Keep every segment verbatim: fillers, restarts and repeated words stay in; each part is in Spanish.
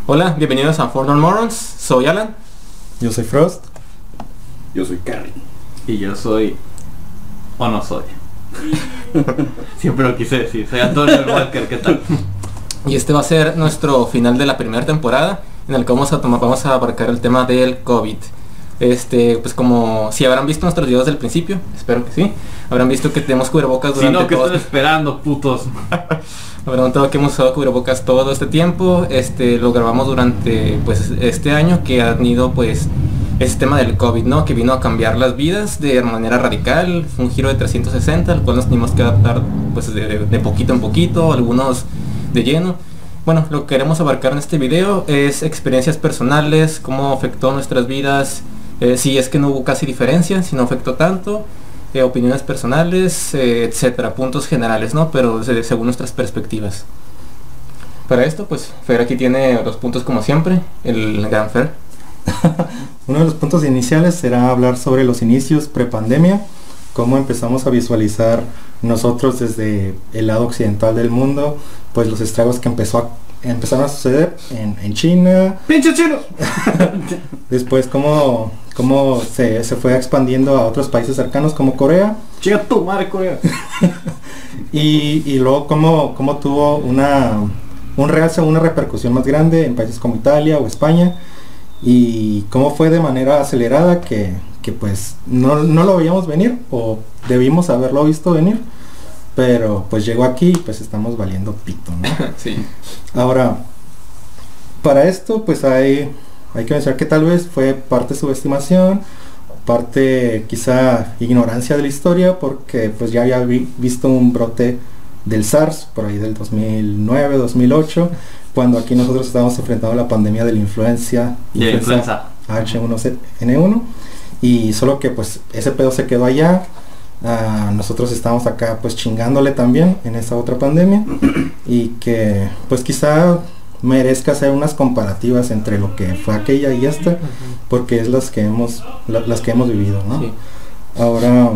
Hola, bienvenidos a For No Morons, soy Alan. Yo soy Frost. Yo soy Carrie. Y yo soy... o no soy. Siempre lo quise decir, soy Antonio Walker, ¿qué tal? Y este va a ser nuestro final de la primera temporada, en el que vamos a tomar, vamos a abarcar el tema del COVID. Este, pues como si habrán visto nuestros videos del principio, espero que sí, habrán visto que tenemos cubrebocas durante Si no, ¿qué todo... están esperando, putos? Habrán notado que hemos usado cubrebocas todo este tiempo. Este, lo grabamos durante pues este año que ha tenido pues este tema del COVID, ¿no? Que vino a cambiar las vidas de manera radical, fue un giro de trescientos sesenta, al cual nos tuvimos que adaptar pues de, de poquito en poquito, algunos de lleno. Bueno, lo que queremos abarcar en este video es experiencias personales, cómo afectó nuestras vidas, eh, si es que no hubo casi diferencia, si no afectó tanto, eh, opiniones personales, eh, etcétera, puntos generales, ¿no? Pero eh, según nuestras perspectivas. Para esto, pues Fer aquí tiene los puntos como siempre, el gran Fer. Uno de los puntos iniciales será hablar sobre los inicios prepandemia, cómo empezamos a visualizar nosotros desde el lado occidental del mundo, pues los estragos que empezó a, empezaron a suceder en, en China. ¡Pinches chinos! Después cómo, cómo se, se fue expandiendo a otros países cercanos como Corea. ¡Chica tu madre, Corea! y, y luego cómo, cómo tuvo una, un realce, una repercusión más grande en países como Italia o España. Y cómo fue de manera acelerada que, que pues no, no lo veíamos venir o debimos haberlo visto venir, pero pues llegó aquí y pues estamos valiendo pito, ¿no? Sí. Ahora, para esto pues hay, hay que mencionar que tal vez fue parte subestimación, parte quizá ignorancia de la historia, porque pues ya había vi, visto un brote del SARS por ahí del dos mil nueve, dos mil ocho, cuando aquí nosotros estábamos enfrentando la pandemia de la influencia, de influenza H uno N uno, y solo que pues ese pedo se quedó allá. Uh, nosotros estamos acá pues chingándole también en esa otra pandemia, y que pues quizá merezca hacer unas comparativas entre lo que fue aquella y esta, porque es las que hemos la, las que hemos vivido, ¿no? Sí. Ahora,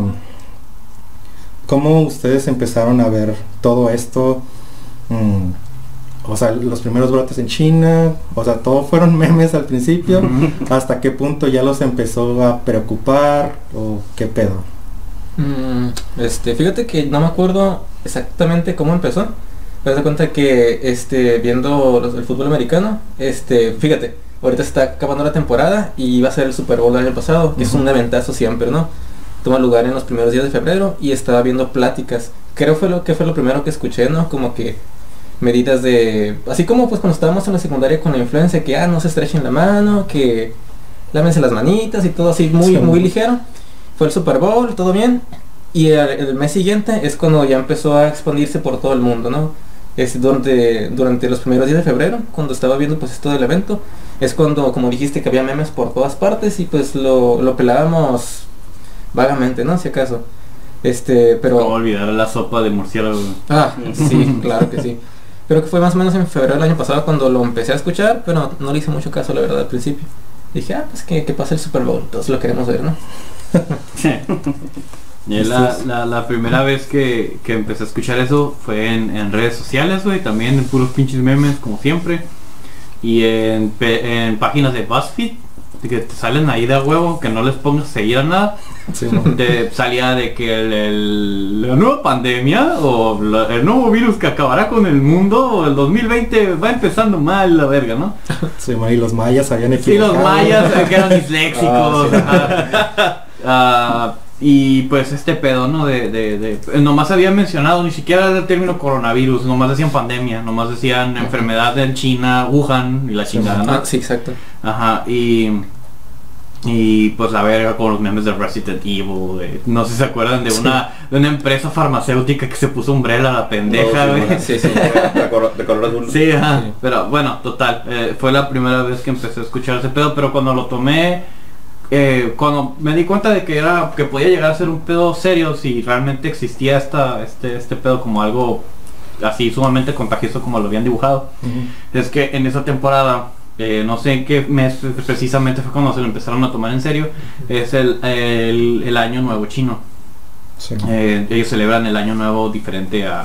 ¿cómo ustedes empezaron a ver todo esto? Mm, o sea, los primeros brotes en China, o sea, todo fueron memes al principio. Uh-huh. ¿Hasta qué punto ya los empezó a preocupar o qué pedo? Mm, este, fíjate que no me acuerdo exactamente cómo empezó. Pero te cuenta que este, viendo los, el fútbol americano, este, fíjate, ahorita se está acabando la temporada y iba a ser el Super Bowl del año pasado, que uh-huh. es un eventazo siempre, ¿no? Toma lugar en los primeros días de febrero y estaba viendo pláticas. Creo fue lo que fue lo primero que escuché, ¿no? Como que medidas de... Así como pues cuando estábamos en la secundaria con la influencia, que ah, no se estrechen la mano, que lávense las manitas y todo así muy, sí. muy ligero. Fue el Super Bowl, todo bien. Y el, el mes siguiente es cuando ya empezó a expandirse por todo el mundo, ¿no? Es durante, durante los primeros días de febrero, cuando estaba viendo pues esto del evento, es cuando, como dijiste, que había memes por todas partes y pues lo, lo pelábamos vagamente, ¿no? Si acaso. Este, pero... ¿Cómo olvidar la sopa de murciélago? Ah, sí, claro que sí. Creo que fue más o menos en febrero del año pasado cuando lo empecé a escuchar, pero no le hice mucho caso, la verdad, al principio. Dije, ah, pues que, que pase el Super Bowl, todos lo queremos ver, ¿no? Y la, la, la primera vez que, que empecé a escuchar eso fue en, en redes sociales, güey, también en puros pinches memes, como siempre. Y en, en páginas de BuzzFeed, que te salen ahí de huevo, que no les pongas a seguir a nada. Sí, ¿no? Te salía de que el, el, la nueva pandemia o la, el nuevo virus que acabará con el mundo, o el dos mil veinte va empezando mal, la verga, ¿no? Sí, y los mayas habían equivocado. Sí, los mayas que eran disléxicos. Ah, uh, y pues este pedo, ¿no? De, de, de nomás habían mencionado, ni siquiera el término coronavirus, nomás decían pandemia, nomás decían uh-huh. enfermedad en China, Wuhan y la chingada, ¿no? Ah, sí, exacto. Ajá, y y pues la verga con los memes de Resident Evil, de, no sé si se acuerdan de sí. una de una empresa farmacéutica que se puso Umbrella a la pendeja, güey. No, sí, sí, de color, de color azul. Sí, ajá, sí. Pero bueno, total, eh, fue la primera vez que empecé a escuchar ese pedo, pero cuando lo tomé, eh, cuando me di cuenta de que era que podía llegar a ser un pedo serio, si realmente existía esta este este pedo como algo así sumamente contagioso como lo habían dibujado, uh-huh. es que en esa temporada, Eh, no sé en qué mes precisamente fue cuando se lo empezaron a tomar en serio, es el, el, el año nuevo chino. Sí. Eh, ellos celebran el año nuevo diferente a,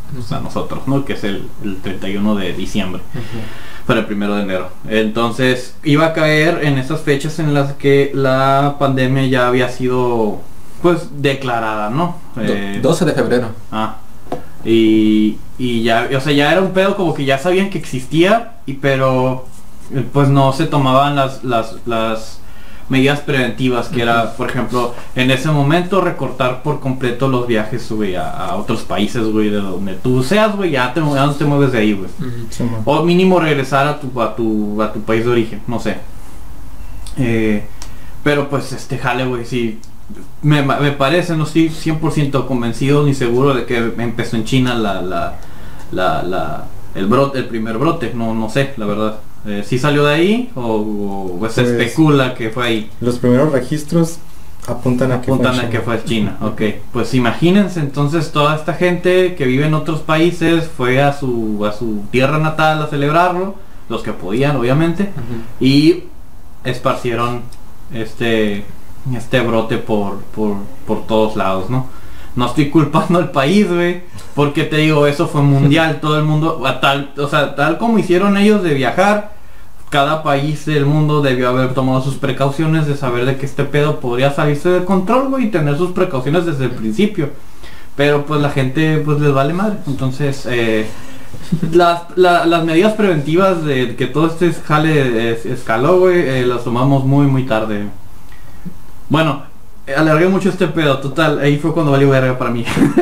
pues, a nosotros, ¿no? Que es el, el treinta y uno de diciembre. Uh-huh. Para el primero de enero. Entonces iba a caer en esas fechas en las que la pandemia ya había sido pues declarada, ¿no? Eh, doce de febrero. Ah. Y, y ya, o sea, ya era un pedo como que ya sabían que existía, y pero pues no se tomaban las, las, las medidas preventivas, que era, por ejemplo, en ese momento recortar por completo los viajes, güey, a, a otros países, güey, de donde tú seas, güey, ya, te, ya no te mueves de ahí, güey. Uh-huh. Sí, o mínimo regresar a tu, a tu, a tu país de origen, no sé. Eh, pero pues este jale, güey, sí, me, me parece, no estoy cien por ciento convencido ni seguro de que empezó en China la, la, la, la el brote, el primer brote, no, no sé, la verdad. Eh, ¿Sí salió de ahí o, o se pues, especula que fue ahí? Los primeros registros apuntan a apuntan que fue, a que fue China. Ok, pues imagínense entonces toda esta gente que vive en otros países fue a su a su tierra natal a celebrarlo, los que podían obviamente, uh-huh. y esparcieron este este brote por por por todos lados, ¿no? No estoy culpando al país, güey, porque te digo, eso fue mundial, todo el mundo, a tal, o sea, tal como hicieron ellos de viajar, cada país del mundo debió haber tomado sus precauciones de saber de que este pedo podría salirse de control, güey, y tener sus precauciones desde el principio. Pero pues la gente pues les vale madre. Entonces, eh, las, la, las medidas preventivas de que todo este jale es, escaló, güey, eh, las tomamos muy, muy tarde. Bueno, alargué mucho este pedo, total, ahí fue cuando valió verga para mí.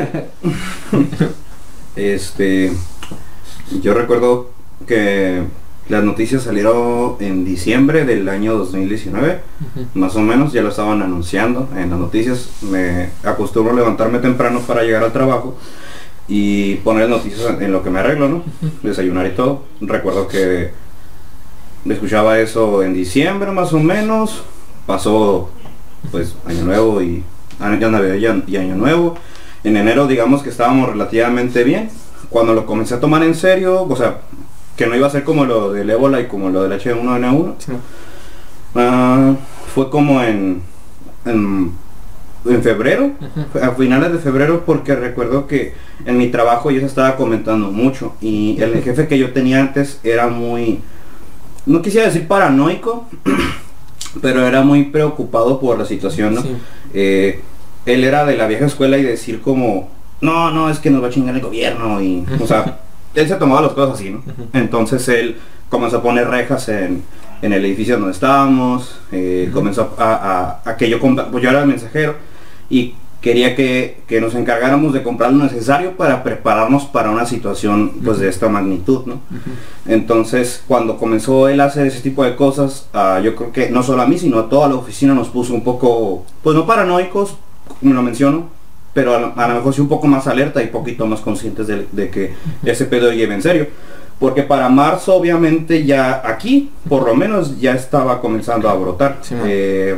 Este, yo recuerdo que las noticias salieron en diciembre del año dos mil diecinueve, uh-huh. más o menos, ya lo estaban anunciando en las noticias. Me acostumbro a levantarme temprano para llegar al trabajo y poner noticias en lo que me arreglo, ¿no? Uh-huh. Desayunar y todo. Recuerdo que escuchaba eso en diciembre más o menos, pasó pues año nuevo y año Navidad y año nuevo. En enero digamos que estábamos relativamente bien. Cuando lo comencé a tomar en serio, o sea, que no iba a ser como lo del ébola y como lo del H uno N uno, sí. uh, fue como en, en en febrero, uh-huh. a finales de febrero, porque recuerdo que en mi trabajo yo se estaba comentando mucho y el jefe que yo tenía antes era muy, no quisiera decir paranoico, pero era muy preocupado por la situación, ¿no? Sí. Eh, él era de la vieja escuela y decir como, no, no, es que nos va a chingar el gobierno y, o sea, él se tomaba las cosas así, ¿no? Uh-huh. Entonces él comenzó a poner rejas en, en el edificio donde estábamos, eh, uh-huh. comenzó a, a, a que yo, pues yo era el mensajero y quería que, que nos encargáramos de comprar lo necesario para prepararnos para una situación pues uh-huh. de esta magnitud, ¿no? Uh-huh. Entonces cuando comenzó él a hacer ese tipo de cosas, uh, yo creo que no solo a mí sino a toda la oficina nos puso un poco, pues no paranoicos, como lo menciono, pero a, a lo mejor sí un poco más alerta y poquito más conscientes de, de que uh-huh. ese pedo lleve en serio. Porque para marzo obviamente ya aquí, por lo menos ya estaba comenzando a brotar. Sí, eh,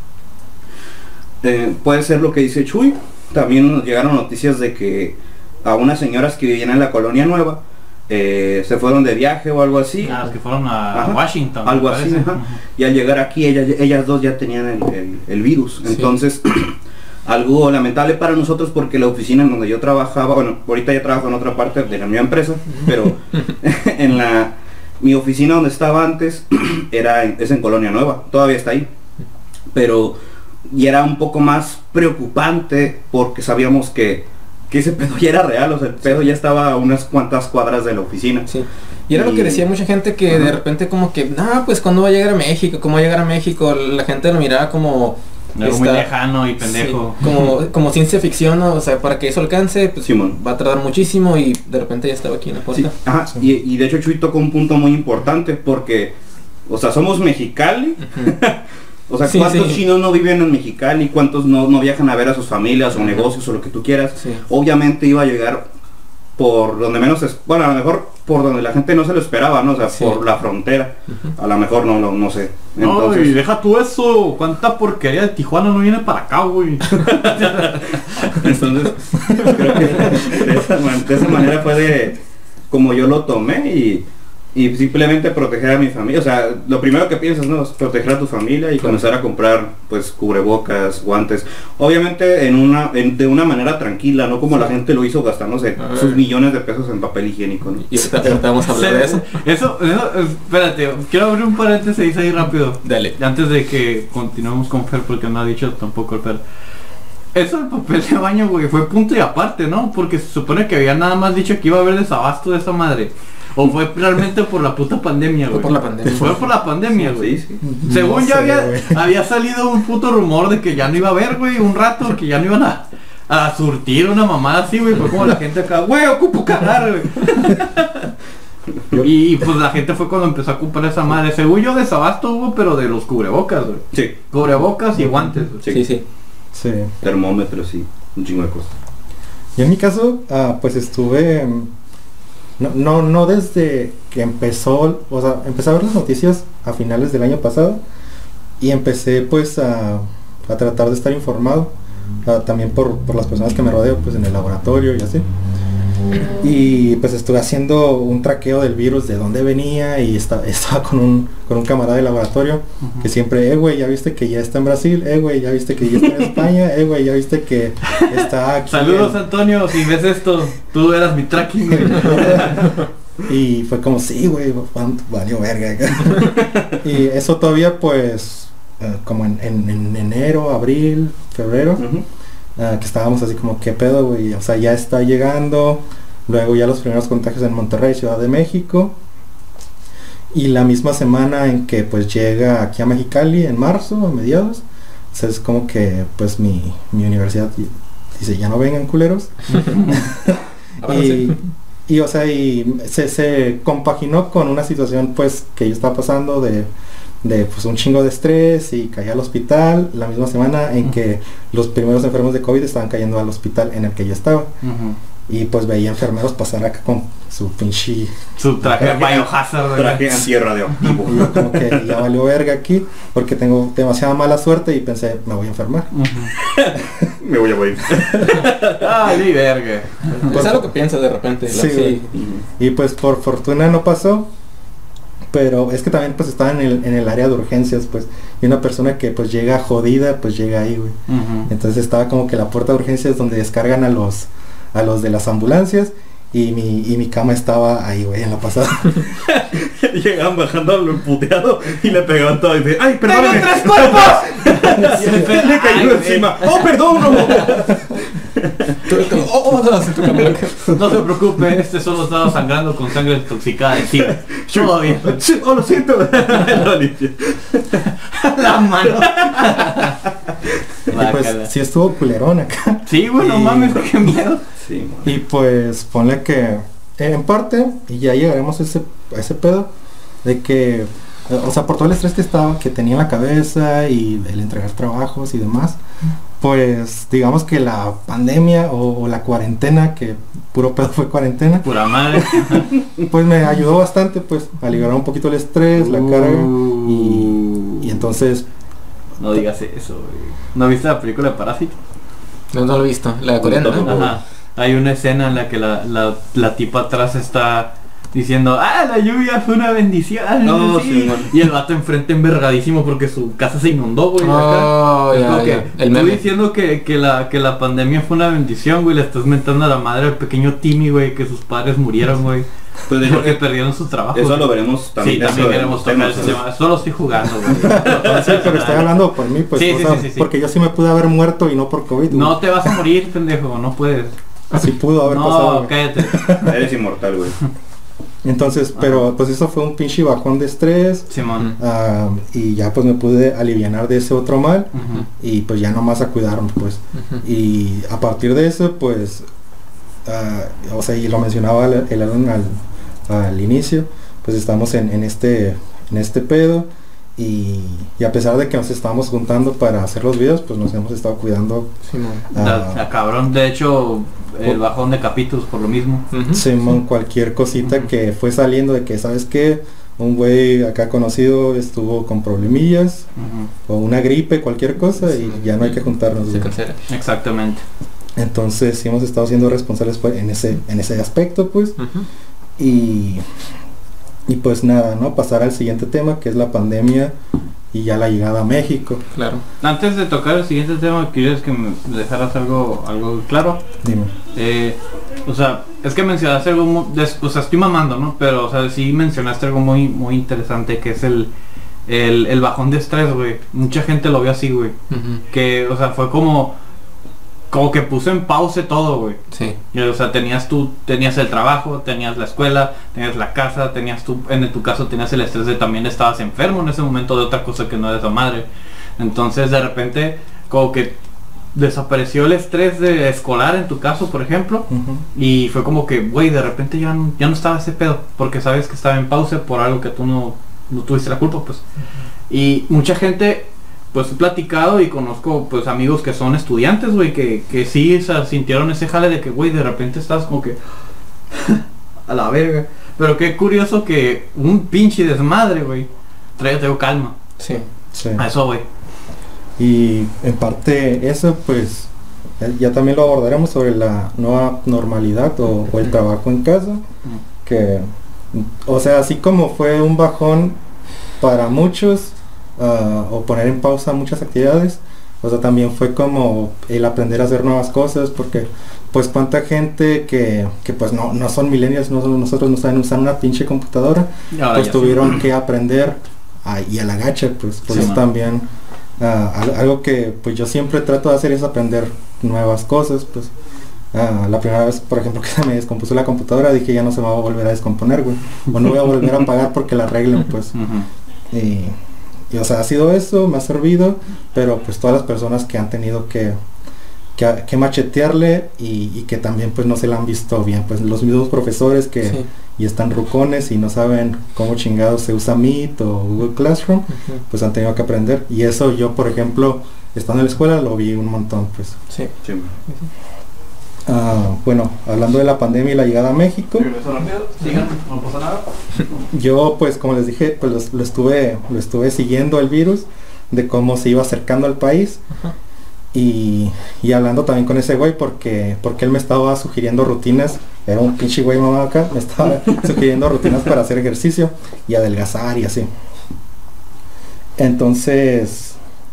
eh, puede ser lo que dice Chuy. También nos llegaron noticias de que a unas señoras que vivían en la Colonia Nueva eh, se fueron de viaje o algo así. Ah, que fueron a ajá, Washington. Algo así, ajá. Uh-huh. Y al llegar aquí ellas, ellas dos ya tenían el, el, el virus. Sí. Entonces... algo lamentable para nosotros porque la oficina en donde yo trabajaba, bueno, ahorita ya trabajo en otra parte de la misma empresa, pero en la mi oficina donde estaba antes era en, es en Colonia Nueva, todavía está ahí, pero y era un poco más preocupante porque sabíamos que, que ese pedo ya era real, o sea, el pedo ya estaba a unas cuantas cuadras de la oficina. Sí. Y era y, lo que decía mucha gente que uh-huh. de repente como que, ah, pues ¿cuándo va a llegar a México? ¿Cómo va a llegar a México? La gente lo miraba como... Algo muy lejano y pendejo. Sí, como, como ciencia ficción, ¿no? O sea, para que eso alcance, pues Simón. va a tardar muchísimo y de repente ya estaba aquí en la puerta. Sí, ajá, sí. Y, y de hecho Chuy tocó un punto muy importante porque, o sea, somos Mexicali. Uh-huh. O sea, sí, ¿cuántos sí. chinos no viven en Mexicali? ¿Cuántos no, no viajan a ver a sus familias o uh-huh. negocios o lo que tú quieras? Sí. Obviamente iba a llegar por donde menos es, bueno, a lo mejor por donde la gente no se lo esperaba, ¿no? O sea, sí. por la frontera. Uh-huh. A lo mejor no, no, no sé. Entonces... No, y deja tú eso, cuánta porquería de Tijuana no viene para acá, güey. Entonces, creo que de esa, de esa manera fue de como yo lo tomé y y simplemente proteger a mi familia. O sea, lo primero que piensas, ¿no? Es proteger a tu familia y comenzar a comprar, pues, cubrebocas, guantes. Obviamente en una en- de una manera tranquila, no como la gente lo hizo gastándose Ah. sus millones de pesos en papel higiénico, ¿no? Y ahorita, ahorita vamos a hablar de eso. Eso, eso, espérate, quiero abrir un paréntesis ahí rápido. Dale. Antes de que continuemos con Fer, porque no ha dicho tampoco el Fer. Eso del papel de baño, güey, fue punto y aparte, ¿no? Porque se supone que había nada más dicho que iba a haber desabasto de esa madre. O fue realmente por la puta pandemia, Fue güey. por la pandemia. Fue por la pandemia, güey. Sí, sí. Según No ya sé, había, güey. había salido un puto rumor de que ya no iba a haber, güey, un rato, que ya no iban a, a surtir una mamada así, güey. Fue como la gente acá, güey, ocupo cagar, güey. Y pues la gente fue cuando empezó a comprar esa madre. Según yo, desabasto hubo, pero de los cubrebocas, güey. Sí, Cubrebocas y guantes, güey. sí. Sí, sí. Sí. Termómetros, sí. Un chingo de cosas. Y en mi caso, ah, pues estuve, mm, no, no, no desde que empezó, o sea, empecé a ver las noticias a finales del año pasado y empecé pues a, a tratar de estar informado, ah, también por, por las personas que me rodeo, pues en el laboratorio y así. Y pues estuve haciendo un traqueo del virus, de dónde venía, y esta- estaba con un, con un camarada de laboratorio que siempre, eh güey, ya viste que ya está en Brasil, eh güey, ya viste que ya está en España, eh güey, ya viste que está aquí. Saludos, en-". Antonio, si ves esto, tú eras mi tracking, güey. Y fue como, sí, güey, cuánto valió verga. Y eso todavía pues, eh, como en, en- en enero, abril, febrero, Ujú. ah, que estábamos así como, ¿qué pedo, güey? O sea, ya está llegando. Luego ya los primeros contagios en Monterrey, Ciudad de México. Y la misma semana en que pues llega aquí a Mexicali, en marzo, a mediados. O sea, es como que pues mi, mi universidad dice, ya no vengan culeros. Ahora y, sí. y, o sea, y se, se compaginó con una situación pues que yo estaba pasando de, de pues un chingo de estrés, y caí al hospital la misma semana en que los primeros enfermos de COVID estaban cayendo al hospital en el que yo estaba. Ujú. Y pues veía enfermeros pasar acá con su pinche... Su traje biohazard, güey. Traje antirradioactivo. Y yo como que ya valió verga aquí porque tengo demasiada mala suerte y pensé, me voy a enfermar. Ujú. Me voy a morir. Ah, ni verga. Es algo que piensas de repente. Sí, ¿no? güey. Y pues por fortuna no pasó. Pero es que también pues estaba en el, en el área de urgencias, pues. Y una persona que pues llega jodida, pues llega ahí, güey. Ujú. Entonces estaba como que la puerta de urgencias donde descargan a los a los de las ambulancias. Y mi, y mi cama estaba ahí, güey, en la pasada. Llegaban bajando a lo emputeado y le pegaban todo y dice, ¡ay, ¡Tengo perdóname! tres cuerpos! Y el Fer, Le ay, cayó güey. encima. ¡Oh, perdón, Robo! Tú- tú- oh, oh, no, sí, tu cámara. No se preocupe, este solo estaba sangrando con sangre intoxicada de tigre. Todo bien. Sí, ¡oh, lo siento! Lo limpio. La mano. Y pues sí estuvo culerón acá. Sí, güey, no Y- mames, qué miedo. Sí, man. Y pues ponle que eh, en parte, y ya llegaremos a ese, a ese pedo, de que, eh, o sea, por todo el estrés que estaba, que tenía en la cabeza y el entregar trabajos y demás, pues digamos que la pandemia o, o la cuarentena, que puro pedo fue cuarentena, Pura madre. pues me ayudó bastante pues a liberar un poquito el estrés, la carga, y, y entonces, No digas eso, güey. ¿No viste la película de Parásito? No, no lo he visto. La coreana, ¿no? Ajá. Hay una escena en la que la, la, la tipa atrás está diciendo, ah, la lluvia fue una bendición. No, sí". sí, man. Y el vato enfrente envergadísimo porque su casa se inundó, güey. Oh, acá. Es ya, como ya. que El tú meme. diciendo que, que, la, que la pandemia fue una bendición, güey. Le estás mentando a la madre al pequeño Timmy, güey, que sus padres murieron, güey. Pues de hecho, Porque perdieron su trabajo. eso lo güey. veremos también. Sí, también eso queremos tocar temas, ese ¿no? tema. Solo estoy jugando, güey. sí, pero estoy hablando por mí, pues, Sí, o sí, sea, sí, sí, sí. porque yo sí me pude haber muerto y no por COVID, güey. No te vas a morir, pendejo, no puedes. Así pudo haber pasado, No, güey. cállate. Eres inmortal, güey. Entonces, pero pues eso fue un pinche bajón de estrés. Simón. Ah, y ya pues me pude alivianar de ese otro mal, Ujú. y pues ya nomás a cuidarme, pues. Ujú. Y a partir de eso pues ah, o sea, y lo mencionaba el, el Alan al, al inicio, pues estamos en, en este en este pedo, y, y a pesar de que nos estábamos juntando para hacer los videos, pues nos hemos estado cuidando. Simón. ah, Da- cabrón, de hecho, el bajón de capítulos por lo mismo. Ujú. Simón, cualquier cosita Ujú. que fue saliendo de que, ¿sabes qué? Un güey acá conocido estuvo con problemillas Ujú. o una gripe, cualquier cosa, y ya no hay que juntarnos, Se güey. cancela. Exactamente. Entonces sí hemos estado siendo responsables pues, en ese en ese aspecto, pues. Ujú. Y Y pues nada, ¿no? Pasar al siguiente tema, que es la pandemia y ya la llegada a México. Claro. Antes de tocar el siguiente tema, ¿quieres que me dejaras algo algo claro? Dime. Eh, o sea, es que mencionaste algo muy, des, o sea, estoy mamando, ¿no? Pero, o sea, sí mencionaste algo muy muy interesante, que es el el, el bajón de estrés, güey. Mucha gente lo vio así, güey. Uh-huh. Que, o sea, fue como como que puso en pausa todo, güey. Sí. Y, o sea, tenías tú, tenías el trabajo, tenías la escuela, tenías la casa, tenías tú, en tu caso tenías el estrés de también estabas enfermo en ese momento de otra cosa que no era esa madre. Entonces, de repente, como que desapareció el estrés de escolar en tu caso, por ejemplo, Uh-huh. y fue como que, güey, de repente ya no, ya no estaba ese pedo, porque sabes que estaba en pausa por algo que tú no, no tuviste la culpa, pues. Uh-huh. Y mucha gente, pues he platicado y conozco pues amigos que son estudiantes, güey, que, que sí, o sea, sintieron ese jale de que, güey, de repente estás como que a la verga. Pero qué curioso que un pinche desmadre, güey, trae, tengo calma. Sí. Sí. A eso, güey. Y en parte eso, pues, ya, ya también lo abordaremos sobre la nueva normalidad o, o el trabajo en casa. Que, o sea, así como fue un bajón para muchos, Uh, o poner en pausa muchas actividades, o sea, también fue como el aprender a hacer nuevas cosas, porque pues cuánta gente que, que pues no, no son millennials, no son, nosotros no saben usar una pinche computadora, Ahora pues ya tuvieron sí. que aprender a, y a la gacha, pues por Sí, eso man. también uh, al- algo que pues yo siempre trato de hacer es aprender nuevas cosas, pues uh, la primera vez, por ejemplo, que se me descompuso la computadora, dije ya no se me va a volver a descomponer, güey, o no voy a volver a pagar porque la arreglen, pues. Uh-huh. Y, y, o sea, ha sido eso, me ha servido, pero pues todas las personas que han tenido que, que, que machetearle y, y que también pues no se la han visto bien, pues los mismos profesores que Sí. y están rucones y no saben cómo chingados se usa Meet o Google Classroom, Uh-huh. pues han tenido que aprender. Y eso yo, por ejemplo, estando en la escuela lo vi un montón, pues. Sí. Sí. Ah, bueno, hablando de la pandemia y la llegada a México, Regreso rápido, sigan, no pasa nada. yo pues como les dije, pues los- lo estuve lo estuve siguiendo el virus, de cómo se iba acercando al país. Ajá. y, y hablando también con ese güey porque porque él me estaba sugiriendo rutinas, era un pinche güey mamá acá, me estaba sugiriendo rutinas para hacer ejercicio y adelgazar y así. Entonces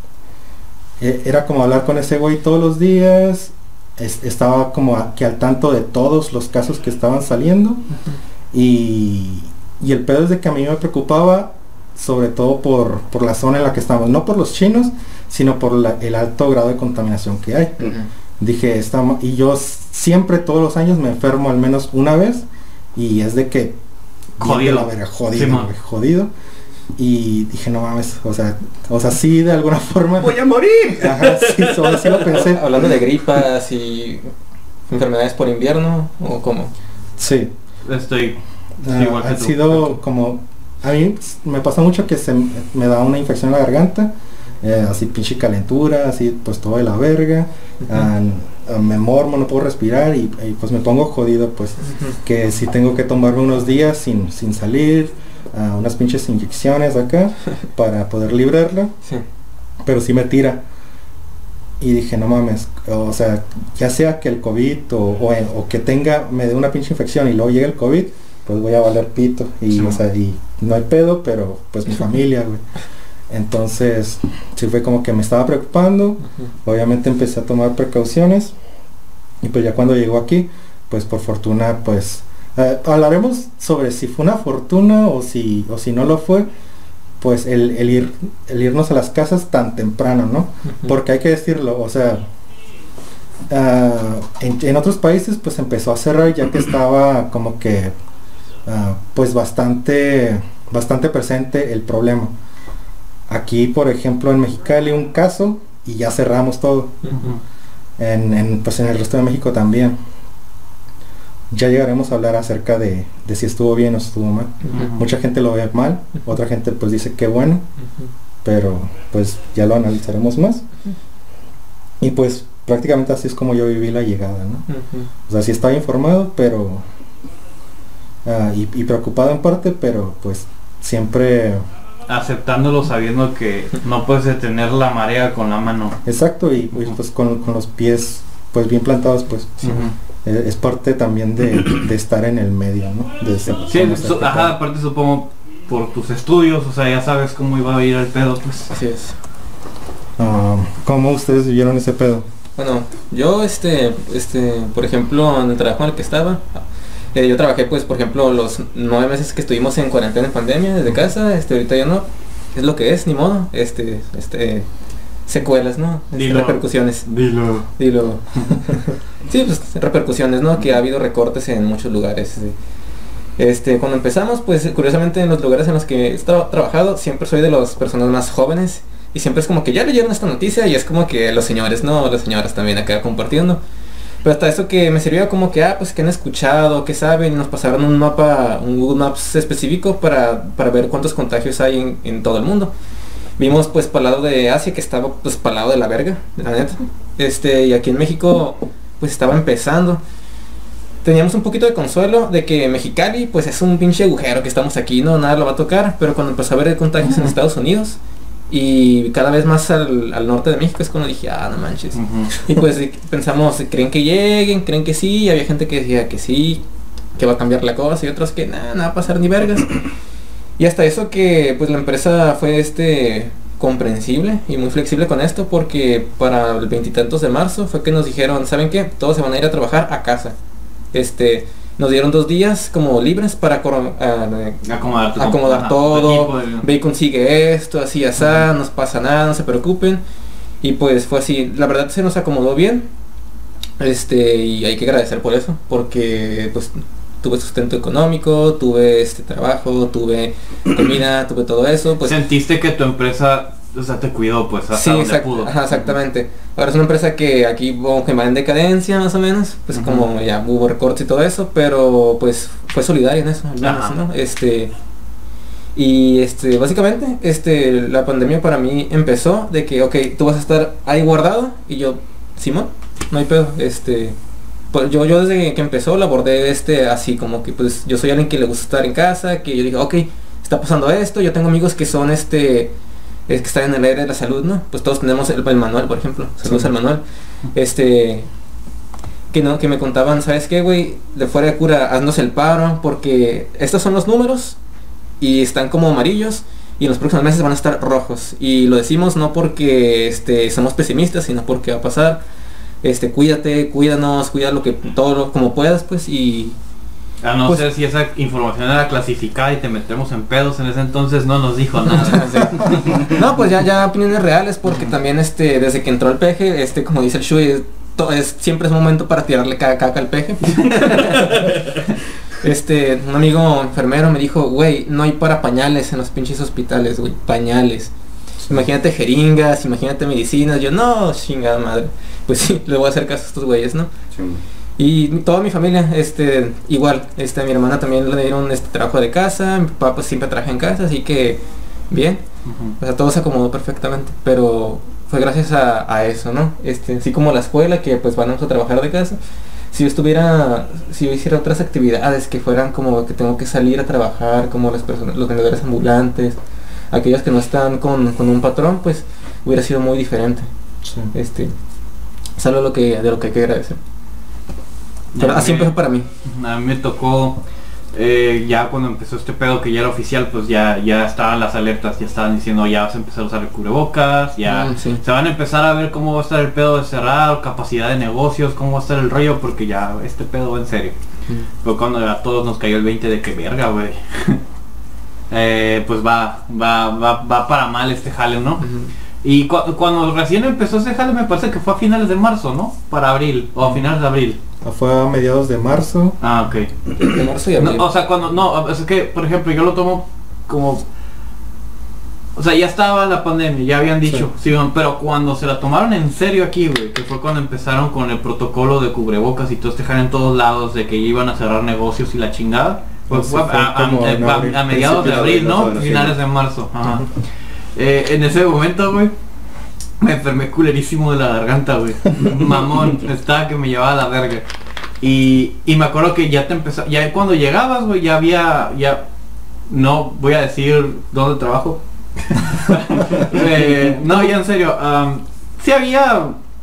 e- era como hablar con ese güey todos los días, es- estaba como a- que al tanto de todos los casos que estaban saliendo. Uh-huh. Y, y el pedo es de que a mí me preocupaba sobre todo por, por la zona en la que estamos, no por los chinos, sino por la- el alto grado de contaminación que hay. Uh-huh. Dije, estamos, y yo s- siempre todos los años me enfermo al menos una vez y es de que bien de Jodido. la verga, jodido, Sí, man. güey, jodido. Y dije, no mames, o sea, o sea, sí de alguna forma. ¡Voy a morir! Ajá, sí, so- sí lo pensé. Hablando de gripas y enfermedades por invierno, o cómo. Sí. Estoy Ah, igual que han tú. sido como a mí me pasa mucho que se m- me da una infección en la garganta, eh, así pinche calentura, así pues todo de la verga, ah, ah, me mormo, no puedo respirar y, y, pues me pongo jodido, pues Uh-huh. que si tengo que tomarme unos días sin, sin salir, ah, unas pinches inyecciones acá para poder librarla, Sí. pero sí me tira. Y dije, no mames, o sea, ya sea que el COVID o, o, o que tenga, me dé una pinche infección y luego llegue el COVID, pues voy a valer pito. Y, Sí. o sea, y no hay pedo, pero pues mi familia, güey. Entonces, sí fue como que me estaba preocupando. Uh-huh. Obviamente empecé a tomar precauciones. Y pues ya cuando llegó aquí, pues por fortuna, pues eh, hablaremos sobre si fue una fortuna o si, o si no lo fue. Pues el, el ir el irnos a las casas tan temprano, ¿no? Uh-huh. Porque hay que decirlo, o sea, ah, en, en otros países pues empezó a cerrar ya que estaba como que ah, pues bastante bastante presente el problema. Aquí, por ejemplo, en Mexicali un caso y ya cerramos todo. Uh-huh. En, en, pues en el resto de México también. Ya llegaremos a hablar acerca de, de si estuvo bien o estuvo mal. Uh-huh. Mucha gente lo ve mal, otra gente pues dice que bueno, Uh-huh. pero pues ya lo analizaremos más. Y pues prácticamente así es como yo viví la llegada, ¿no? Uh-huh. O sea, sí estaba informado, pero ah, y, y preocupado en parte, pero pues siempre Aceptándolo sabiendo que no puedes detener la marea con la mano. exacto y, y, pues con, con los pies pues bien plantados, pues. Sí. Ujú. eh, es parte también de, de estar en el medio, ¿no? De ser- Sí, conocer su- qué ajá, pedo. aparte supongo por tus estudios, o sea, ya sabes cómo iba a ir el pedo, pues. Así es. Ah, ¿cómo ustedes vivieron ese pedo? Bueno, yo este, este, por ejemplo, en el trabajo en el que estaba, eh, yo trabajé pues, por ejemplo, los nueve meses que estuvimos en cuarentena en pandemia desde casa, este, ahorita ya no, es lo que es, ni modo, este, este, secuelas, ¿no? Este, Dilo. repercusiones. Dilo. Dilo. Sí, pues repercusiones, ¿no? Que ha habido recortes en muchos lugares. Sí. Este, cuando empezamos, pues curiosamente en los lugares en los que he tra- trabajado, siempre soy de las personas más jóvenes. Y siempre es como que ya leyeron esta noticia y es como que los señores, ¿no? Las señoras también acá compartiendo. Pero hasta eso que me sirvió como que, ah, pues que han escuchado, que saben, y nos pasaron un mapa, un Google Maps específico para, para ver cuántos contagios hay en, en todo el mundo. Vimos pues para el lado de Asia que estaba pues para el lado de la verga, la neta. Este, y aquí en México pues estaba empezando. Teníamos un poquito de consuelo de que Mexicali pues es un pinche agujero que estamos aquí, no, nada lo va a tocar. Pero cuando empezó a haber contagios en Estados Unidos y cada vez más al, al norte de México es cuando dije, ah, no manches. Ujú. Y pues pensamos, ¿creen que lleguen? ¿Creen que sí? Y había gente que decía que sí, que va a cambiar la cosa y otros que nada, no va a pasar ni vergas. Y hasta eso que pues la empresa fue este comprensible y muy flexible con esto porque para el veintitantos de marzo fue que nos dijeron, ¿saben qué? Todos se van a ir a trabajar a casa. Este, nos dieron dos días como libres para coro- eh, Acomodar, tu- acomodar ajá, todo, equipo de- ve y consigue esto, así, así, no nos pasa nada, no se preocupen. Y pues fue así, la verdad se nos acomodó bien. Este, y hay que agradecer por eso, porque pues tuve sustento económico, tuve este trabajo, tuve comida, tuve todo eso, pues Sentiste que tu empresa, o sea, te cuidó, pues, hasta sí, donde exact- pudo. ajá, exactamente. Ahora es una empresa que aquí como que va en decadencia más o menos, pues Ujú. como ya hubo recortes y todo eso, pero pues fue solidaria en eso, al menos, Ajá. ¿no? Este, y este, básicamente, este, la pandemia para mí empezó de que, ok, tú vas a estar ahí guardado y yo, Simón, no hay pedo, este, pues yo, yo desde que empezó la abordé este así como que pues yo soy alguien que le gusta estar en casa, que yo dije, ok, está pasando esto, yo tengo amigos que son este, es que están en el área de la salud, ¿no? Pues todos tenemos el, el manual, por ejemplo, saludos Sí. al manual, este, que no, que me contaban, ¿sabes qué, güey? De fuera de cura, haznos el paro, porque estos son los números y están como amarillos y en los próximos meses van a estar rojos. Y lo decimos no porque este, somos pesimistas, sino porque va a pasar. Este, cuídate, cuídanos, cuida lo que todo lo, como puedas, pues, y A no Pues- ser si esa información era clasificada y te metemos en pedos, en ese entonces no nos dijo nada. no, pues ya, ya opiniones reales, porque también este, desde que entró el peje, este, como dice el Shui, es, to- es- siempre es momento para tirarle ca- caca al peje. Este, un amigo enfermero me dijo, güey, no hay para pañales en los pinches hospitales, güey, pañales. Imagínate jeringas, imagínate medicinas. Yo, no, chingada madre. Pues sí, le voy a hacer caso a estos güeyes, ¿no? Sí. Y toda mi familia, este, igual, este, a mi hermana también le dieron este trabajo de casa, mi papá pues siempre trabaja en casa, así que bien, Ujú. o sea, todo se acomodó perfectamente, pero fue gracias a, a eso, ¿no? Este, así como la escuela, que pues vamos a trabajar de casa. Si yo estuviera, si yo hiciera otras actividades que fueran como que tengo que salir a trabajar, como las personas, los vendedores ambulantes, aquellos que no están con, con un patrón, pues hubiera sido muy diferente. Sí. Este, es algo de lo que, de lo que hay que agradecer. Pero Ya así me- empezó para mí. A mí me tocó, eh, ya cuando empezó este pedo que ya era oficial, pues ya, ya estaban las alertas, ya estaban diciendo ya vas a empezar a usar el cubrebocas, ya Mm, sí. se van a empezar a ver cómo va a estar el pedo de cerrar, capacidad de negocios, cómo va a estar el rollo, porque ya este pedo va en serio. Pero cuando a todos nos cayó el veinte de que verga, güey. eh, pues va, va, va, va para mal este jale, ¿no? Ujú. Y cu- cuando recién empezó ese jale me parece que fue a finales de marzo, ¿no? Para abril, o a finales de abril. Fue a mediados de marzo. Ah, ok. De marzo y abril. No, o sea, cuando, no, es que, por ejemplo, yo lo tomo como, o sea, ya estaba la pandemia, ya habían dicho, sí. Pero cuando se la tomaron en serio aquí, güey, que fue cuando empezaron con el protocolo de cubrebocas y todo este jale en todos lados, de que iban a cerrar negocios y la chingada, pues Sí, fue fue a, a- como en a- abril, a mediados de principios de abril, abril, ¿no? más o menos, sí. Finales de marzo, ajá. Eh, en ese momento, güey, me enfermé culerísimo de la garganta, güey. Mamón, estaba que me llevaba a la verga. Y, y me acuerdo que ya te empezó, ya cuando llegabas, güey, ya había, ya, no voy a decir dónde trabajo. Eh, no, ya en serio, um, sí había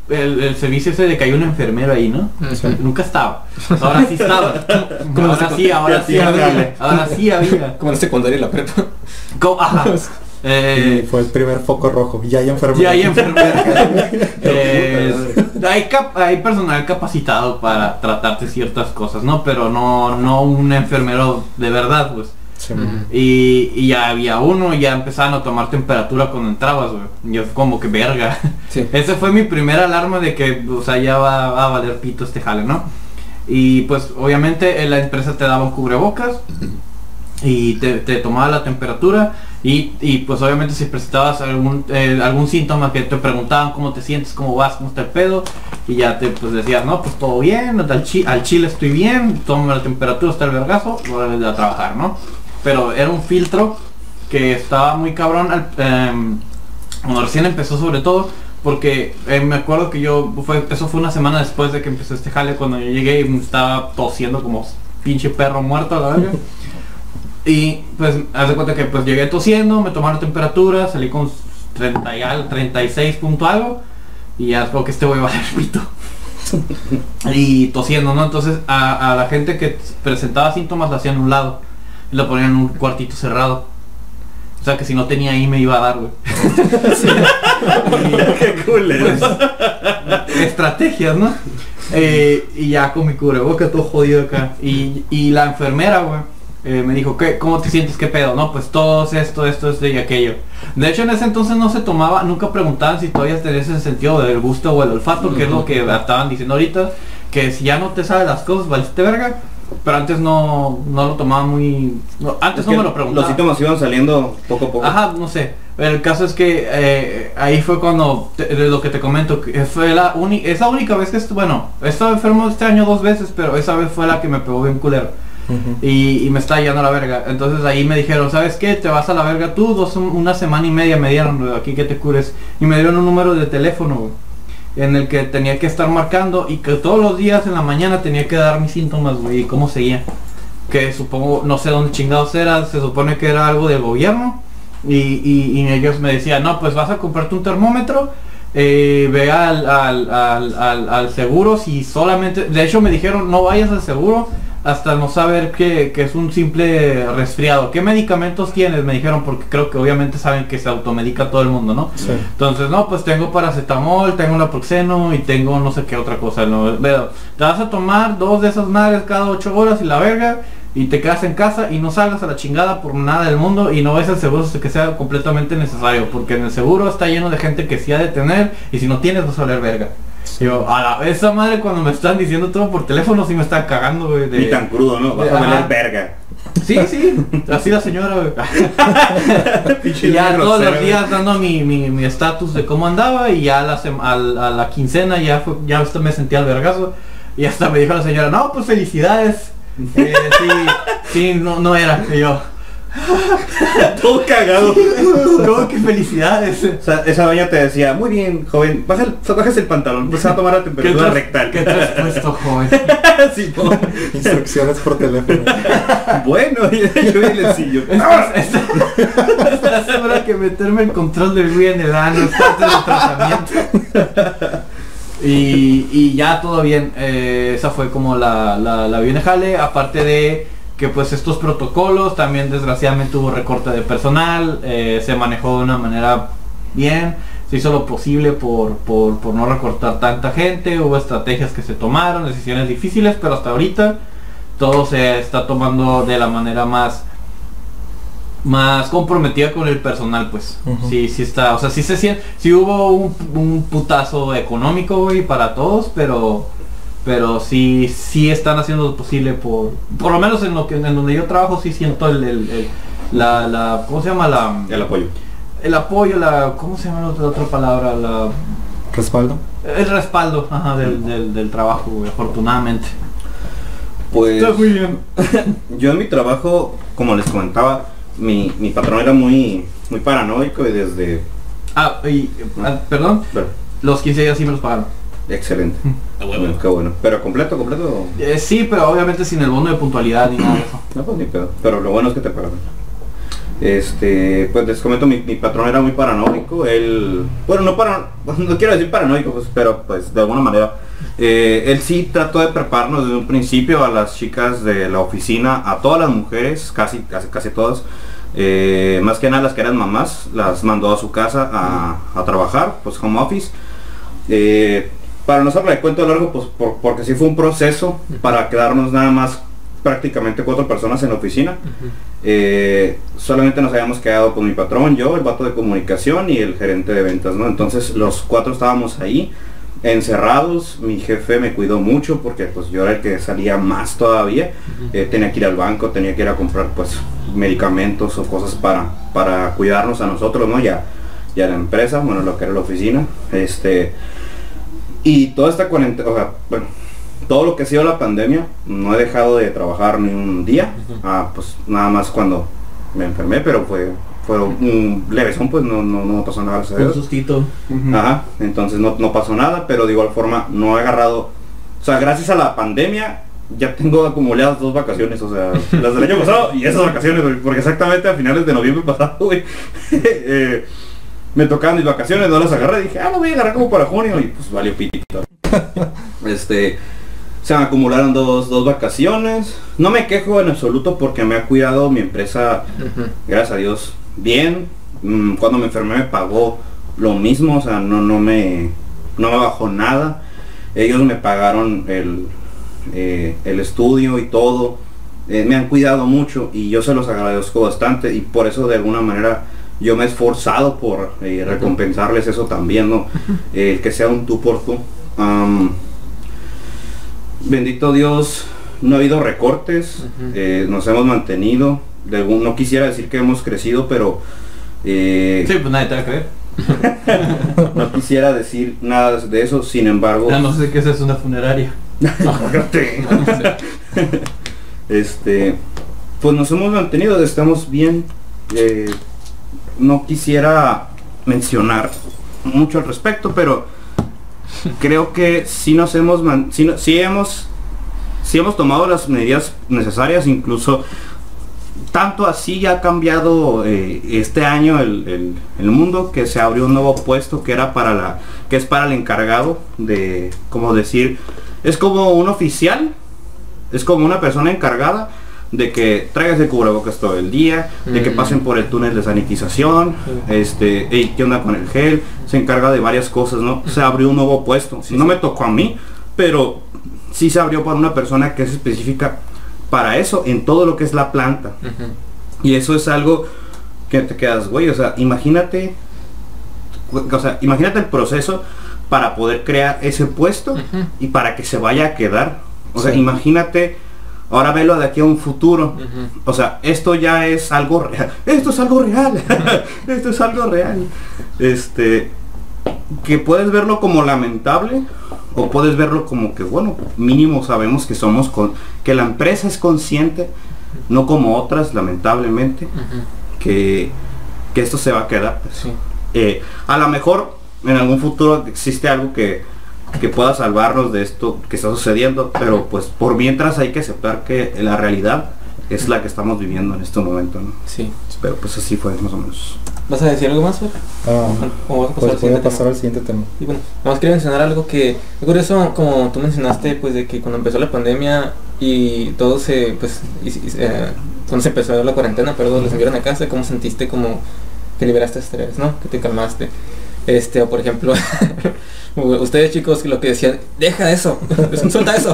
el, el servicio ese de que hay un enfermero ahí, ¿no? Sí. Nunca estaba. Ahora sí estaba. Como Ahora la sí, ahora sí había. Ahora sí había. Como en la secundaria y la prepa. Co- Ajá. Y Eh, fue el primer foco rojo. Ya hay enfermedad. ya hay enfermera. Eh, hay, cap- hay personal capacitado para tratarte ciertas cosas, ¿no? Pero no, no un enfermero de verdad, pues. Sí, Ujú. Y, y ya había uno, y ya empezaban a tomar temperatura cuando entrabas, güey. Yo como que verga. Sí. Ese fue mi primera alarma de que, o sea, ya va, va a valer pito este jale, ¿no? Y pues obviamente eh, la empresa te daba un cubrebocas y te, te tomaba la temperatura y, y pues obviamente si presentabas algún eh, algún síntoma que te preguntaban cómo te sientes, cómo vas, cómo está el pedo, y ya te pues decías, no, pues todo bien, al, chi al chile estoy bien, toma la temperatura, está el vergazo, voy a trabajar, ¿no? Pero era un filtro que estaba muy cabrón al, eh, cuando recién empezó, sobre todo porque eh, me acuerdo que yo fue, eso fue una semana después de que empezó este jale, cuando yo llegué y me estaba tosiendo como pinche perro muerto a la verga. Y pues haz de cuenta que pues llegué tosiendo, me tomaron temperatura, salí con treinta y algo, treinta y seis punto algo, y ya creo que este güey va a ser pito. Y tosiendo, ¿no? Entonces a, a la gente que presentaba síntomas la hacían a un lado y lo ponían en un cuartito cerrado. O sea que si no tenía ahí me iba a dar, güey. Qué culero. Pues, estrategias, ¿no? Eh, y ya con mi cubreboca todo jodido acá. Y, y la enfermera, güey, eh, me dijo, ¿qué, ¿cómo te sientes? ¿Qué pedo? No, pues todo esto, esto, esto y aquello. De hecho en ese entonces no se tomaba, nunca preguntaban si todavía tenés ese sentido del gusto o el olfato, que es lo que estaban diciendo ahorita, que si ya no te sabes las cosas, valiste verga. Pero antes no, no lo tomaba muy... no, antes Es no que me lo preguntaba. Los síntomas iban saliendo poco a poco. Ajá, no sé. El caso es que eh, ahí fue cuando, te, de lo que te comento, que fue la única, es la única vez que, estu bueno, he estado enfermo este año dos veces, pero esa vez fue la que me pegó bien culero. Ujú. Y, y me está yendo a la verga. Entonces ahí me dijeron, ¿sabes qué? Te vas a la verga tú, dos, una semana y media me dieron, güey, aquí que te cures. Y me dieron un número de teléfono, güey, en el que tenía que estar marcando y que todos los días en la mañana tenía que dar mis síntomas, güey, y cómo seguía. Que supongo, no sé dónde chingados era, se supone que era algo del gobierno. Y, y, y ellos me decían, no, pues vas a comprarte un termómetro, eh, ve al, al, al, al, al seguro, si solamente, de hecho me dijeron, no vayas al seguro hasta no saber que, que es un simple resfriado. ¿Qué medicamentos tienes? Me dijeron, porque creo que obviamente saben que se automedica todo el mundo, ¿no? Sí. Entonces, no, pues tengo paracetamol, tengo naproxeno y tengo no sé qué otra cosa, ¿no? Pero te vas a tomar dos de esas madres cada ocho horas y la verga, y te quedas en casa y no salgas a la chingada por nada del mundo y no ves el seguro hasta que sea completamente necesario, porque en el seguro está lleno de gente que sí ha de tener, y si no tienes vas a valer verga. Yo, a la esa madre, cuando me están diciendo todo por teléfono, sí me están cagando, güey. Ni tan crudo, ¿no? Vas a Ajá. valer verga. Sí, sí, así la señora, güey. Pinche Y ya grosero, todos los güey. días dando mi mi mi estatus de cómo andaba, y ya a la, sema- al- a la quincena ya fue, ya hasta me sentía al vergazo, y hasta me dijo la señora, no, pues felicidades. Eh, sí, sí, no, no era. Y yo, Todo cagado. ¿cómo que felicidades? O sea, esa doña te decía, muy bien, joven, baja el, bajas el pantalón, pues a tomar la temperatura traes- rectal. ¿Qué traes puesto, joven? Sí, po. Instrucciones por teléfono. Bueno, y yo y le sillo. Esta, esta, esta segura que meterme el control del Wii en el ano, es parte del tratamiento. Y, y ya todo bien, eh, esa fue como la, la, la bien de jale, aparte de que pues estos protocolos, también desgraciadamente hubo recorte de personal, eh, se manejó de una manera bien, se hizo lo posible por, por, por no recortar tanta gente, hubo estrategias que se tomaron, decisiones difíciles, pero hasta ahorita todo se está tomando de la manera más más comprometida con el personal, pues. Ujú. Sí, sí está, o sea, sí se siente, sí hubo un, un putazo económico, güey, para todos, pero pero sí sí están haciendo lo posible por por lo menos en lo que en donde yo trabajo, sí siento el, el, el- la la ¿cómo se llama? La El apoyo. el apoyo, la ¿cómo se llama la otra, otra palabra? La Respaldo. el respaldo, ajá, del, del, del trabajo, güey, afortunadamente. Pues Está muy bien. yo en mi trabajo, como les comentaba, mi, mi patrón era muy muy paranoico y desde... Ah, y ah, perdón, Pero, los quince días sí me los pagaron. excelente. Ah, Bueno, qué bueno. Pero completo, completo. Eh, sí, pero obviamente sin el bono de puntualidad ni nada de eso. No, pues ni pedo. Pero lo bueno es que te pagaron. Este, pues les comento, mi, mi patrón era muy paranoico, él, bueno, no para, no quiero decir paranoico, pues, pero pues de alguna manera, eh, él sí trató de prepararnos desde un principio a las chicas de la oficina, a todas las mujeres, casi, casi, casi todas, eh, más que nada las que eran mamás, las mandó a su casa a, a trabajar, pues home office. Eh, para no hacerle de cuento largo, pues por, porque sí fue un proceso para quedarnos nada más prácticamente cuatro personas en la oficina. Uh-huh. eh, solamente nos habíamos quedado con mi patrón, yo, el vato de comunicación y el gerente de ventas, ¿no? Entonces los cuatro estábamos ahí encerrados. Mi jefe me cuidó mucho porque pues yo era el que salía más todavía. Uh-huh. eh, tenía que ir al banco, tenía que ir a comprar pues medicamentos o cosas para para cuidarnos a nosotros, ¿no? Ya ya la empresa, bueno, lo que era la oficina, este y toda esta cuarentena, o sea, bueno, todo lo que ha sido la pandemia, no he dejado de trabajar ni un día. Uh-huh. ah, pues nada más cuando me enfermé, pero fue fue un levesón, pues no, no, no pasó nada. Un sustito. Uh-huh. Ajá, entonces no, no pasó nada, pero de igual forma no he agarrado, o sea, gracias a la pandemia ya tengo acumuladas dos vacaciones, o sea, las del año pasado y esas vacaciones, porque exactamente a finales de noviembre pasado, güey, eh, me tocaban mis vacaciones, no las agarré, dije, ah, lo voy a agarrar como para junio, y pues valió pitito. Este... Se me acumularon dos, dos vacaciones. No me quejo en absoluto porque me ha cuidado mi empresa, uh-huh. gracias a Dios, bien. Mm, cuando me enfermé me pagó lo mismo, o sea, no, no, me, no me bajó nada. Ellos me pagaron el, eh, el estudio y todo. Eh, me han cuidado mucho y yo se los agradezco bastante, y por eso de alguna manera yo me he esforzado por eh, recompensarles eso también, ¿no? Uh-huh. eh, que sea un tú por tú. Um, Bendito Dios, no ha habido recortes. Uh-huh. eh, nos hemos mantenido. De algún, no quisiera decir que hemos crecido, pero... Eh, sí, pues nadie te va a creer. No quisiera decir nada de eso, sin embargo... Ya no sé qué es eso, una funeraria. Este, pues nos hemos mantenido, estamos bien. Eh, no quisiera mencionar mucho al respecto, pero... creo que sí nos hemos man, sí, sí hemos sí hemos tomado las medidas necesarias, incluso tanto así ya ha cambiado eh, este año el, el, el mundo, que se abrió un nuevo puesto que era para la que es para el encargado de, como decir, es como un oficial, es como una persona encargada de que traigas el cubrebocas todo el día, de que pasen por el túnel de sanitización, este, hey, ¿qué onda con el gel? Se encarga de varias cosas, ¿no? Se abrió un nuevo puesto, sí, no sí. me tocó a mí, pero sí se abrió para una persona que es específica para eso, en todo lo que es la planta. Uh-huh. Y eso es algo que te quedas, güey, o sea, imagínate, o sea, imagínate el proceso para poder crear ese puesto, uh-huh. y para que se vaya a quedar. O sí. sea, imagínate... Ahora velo de aquí a un futuro. Uh-huh. O sea, esto ya es algo real. Esto es algo real. Esto es algo real. Este, que puedes verlo como lamentable, o puedes verlo como que, bueno, mínimo sabemos que somos con, que la empresa es consciente, no como otras, lamentablemente, uh-huh. que, que esto se va a quedar. Pues. Sí. Eh, a lo mejor en algún futuro existe algo que que pueda salvarnos de esto que está sucediendo, pero pues por mientras hay que aceptar que la realidad es la que estamos viviendo en este momento, ¿no? Sí. Pero pues así fue más o menos. ¿Vas a decir algo más, Fer? Uh, ¿O vas a pasar, pues al, voy a pasar al siguiente tema? Y bueno, vamos a querer mencionar algo que, por eso, como tú mencionaste, pues de que cuando empezó la pandemia y todo se, pues, y, y, eh, cuando se empezó la cuarentena, perdón, los enviaron a casa, ¿cómo sentiste como que liberaste estrés, no? Que te calmaste. Este, o por ejemplo, ustedes chicos, lo que decían, deja eso, suelta eso.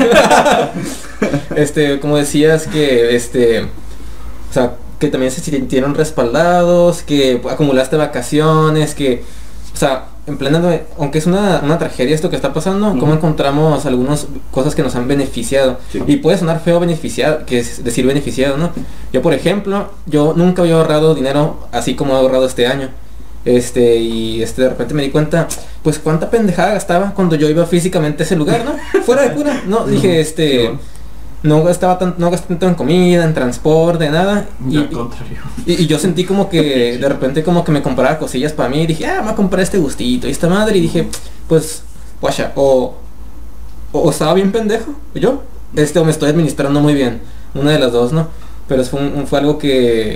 Este, como decías que, este, o sea, que también se sintieron respaldados, que acumulaste vacaciones, que, o sea, en plena, aunque es una, una tragedia esto que está pasando, uh-huh. cómo encontramos algunas cosas que nos han beneficiado. Sí. Y puede sonar feo beneficiado, que es decir beneficiado, ¿no? Yo, por ejemplo, yo nunca había ahorrado dinero así como he ahorrado este año. Este, y este de repente me di cuenta, pues cuánta pendejada gastaba cuando yo iba físicamente a ese lugar, ¿no? Fuera de cura, no, dije, este, no gastaba tanto, no gasté tanto en comida, en transporte, nada. Y, al contrario. Y, y yo sentí como que de repente como que me compraba cosillas para mí y dije, ah, me voy a comprar este gustito y esta madre, y dije, pues, guacha, o, o, o estaba bien pendejo, yo, este, o me estoy administrando muy bien, una de las dos, ¿no? Pero fue, un, fue algo que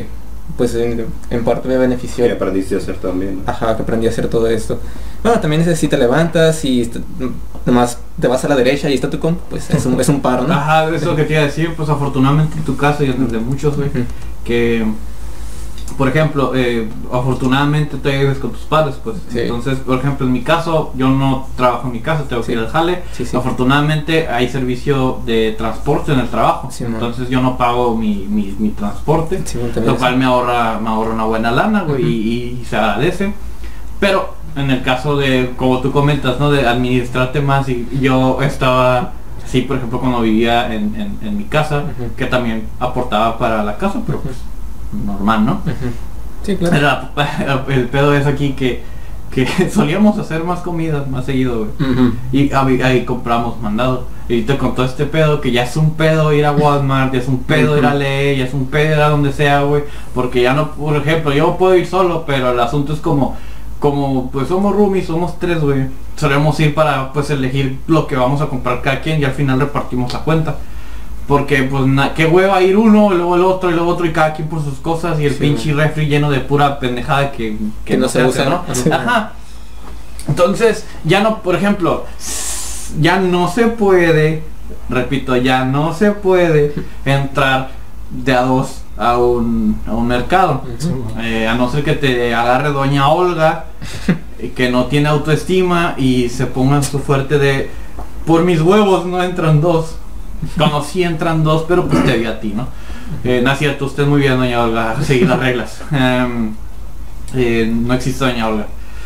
pues en, en parte me benefició. Que aprendiste a hacer también, ¿no? Ajá, que aprendí a hacer todo esto. Bueno, también es, si te levantas y est- nomás te vas a la derecha y está tu compu, pues es un, es un paro, ¿no? Ajá, eso es lo que te iba a decir, pues afortunadamente en tu caso y en el de muchos, güey, Ujú. que, por ejemplo, eh, afortunadamente te vives con tus padres, pues, Sí. entonces, por ejemplo, en mi caso, yo no trabajo en mi casa, tengo Sí. que ir al jale, Sí, sí. afortunadamente hay servicio de transporte en el trabajo, Sí, man. entonces yo no pago mi, mi, mi transporte, Sí, bueno, también lo es- cual me ahorra, me ahorra una buena lana, güey, Ujú. y, y se agradece, pero en el caso de, como tú comentas, ¿no? De administrarte más, y yo estaba, sí, por ejemplo, cuando vivía en, en, en mi casa, Ujú. que también aportaba para la casa, pero pues normal, ¿no? Ujú. Sí, claro. Era- el pedo es aquí que, que solíamos hacer más comidas más seguido, güey. Ujú. Y ahí, ahí compramos mandado. Y te contó este pedo que ya es un pedo ir a Walmart, ya es un pedo ir a Ley, ya es un pedo ir a donde sea, güey. Porque ya no, por ejemplo, yo puedo ir solo, pero el asunto es como, como pues somos roomies, somos tres, güey. Solemos ir para pues elegir lo que vamos a comprar cada quien y al final repartimos la cuenta. Porque pues na- qué hueva ir uno, y luego el otro, y luego otro, y cada quien por sus cosas, y el Sí, pinche güey. refri lleno de pura pendejada que, Que no se hace, usa, ¿no? Sí. Ajá. Entonces, ya no, por ejemplo, ya no se puede, repito, ya no se puede entrar de a dos a un, a un mercado. Ujú. Eh, a no ser que te agarre doña Olga, eh, que no tiene autoestima y se ponga en su fuerte de por mis huevos no entran dos. Cuando sí entran dos, pero pues te vi a ti, ¿no? Eh, no es cierto, usted muy bien, doña Olga, seguir las reglas. Em, eh, no existe doña Olga.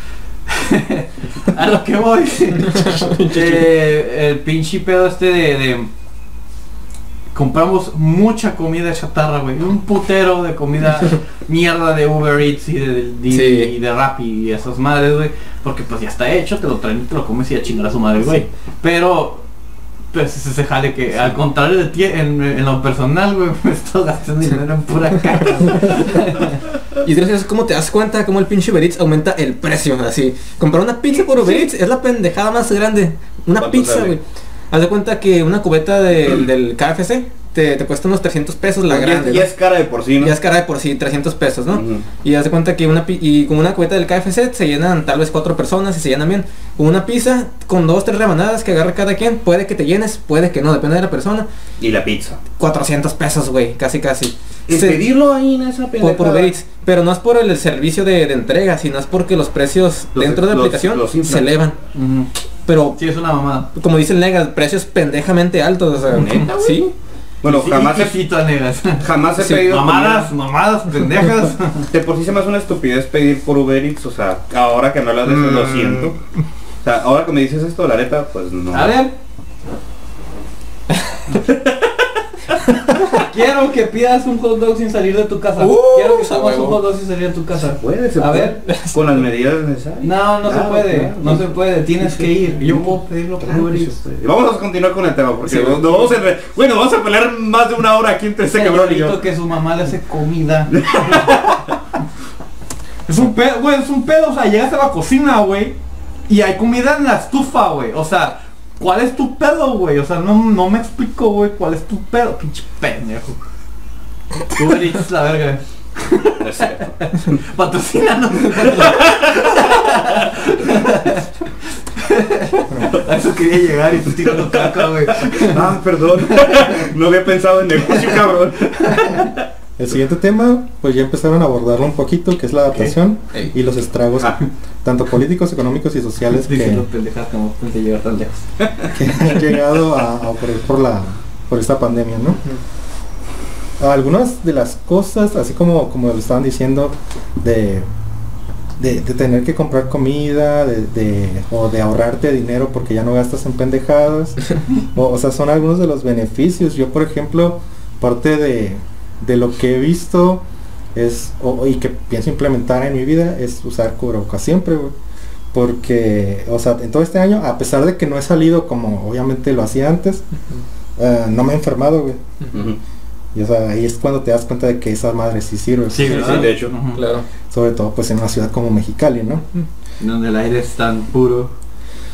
A lo que voy. eh, el pinche pedo este de, de compramos mucha comida chatarra, güey, un putero de comida mierda de Uber Eats y de, de, Sí. y de Rappi y esas madres, güey, porque pues ya está hecho, te lo traen y te lo comes y a chingar a su madre, güey. Sí. Pero pues ese se jale que al contrario de ti en, en lo personal, güey, me estoy gastando dinero en pura caca. Y entonces cómo te das cuenta cómo el pinche Uber Eats aumenta el precio, así. Comprar una pizza por Uber Eats es la pendejada más grande. Una ¿Cuánto pizza, sale? güey. Haz de cuenta que una cubeta del, del K F C te, te cuesta unos trescientos pesos la Ya- grande. ya ¿no? es cara de por sí, ¿no? Ya es cara de por sí, trescientos pesos, ¿no? Ujú. Y haz de cuenta que una pi- y con una cubeta del K F C se llenan tal vez cuatro personas y se llenan bien. Con una pizza, con dos, tres rebanadas que agarre cada quien, puede que te llenes, puede que no, depende de la persona. Y la pizza. cuatrocientos pesos, güey, casi casi. Y Se- pedirlo ahí en esa por, pendejada. por Uber Eats, pero no es por el servicio de, de entrega, sino es porque los precios Los- dentro de la los- aplicación los inflan. se elevan. Ujú. Pero Sí, es una mamada. como dice el Nega, precios pendejamente altos, o sea, ¿Neta, güey? sí. Bueno, Sí, jamás he, sí, negas. jamás he Sí, pedido Mamadas, comida. mamadas, pendejas. De por sí se me hace una estupidez pedir por Uber Eats, o sea, ahora que me hablas de eso Mm. lo siento. O sea, ahora que me dices esto, la neta, pues no. A ver. Quiero que pidas un hot dog sin salir de tu casa. Uh, Quiero que a comas un huevo. hot dog sin salir de tu casa. Puede, se A puede. ver. Con las medidas necesarias. No, no Claro, se puede. claro. No se puede. Tienes Sí, que sí. ir. Yo puedo pedirlo por Claro Uber que se Eats. puede. Vamos a continuar con el tema porque Sí. no, no vamos a enre- bueno, vamos a pelear más de una hora aquí entre este cabrón y yo. Señorito que su mamá le hace comida. Es un pedo, güey, es un pedo. O sea, llegas a la cocina, güey, y hay comida en la estufa, güey. O sea, ¿cuál es tu pedo, güey? O sea, no, no me explico, güey, cuál es tu pedo, pinche pendejo. Uber Eats, la verga. No es cierto. Patrocínanos. A eso quería llegar y tú tirando caca, güey. Ah, perdón. No había pensado en negocio, cabrón. El siguiente tema, pues ya empezaron a abordarlo un poquito, que es la adaptación Ey. y los estragos, Ah. tanto políticos, económicos y sociales que, Diciendo pendejas que no pensé llegar tan lejos. que han llegado a, a ocurrir por la por esta pandemia, ¿no? Algunas de las cosas, así como, como lo estaban diciendo, de, de, de tener que comprar comida, de, de- o de ahorrarte dinero porque ya no gastas en pendejadas, o, o sea, son algunos de los beneficios. Yo, por ejemplo, parte de, de lo que he visto es, o, y que pienso implementar en mi vida, es usar cubrebocas siempre, güey. Porque, o sea, en todo este año, a pesar de que no he salido como obviamente lo hacía antes, eh, no me he enfermado, güey. Ujú. Y o sea, ahí es cuando te das cuenta de que esa madre sí sirve. Sí, ¿verdad? de hecho. Ujú. Claro. Sobre todo pues en una ciudad como Mexicali, ¿no? Donde el aire es tan puro.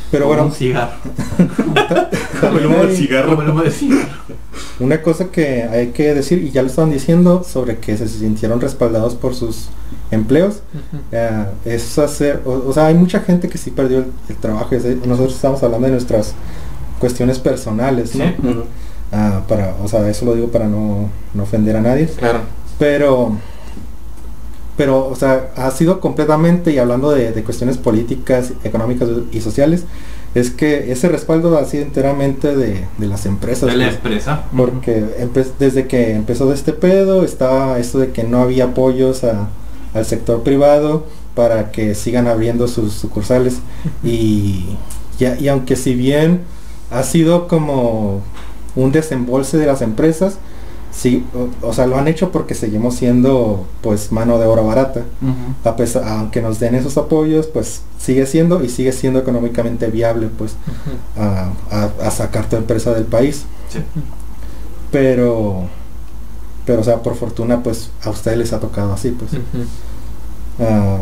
Pero Como bueno, un cigarro. Como el humo del cigarro. Como el humo del cigarro. una cosa que hay que decir, y ya lo estaban diciendo, sobre que se sintieron respaldados por sus empleos, Ujú. eh, es hacer, o, o sea, hay mucha gente que sí perdió el, el trabajo. Es de- nosotros estamos hablando de nuestras cuestiones personales, ¿no? Sí. Ujú. Ah, para, o sea, eso lo digo para no, no ofender a nadie, Claro. pero, pero, o sea, ha sido completamente, y hablando de, de cuestiones políticas, económicas y sociales, es que ese respaldo ha sido enteramente de, de las empresas. De la pues. empresa. Porque empe- desde que empezó este pedo estaba esto de que no había apoyos a- al sector privado para que sigan abriendo sus sucursales. Y, ya- y aunque si bien ha sido como un desembolse de las empresas, sí, o, o sea, lo han hecho porque seguimos siendo pues mano de obra barata. Ujú. A pesar, aunque nos den esos apoyos, pues sigue siendo y sigue siendo económicamente viable pues Ujú. a, a- a sacar tu empresa del país. Sí. Pero, pero o sea, por fortuna, pues a ustedes les ha tocado así, pues. Ujú. Ah,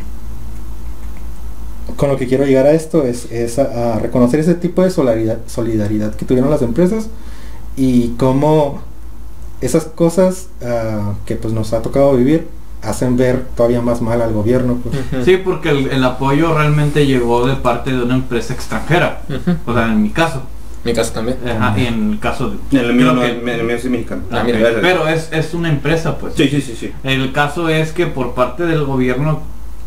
con lo que quiero llegar a esto es, es a, a reconocer ese tipo de solidaridad, solidaridad que tuvieron las empresas y cómo esas cosas ah, que pues nos ha tocado vivir hacen ver todavía más mal al gobierno, pues. Ujú. Sí, porque el, el apoyo realmente llegó de parte de una empresa extranjera. Ujú. O sea, en mi caso. Mi caso también. Ajá, y en el caso de... En el mío, creo no, que- en el mío soy mexicano. Ah, mira. Gracias. Pero es, es una empresa, pues. Sí, sí, sí, sí. El caso es que por parte del gobierno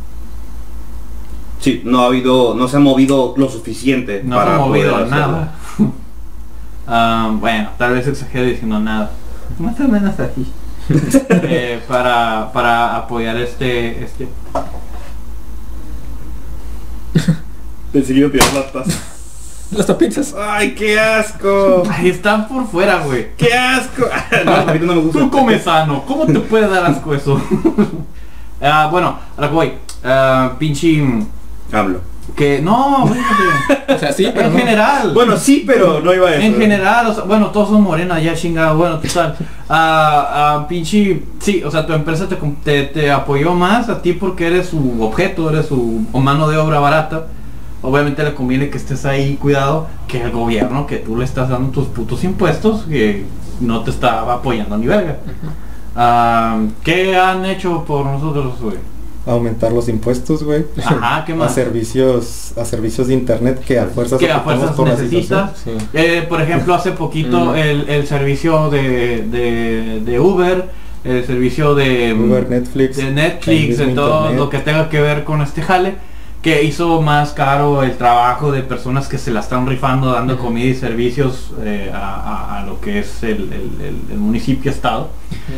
Sí, no ha habido, no se ha movido lo suficiente no se ha poder movido hacerlo. nada. Ah, bueno, tal vez exagero diciendo nada. Más o menos así. Eh, para, para apoyar este... este Pensé que iba a tirar las tazas. Las tapitas. ¡Ay, qué asco! Ahí están por fuera, güey. ¡Qué asco! No, las papitas no me gustan. Tú comes sano, ¿cómo te puede dar asco eso? Ah, bueno, a la que voy. Ah, pinche... Hablo. Que no, fíjate. O sea, sí, pero En no. general. Bueno, sí, pero no iba a eso. En general, o sea, bueno, todos son morenas ya chingada, bueno, total. Ah, ah, pinche, sí, o sea, tu empresa te, com- te, te apoyó más a ti porque eres su objeto, eres su o mano de obra barata. Obviamente le conviene que estés ahí cuidado que el gobierno, que tú le estás dando tus putos impuestos, que no te está apoyando ni verga. Ah, ¿Qué han hecho por nosotros, güey? Aumentar los impuestos, güey. Ajá, ¿qué A más? servicios, a servicios de internet que a fuerzas Que a ocupamos fuerzas por la necesitas. situación. Sí. Eh, por ejemplo, hace poquito Mm. el, el servicio de, de, de Uber, el servicio de Uber, Netflix, de el Netflix, de mismo todo internet. lo que tenga que ver con este jale, que hizo más caro el trabajo de personas que se la están rifando dando Ujú. comida y servicios eh, a, a- a lo que es el, el- el- el municipio estado.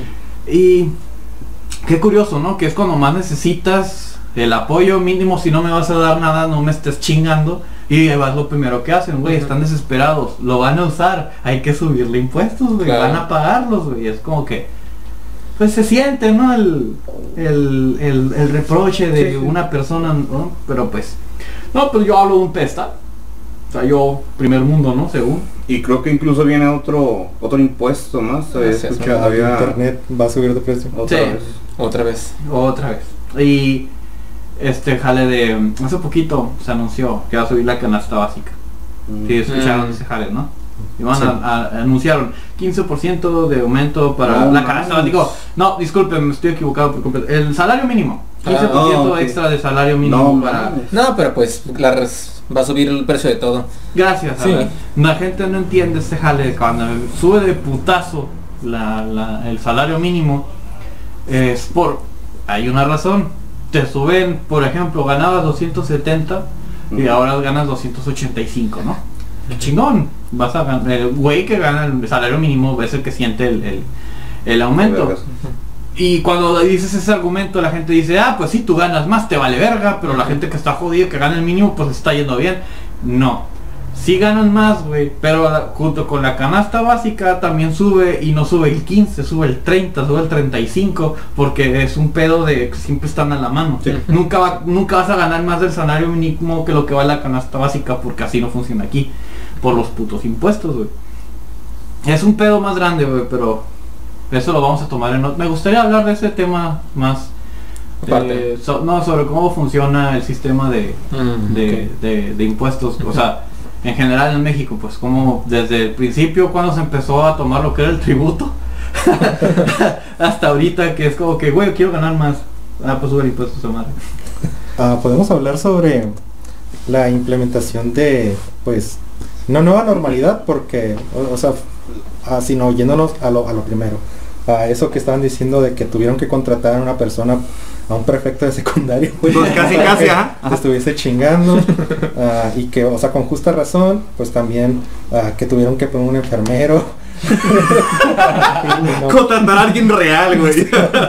Y qué curioso, ¿no? Que es cuando más necesitas el apoyo mínimo. Si no me vas a dar nada, no me estés chingando. Y ahí vas lo primero que hacen, güey, Ujú. están desesperados, lo van a usar, hay que subirle impuestos, güey, Claro. van a pagarlos, güey. Es como que, pues se siente, ¿no? El, el, el, el reproche de Sí, sí. una persona, ¿no? Pero pues, no, pues yo hablo de un pedestal. O sea, yo, primer mundo, ¿no? Según. Y creo que incluso viene otro otro impuesto más. Había Gracias, escuchado, Ah, el había internet va a subir de precio. otra Sí. vez. Otra vez. Otra vez. Y este jale de... Hace poquito se anunció que va a subir la canasta básica. Mm. Sí, escucharon Mm. ese jale, ¿no? Y van Sí. a, a- anunciaron quince por ciento de aumento para No la mames. canasta básica. Digo, no, disculpen, me estoy equivocado por completo. El salario mínimo. quince por ciento Ah, ok. extra de salario mínimo No, para... mames. No, pero pues la res- va a subir el precio de todo. Gracias, Sí. Alan. La gente no entiende este jale. Cuando sube de putazo la, la- el salario mínimo, es por... Hay una razón. Te suben, por ejemplo, ganabas doscientos setenta y Ujú. ahora ganas doscientos ochenta y cinco, ¿no? ¡Qué chingón! Vas a ganar... El güey que gana el salario mínimo es el que siente el, el, el aumento. Vergas. Y cuando dices ese argumento, la gente dice, ah, pues sí, tú ganas más, te vale verga, pero la gente que está jodida, que gana el mínimo, pues está yendo bien. No. Sí ganan más, güey, pero la- junto con la canasta básica también sube, y no sube el quince, sube el treinta, sube el treinta y cinco, porque es un pedo de que siempre están a la mano. Sí. Nunca, va- nunca vas a ganar más del salario mínimo que lo que va la canasta básica, porque así no funciona aquí, por los putos impuestos, güey. Es un pedo más grande, güey, pero eso lo vamos a tomar en... ot- Me gustaría hablar de ese tema más Aparte. Eh, so- no, sobre cómo funciona el sistema de, Mm, de, ok. de, de impuestos. O sea, en general en México, pues como desde el principio cuando se empezó a tomar lo que era el tributo, hasta ahorita que es como que, güey, quiero ganar más. Ah, pues sube el impuesto a madre. Ah, podemos hablar sobre la implementación de, pues, una nueva normalidad, porque, o, o sea, ah, sino yéndonos a lo, a lo primero, a eso que estaban diciendo de que tuvieron que contratar a una persona, a un prefecto de secundaria, güey, Pues casi, para casi, que ajá. te estuviese chingando, ah, y que, o sea, con justa razón, pues también ah, que tuvieron que poner un enfermero. Y no- Contratar a alguien real, güey.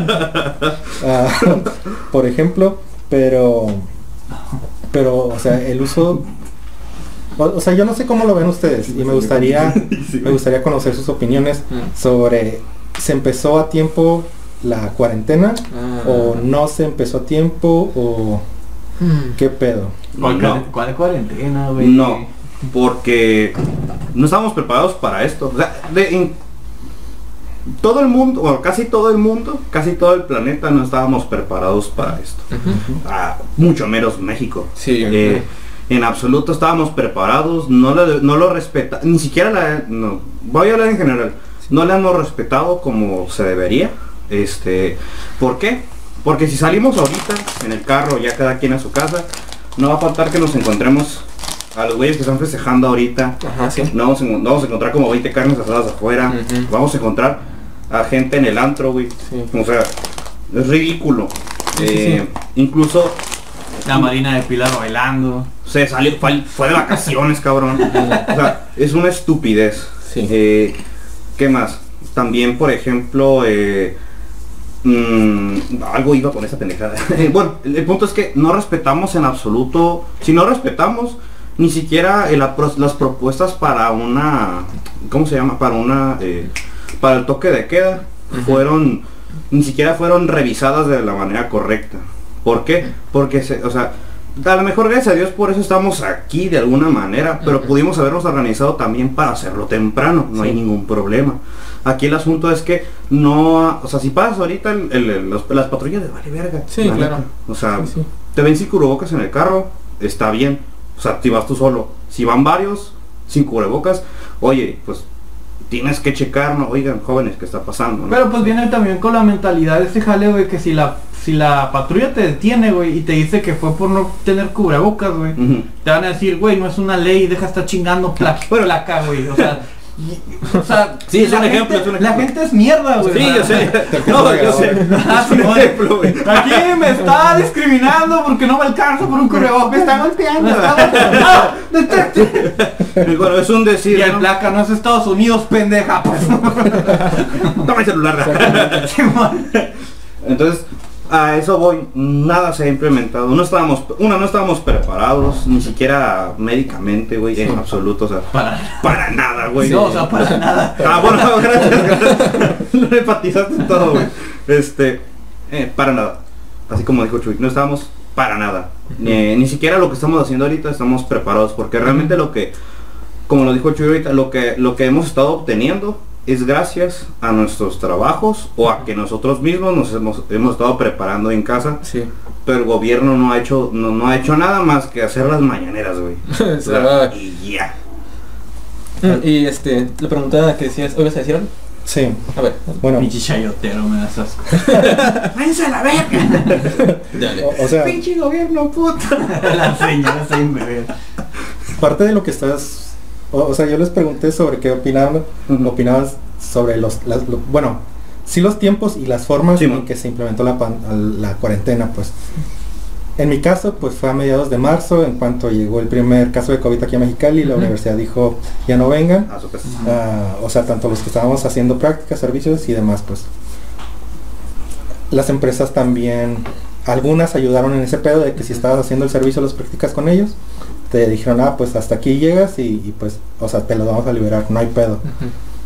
Ah, por ejemplo, pero pero o sea, el uso o, o sea, yo no sé cómo lo ven ustedes y me gustaría me gustaría conocer sus opiniones Mm. sobre se empezó a tiempo la cuarentena Ah. o no se empezó a tiempo o Mm. qué pedo. ¿Cuál, No. cuaren- cuál cuarentena, güey? No, porque no estábamos preparados para esto. O sea, de- en todo el mundo, bueno, casi todo el mundo, casi todo el planeta no estábamos preparados para esto. Ujú. Ah, mucho menos México. Sí, Eh, en absoluto estábamos preparados, no lo, no lo respeta, ni siquiera la, no, voy a hablar en general, no le hemos respetado como se debería. Este, ¿por qué? Porque si salimos ahorita en el carro, ya cada quien a su casa, no va a faltar que nos encontremos a los güeyes que están festejando ahorita. Ajá, sí. No vamos, a, no vamos a encontrar como veinte carnes asadas afuera. Ujú. Vamos a encontrar a gente en el antro, güey. Sí. O sea, es ridículo. Sí, sí, Eh, Incluso La Marina de Pilar bailando. se salió, fue, fue de vacaciones, cabrón. O sea, es una estupidez. Sí. Eh, ¿Qué más? También, por ejemplo, eh, mm, algo iba con esa pendejada. Bueno, el, el punto es que no respetamos en absoluto. Si no respetamos ni siquiera el apro- las propuestas para una, ¿cómo se llama? Para una, eh, para el toque de queda, Ujú. fueron, ni siquiera fueron revisadas de la manera correcta. ¿Por qué? Porque, se, o sea, a lo mejor gracias a Dios por eso estamos aquí de alguna manera, pero Ujú. pudimos habernos organizado también para hacerlo temprano, no hay Sí. ningún problema. Aquí el asunto es que no, o sea, si pasas ahorita el, el- el- los- las patrullas de vale verga. Sí, la claro. neta. O sea, Sí, sí. te ven sin cubrebocas en el carro, está bien. O sea, si vas tú solo. Si van varios sin cubrebocas, oye, pues tienes que checar, ¿no? Oigan, jóvenes, ¿qué está pasando? ¿no? Pero pues viene también con la mentalidad de este jale, güey, que si la si la patrulla te detiene, güey, y te dice que fue por no tener cubrebocas, güey, Ujú. te van a decir, güey, no es una ley, deja estar chingando pla Bueno. placa, güey, o sea, y- o sea, Sí, es la un gente- ejemplo, es un La ejemplo. gente es mierda, güey. Sí, o yo sea, sé. empiezas No, a yo grabar. sé. Ah, Es un Simón. ejemplo, güey. Aquí me está discriminando porque no me alcanza por un cubrebocas. Me está golpeando. Me está golpeando. ¡Ah! ¡Detente! Bueno, es un decir, Y el ¿no? placa no es Estados Unidos, pendeja. Pues. Toma el celular. Simón. Entonces, a eso voy, nada se ha implementado, no estábamos, una, no estábamos preparados, ni siquiera médicamente, güey, en absoluto, o sea, Para, para nada, güey. no, o sea, para nada. Ah, bueno, gracias, gracias. Lo enfatizaste en todo, güey. Este, eh, para nada. Así como dijo Chuy, no estábamos para nada. Ni, ni siquiera lo que estamos haciendo ahorita estamos preparados, porque realmente lo que, como lo dijo Chuy ahorita, lo que, lo que hemos estado obteniendo es gracias a nuestros trabajos o a que nosotros mismos nos hemos, hemos estado preparando en casa, Sí. pero el gobierno no ha hecho, no, no ha hecho nada más que hacer las mañaneras, güey. O sea, y ya. Mm, Y este, la pregunta que decías, ¿hoy vas a decir algo? Sí. A ver. Bueno, Pinche chayotero, me das asco. ¡Váyanse a la verga! Dale. o, o sea, ¡Pinche gobierno, puta! La señora está en bebé. parte de lo que estás o, o sea, yo les pregunté sobre qué opinaban, Ujú. opinaban sobre los, las, lo- bueno, sí los tiempos y las formas Sí, en man. que se implementó la, pan- la cuarentena, pues. En mi caso, pues fue a mediados de marzo, en cuanto llegó el primer caso de COVID aquí a Mexicali, la Ujú. universidad dijo, ya no vengan. Ah, supe. Ah, o sea, tanto los que estábamos haciendo prácticas, servicios y demás, pues. Las empresas también, algunas ayudaron en ese pedo de que si estabas haciendo el servicio, las prácticas con ellos, te dijeron, ah, pues hasta aquí llegas y, y, pues, o sea, te lo vamos a liberar, no hay pedo. Ujú.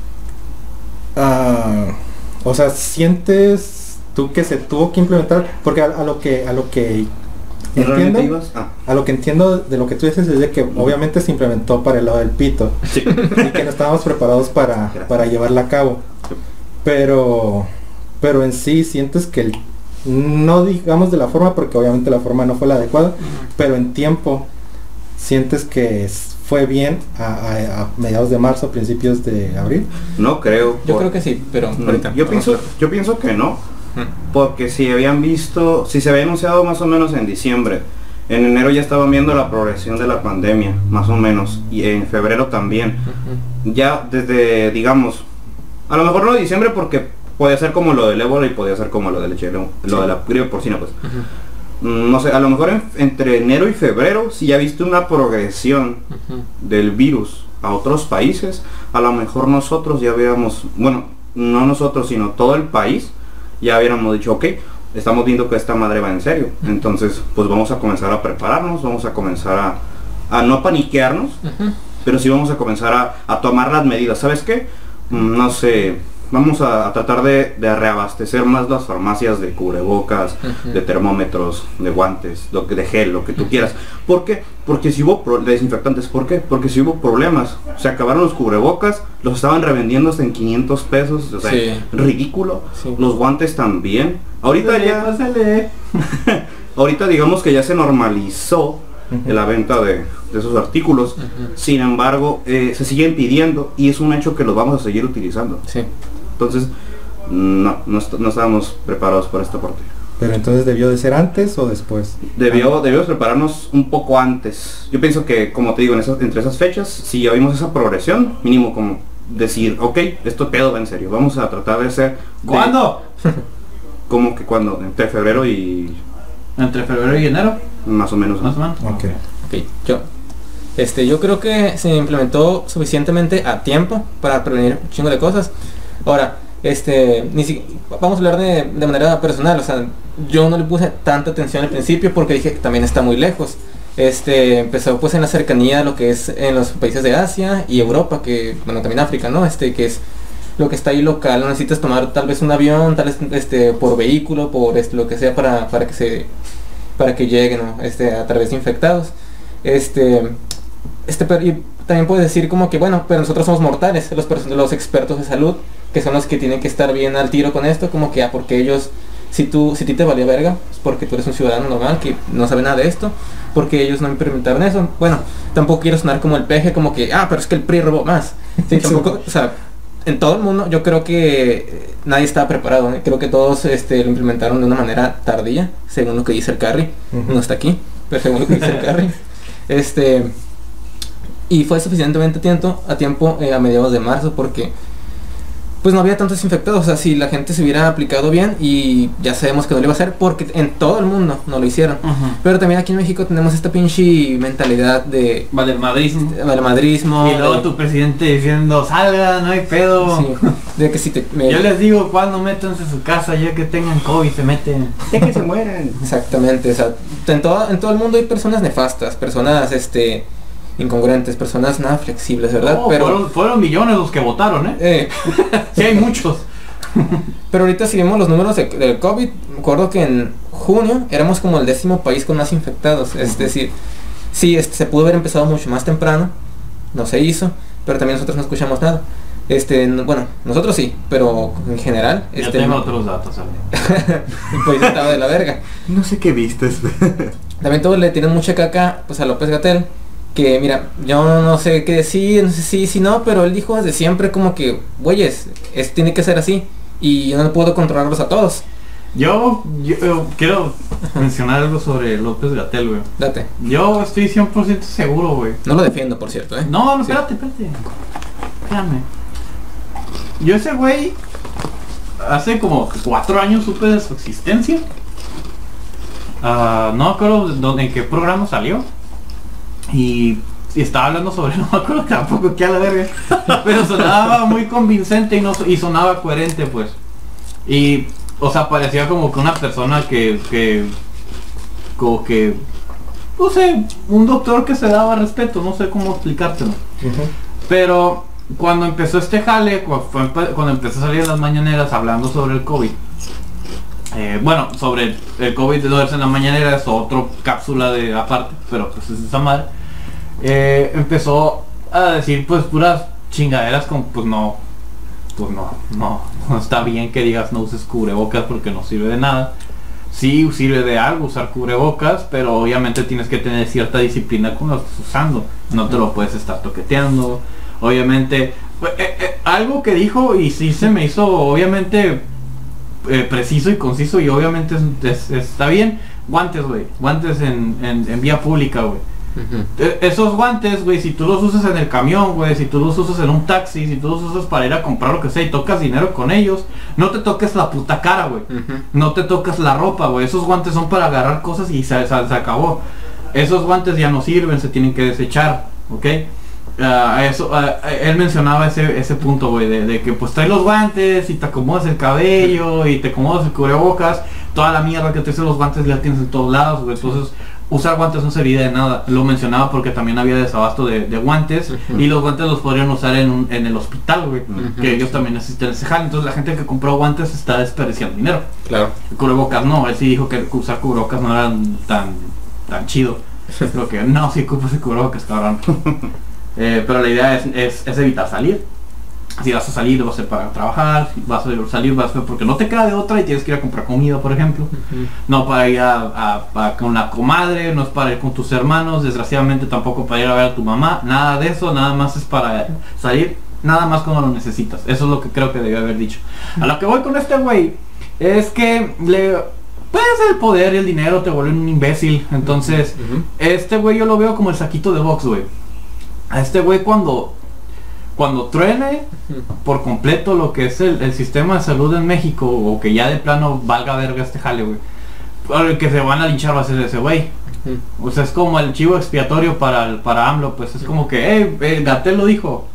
Ah, o sea, sientes tú que se tuvo que implementar, porque a, a lo que, a lo que ¿Realmente entiendo, ibas? Ah, a lo que entiendo de lo que tú dices es de que obviamente se implementó para el lado del pito. sí. Y que no estábamos preparados para, Gracias. para llevarla a cabo. Pero pero en sí sientes que el no digamos de la forma, porque obviamente la forma no fue la adecuada, pero en tiempo, ¿sientes que es- fue bien a, a- a mediados de marzo, principios de abril? No creo. Yo por- creo que sí, pero No, ahorita. yo vamos pienso, a ver. yo pienso que no. Ujú. Porque si habían visto, si se había anunciado más o menos en diciembre, en enero ya estaban viendo la progresión de la pandemia, más o menos, y en febrero también. Ujú. Ya desde, digamos, a lo mejor no de diciembre porque podía ser como lo del ébola y podía ser como lo del H L, lo de la gripe porcina, pues. Ujú. Mm, No sé, a lo mejor en- entre enero y febrero, si ya viste una progresión Ujú. del virus a otros países, a lo mejor nosotros ya habíamos, bueno, no nosotros, sino todo el país, ya hubiéramos dicho, ok, estamos viendo que esta madre va en serio, entonces pues vamos a comenzar a prepararnos, vamos a comenzar a, a no paniquearnos, Ujú. pero sí vamos a comenzar a, a tomar las medidas. ¿Sabes qué? Mm, No sé, vamos a, a tratar de, de reabastecer más las farmacias de cubrebocas, Ujú. de termómetros, de guantes, lo que, de gel, lo que tú quieras. ¿Por qué? Porque si hubo pro- de desinfectantes, ¿por qué? Porque si hubo problemas. Se acabaron los cubrebocas, los estaban revendiendo hasta en quinientos pesos, o sea, Sí. ridículo. Sí. Los guantes también. Ahorita Pásale, ya, pásale. ahorita digamos que ya se normalizó Ujú. la venta de, de esos artículos. Ujú. Sin embargo, eh, se siguen pidiendo y es un hecho que los vamos a seguir utilizando. Sí. Entonces, no, no, est- no estábamos preparados para esta parte. Pero entonces debió de ser antes o después. Debió, debíamos prepararnos un poco antes. Yo pienso que, como te digo, en esas, entre esas fechas, si ya vimos esa progresión, mínimo como decir, ok, esto pedo va en serio, vamos a tratar de ser... de- ¿Cuándo? Como que cuando, entre febrero y Entre febrero y enero, más o menos. más o menos. Ok. Ok, yo. Este, yo creo que se implementó suficientemente a tiempo para prevenir un chingo de cosas. Ahora, este, ni si, vamos a hablar de, de manera personal, o sea, yo no le puse tanta atención al principio porque dije que también está muy lejos. Este, empezó pues en la cercanía de lo que es en los países de Asia y Europa, que, bueno, también África, ¿no? Este, que es lo que está ahí local, no necesitas tomar tal vez un avión, tal vez este, por vehículo, por este, lo que sea para, para que se, para que lleguen, ¿no? Este, a través de infectados. Este, este, pero y también puedes decir como que bueno, pero nosotros somos mortales, los, perso- los expertos de salud, que son los que tienen que estar bien al tiro con esto, como que ah, porque ellos, si tú, si a ti te valía verga, es porque tú eres un ciudadano normal que no sabe nada de esto, porque ellos no implementaron eso. Bueno, tampoco quiero sonar como el peje, como que, ah, pero es que el P R I robó más. Sí, tampoco, o sea, en todo el mundo yo creo que eh, nadie estaba preparado, ¿eh? Creo que todos este, lo implementaron de una manera tardía, según lo que dice el Carry. Ujú. No está aquí, pero según lo que dice el Carry. Este, y fue suficientemente tiempo, a tiempo eh, a mediados de marzo, porque pues no había tantos infectados. O sea, si la gente se hubiera aplicado bien, y ya sabemos que no lo iba a hacer porque en todo el mundo no lo hicieron. Ujú. Pero también aquí en México tenemos esta pinche mentalidad de Vale, madrismo. valemadrismo, Y luego de- tu presidente diciendo, salga, no hay pedo. sí, de que si te me- Yo les digo, cuando métanse a su casa, ya que tengan COVID, se meten. Ya que se mueran. Exactamente, o sea, en todo, en todo el mundo hay personas nefastas, personas este incongruentes, personas nada flexibles, ¿verdad? No, pero fueron, fueron millones los que votaron, ¿eh? eh, Sí, hay muchos. pero ahorita si vemos los números de- del COVID, me acuerdo que en junio éramos como el décimo país con más infectados, es decir, sí, este, se pudo haber empezado mucho más temprano, no se hizo, pero también nosotros no escuchamos nada. Este, no- bueno, nosotros sí, pero en general, Ya este, tengo no- otros datos, ¿sabes? el país estaba de la verga. No sé qué vistes. También todos le tienen mucha caca pues a López Gatell, que mira, yo no sé qué decir, no sé si si no, pero él dijo desde siempre como que, güeyes, es tiene que ser así y yo no puedo controlarlos a todos. Yo, yo, eh, quiero mencionar algo sobre López Gatell, güey. Date. Yo estoy cien por ciento seguro, güey. No lo defiendo, por cierto, ¿eh? No, no, Sí. espérate, espérate. Espérame. Yo ese güey, hace como cuatro años supe de su existencia. Ah, no me acuerdo de dónde, en qué programa salió. Y, y estaba hablando sobre, no me acuerdo tampoco qué a la verga. Pero sonaba muy convincente y, no, y sonaba coherente, pues. Y, o sea, parecía como que una persona que, que, como que, no sé, un doctor que se daba respeto, no sé cómo explicártelo. Ujú. Pero cuando empezó este jale, cu- fue empe- cuando empezó a salir en las mañaneras hablando sobre el COVID, eh, bueno, sobre el COVID de verse en la mañanera es otro cápsula de aparte, pero pues es esa madre, eh, empezó a decir pues puras chingaderas como pues no, pues no, no, no está bien que digas no uses cubrebocas porque no sirve de nada. sí sirve de algo usar cubrebocas, pero obviamente tienes que tener cierta disciplina con lo que estás usando. No te lo puedes estar toqueteando. Obviamente, eh, eh, algo que dijo y sí se me hizo obviamente eh, preciso y conciso y obviamente es, es, está bien. Guantes, güey. Guantes en, en, en vía pública, güey. Uh-huh. Esos guantes, güey, si tú los usas en el camión, güey, si tú los usas en un taxi, si tú los usas para ir a comprar lo que sea y tocas dinero con ellos, no te toques la puta cara, güey. Uh-huh. No te tocas la ropa, güey. Esos guantes son para agarrar cosas y se, se, se acabó. Esos guantes ya no sirven, se tienen que desechar, ¿ok? Uh, eso, uh, él mencionaba ese, ese punto, güey, de, de que pues traes los guantes y te acomodas el cabello y te acomodas el cubrebocas, toda la mierda que te hacen los guantes ya tienes en todos lados, güey. Entonces usar guantes no serviría de nada. Lo mencionaba porque también había desabasto de, de guantes. Uh-huh. Y los guantes los podrían usar en, un, en el hospital, güey. Uh-huh. Que ellos también necesitan ese jale. Entonces la gente que compró guantes está desperdiciando dinero. Claro. El cubrebocas no. Él sí dijo que usar cubrebocas no era tan, tan chido. Creo que no, sí ocupas el cubrebocas, cabrón. eh, pero la idea es, es, es evitar salir. Si vas a salir, va a ser para trabajar. Si vas a salir, vas a ser porque no te queda de otra y tienes que ir a comprar comida, por ejemplo. Uh-huh. No para ir a, a, a con la comadre, no es para ir con tus hermanos, desgraciadamente tampoco para ir a ver a tu mamá. Nada de eso, nada más es para salir, nada más cuando lo necesitas. Eso es lo que creo que debió haber dicho. A lo que voy con este güey es que le... pues el poder y el dinero te vuelven un imbécil. Entonces, uh-huh. este güey yo lo veo como el saquito de box, güey. A este güey cuando... Cuando truene por completo lo que es el, el sistema de salud en México, o que ya de plano valga verga este jale, güey, el que se van a linchar va a ser ese güey. O sea, es como el chivo expiatorio para, para AMLO, pues es como que, hey, el Gatell lo dijo,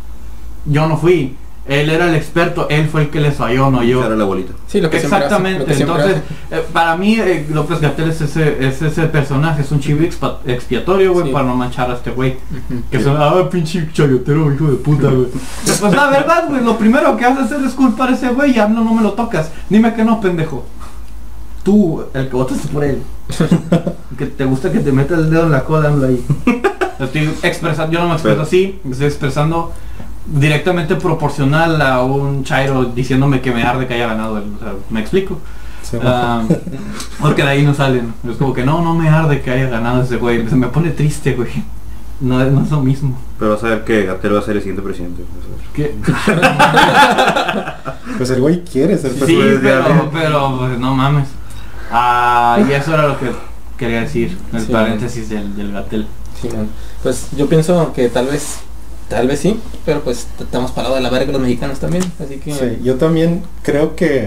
yo no fui, él era el experto, él fue el que les falló, no yo. Era la bolita. Sí, lo que exactamente. Hace, lo que entonces, eh, para mí eh, López Gatell es ese, es ese personaje, es un chivo expa, expiatorio, güey, sí. Para no manchar a este güey. Uh-huh. Que se va, ah, pinche chayotero, hijo de puta, güey. Pues la verdad, güey, lo primero que haces es culpar a ese güey y AMLO no me lo tocas. Dime que no, pendejo. Tú, el que votaste por él. Que te gusta que te metas el dedo en la cola, AMLO ahí. Estoy expresando, yo no me expreso Pero, así, me estoy expresando directamente proporcional a un chairo diciéndome que me arde que haya ganado él. O sea, ¿me explico? Sí, uh, porque de ahí no salen. Es como que no, no me arde que haya ganado ese güey. Se me pone triste, güey. No, no es lo mismo. Pero vas a ver que Gatell va a ser el siguiente presidente. ¿Qué? Pues el güey quiere ser presidente. Sí, pero, pero pues, no mames. Ah, y eso era lo que quería decir. El sí, paréntesis del, del Gatell. Sí, man. Pues yo pienso que tal vez Tal vez sí, pero pues estamos parados de la verga los mexicanos también, así que... Sí, yo también creo que...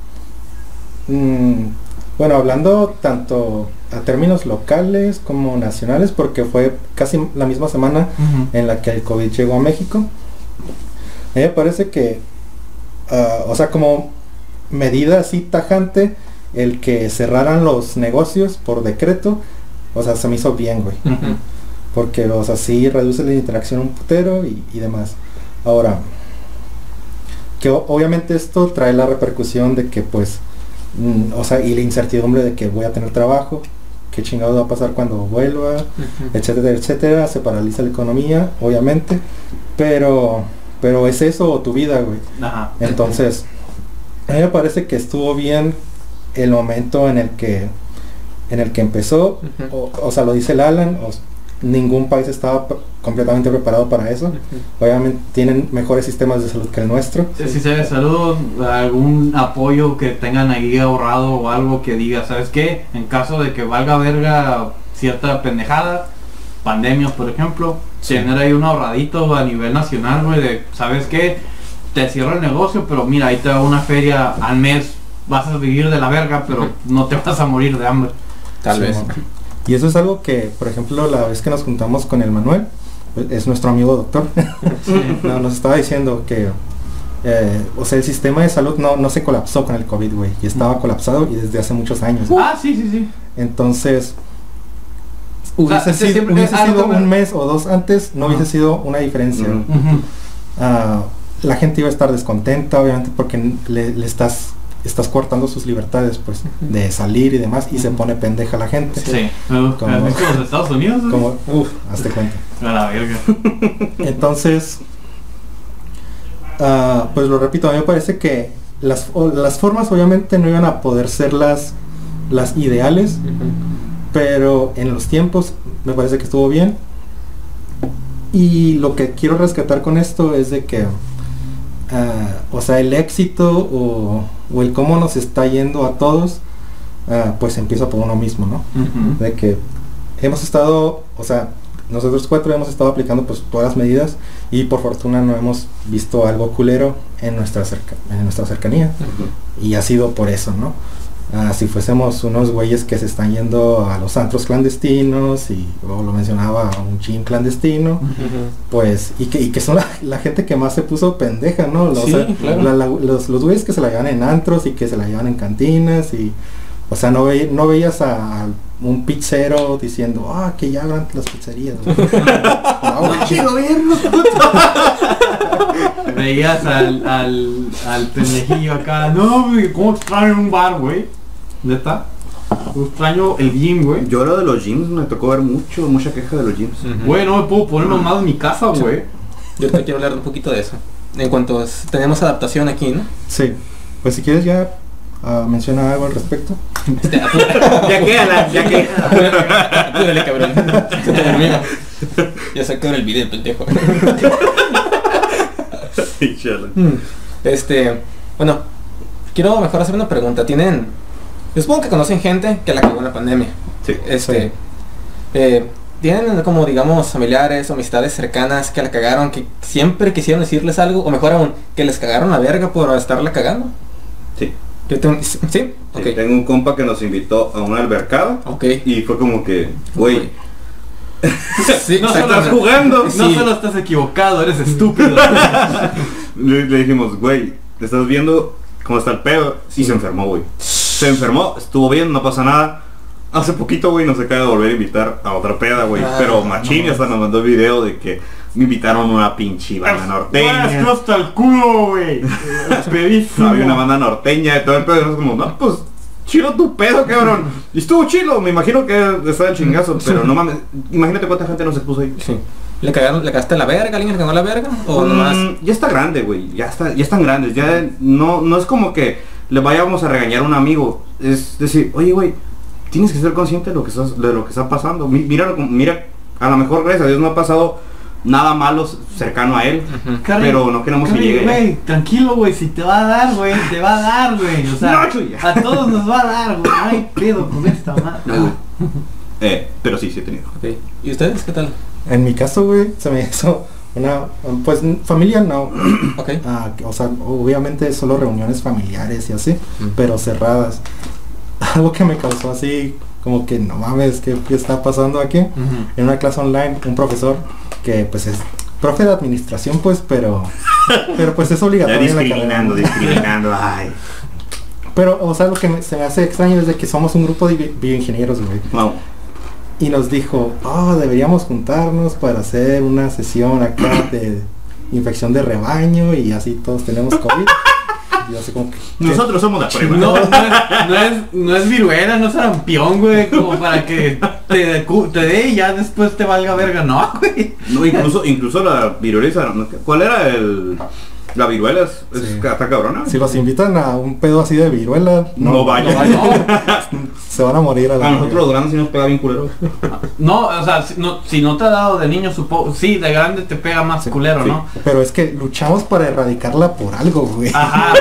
Mmm, bueno, hablando tanto a términos locales como nacionales, porque fue casi la misma semana uh-huh. en la que el COVID llegó a México, a mí me parece que, uh, o sea, como medida así tajante, el que cerraran los negocios por decreto, o sea, se me hizo bien, güey. Uh-huh. Porque, o sea, sí reduce la interacción un putero y, y demás. Ahora, que o, obviamente esto trae la repercusión de que, pues, mm, o sea, y la incertidumbre de que voy a tener trabajo, qué chingado va a pasar cuando vuelva, uh-huh. etcétera, etcétera. Se paraliza la economía, obviamente, pero, pero es eso o tu vida, güey. Ajá. Entonces, a mí me parece que estuvo bien el momento en el que, en el que empezó, uh-huh. o, o sea, lo dice el Alan, o, ningún país estaba p- completamente preparado para eso. Uh-huh. Obviamente tienen mejores sistemas de salud que el nuestro. Sí, sí, de salud, algún apoyo que tengan ahí ahorrado o algo que diga, ¿sabes qué? En caso de que valga verga cierta pendejada, pandemias por ejemplo, sí. Tener ahí un ahorradito a nivel nacional, güey, de, ¿sabes qué? Te cierra el negocio, pero mira, ahí te da una feria al mes, vas a vivir de la verga, pero uh-huh. no te vas a morir de hambre. Tal sí, vez. Man. Y eso es algo que, por ejemplo, la vez que nos juntamos con el Manuel, es nuestro amigo doctor, sí. no, nos estaba diciendo que, eh, o sea, el sistema de salud no, no se colapsó con el COVID, güey, y estaba colapsado y desde hace muchos años. Uh, ah, sí, sí, sí. Entonces, hubiese, o sea, sido, hubiese sido un mes o dos antes, no uh-huh. hubiese sido una diferencia. Uh-huh. Uh, la gente iba a estar descontenta, obviamente, porque le, le estás... estás cortando sus libertades, pues, uh-huh. de salir y demás, y uh-huh. se pone pendeja la gente. Sí, como, como los Estados Unidos, ¿no? Como, uff, hazte cuenta. A la verga. Entonces, uh, pues lo repito, a mí me parece que las, o, las formas obviamente no iban a poder ser las las ideales, Ujú. pero en los tiempos me parece que estuvo bien. Y lo que quiero rescatar con esto es de que, ah, o sea, el éxito o, o el cómo nos está yendo a todos, ah, pues empieza por uno mismo, ¿no? Ujú. De que hemos estado, o sea, nosotros cuatro hemos estado aplicando pues todas las medidas y por fortuna no hemos visto algo culero en nuestra cerca, en nuestra cercanía, y ha sido por eso, ¿no? Ah, si fuésemos unos güeyes que se están yendo a los antros clandestinos y o lo mencionaba, a un gym clandestino, Ujú. pues, y que, y que son la, la gente que más se puso pendeja, ¿no? O Sí, sea, claro. la- la- los, los güeyes que se la llevan en antros y que se la llevan en cantinas y, o sea, no, ve, no veías a un pizzero diciendo, ah, que ya abran las pizzerías, güey. No, güey. gobierno! Veías al, al, al pendejillo acá, no, güey, ¿cómo extraño un bar, güey? ¿Neta? Extraño el gym, güey. Yo lo de los gyms me tocó ver mucho, mucha queja de los gyms. Ujú. Güey, no me puedo poner mamado en mi casa, güey. Yo te quiero hablar un poquito de eso. En cuanto a, tenemos adaptación aquí, ¿no? Sí, pues si quieres ya ah, menciona algo al respecto. Este, apúrale, Ya que, Alan, ya que. apúrale, cabrón. Se te termina. Ya sacó el video, pendejo. Mm, Este, bueno, quiero mejor hacer una pregunta. Tienen, yo supongo que conocen gente que la cagó en la pandemia. Sí. Este, Sí. eh, tienen como digamos familiares o amistades cercanas que la cagaron, que siempre quisieron decirles algo, o mejor aún, que les cagaron la verga por estarla cagando. Sí. Yo tengo- ¿Sí? Sí, Ok. tengo un compa que nos invitó a un albercado Ok. y fue como que, güey, Sí, No exacto. estás jugando. No Sí. solo estás equivocado, eres estúpido. Le, le dijimos, güey, ¿te estás viendo cómo está el pedo? Y se enfermó, güey. Se enfermó, estuvo bien, no pasa nada. Hace poquito, güey, nos acaba de volver a invitar a otra peda, güey. Ah, Pero machín, no hasta nos mandó el video de que me invitaron a una pinche banda norteña. hasta el culo, güey. Pedísimo. Había una banda norteña y todo el pedo. Y nosotros como, no, pues, chilo tu pedo, cabrón. Y estuvo chilo, me imagino que estaba el chingazo. Pero no mames, imagínate cuánta gente no se puso ahí. Sí. ¿Le cagaron, le cagaste la verga? ¿Alguien le cagó la verga? ¿O Mm, nomás? ya está grande, güey. Ya está, ya están grandes. Ya no, no es como que le vayamos a regañar a un amigo. Es decir, oye, güey, tienes que ser consciente de lo que estás, de lo que está pasando. Mi- Mira, mira, a lo mejor gracias a Dios no ha pasado nada malo cercano a él. Ujú. Carrie, Pero no queremos que Carrie, llegue. güey, tranquilo, güey, si te va a dar, güey, te va a dar, güey. O sea, No, Chuya. a todos nos va a dar, güey. No hay pedo con esta madre. Eh, pero sí, sí he tenido. Ok. ¿Y ustedes qué tal? En mi caso, güey, se me hizo una, pues familia no, Ok. ah, o sea, obviamente solo reuniones familiares y así, Mm. pero cerradas. Algo que me causó así, como que no mames, ¿qué, qué está pasando aquí? Ujú. En una clase online, un profesor que pues es profe de administración, pues, pero, pero pues es Ya obligatorio en la discriminando, carrera. discriminando. Ay. Pero, o sea, lo que me- se me hace extraño es de que somos un grupo de bi- bioingenieros, güey. No. Y nos dijo, oh, deberíamos juntarnos para hacer una sesión acá de infección de rebaño y así todos tenemos COVID. Y yo así como que, ¿qué? Nosotros somos la prueba. No, no es, no es, no es viruela, no es sarampión, güey, como para que te, cu- te dé y ya después te valga verga, no, güey. No, incluso, incluso la viruela. ¿no? ¿Cuál era el...? La viruela es, es Sí. está cabrona. Si los invitan a un pedo así de viruela, no, No vayan. No, se van a morir a la A nosotros los verga. grandes sí nos pega bien culero. no, o sea, si no, si no te ha dado de niño, supongo, sí, de grande te pega más culero, sí. ¿no? Pero es que luchamos para erradicarla por algo, güey. Ajá.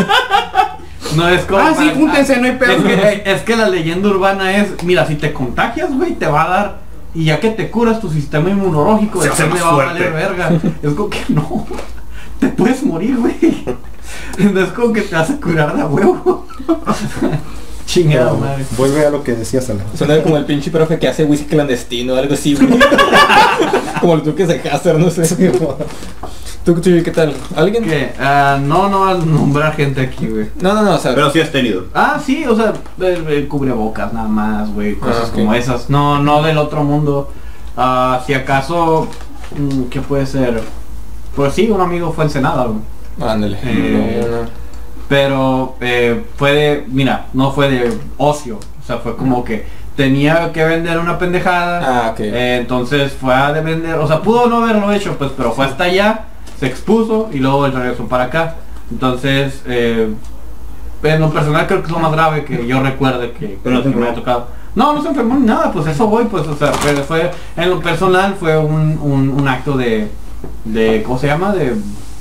No es como. Ah, sí, para- júntense, no hay pedo. Es que, es que la leyenda urbana es, mira, si te contagias, güey, te va a dar. Y ya que te curas, tu sistema inmunológico Se de hace me más va a fuerte. valer verga. Es como que no. Te puedes morir, güey. No es como que te vas a curar de a huevo. Chingada Pero madre. vuelve a lo que decías, Alan. Suena como el pinche profe que hace whisky clandestino o algo así, güey. Como los duques de Cáceres, no sé. ¿Tú, tú, qué tal? ¿Alguien? ¿Qué? Ah, no, no vas a nombrar gente aquí, güey. No, no, no, o sea... Pero sí has tenido. Ah, sí, o sea, el, el cubrebocas nada más, güey, cosas Ah, ok. como esas. No, no del otro mundo. Ah, si acaso, mm, ¿qué puede ser? Pues sí, un amigo fue Ensenada, güey. Ándale. Eh, No, no. Pero eh, fue de, mira, no fue de ocio. O sea, fue como que tenía que vender una pendejada. Ah, ok. eh, entonces fue a de vender, o sea, pudo no haberlo hecho, pues, pero fue hasta allá, se expuso y luego regresó para acá. Entonces, eh, en lo personal creo que es lo más grave que yo recuerde que, Pero no te que me ha enfermó. tocado. No, no se enfermó ni nada, pues eso voy, pues, o sea, pero fue, en lo personal fue un, un, un acto de, de, ¿cómo se llama? De,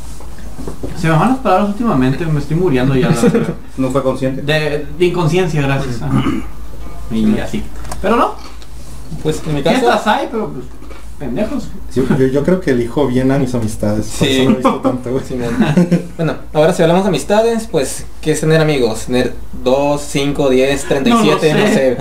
se me van las palabras últimamente, me estoy muriendo ya. La, No fue consciente. de, de inconsciencia, gracias. Ajá. Y así. Pero no, Pues en mi caso... fiestas hay, pero pues, pendejos. Yo, yo, yo creo que elijo bien a mis amistades. Por Sí. eso no he visto tanto, güey. Simón. Bueno, ahora si hablamos de amistades, pues, ¿qué es tener amigos? Tener dos, cinco, diez, treinta y siete, No no lo sé. sé.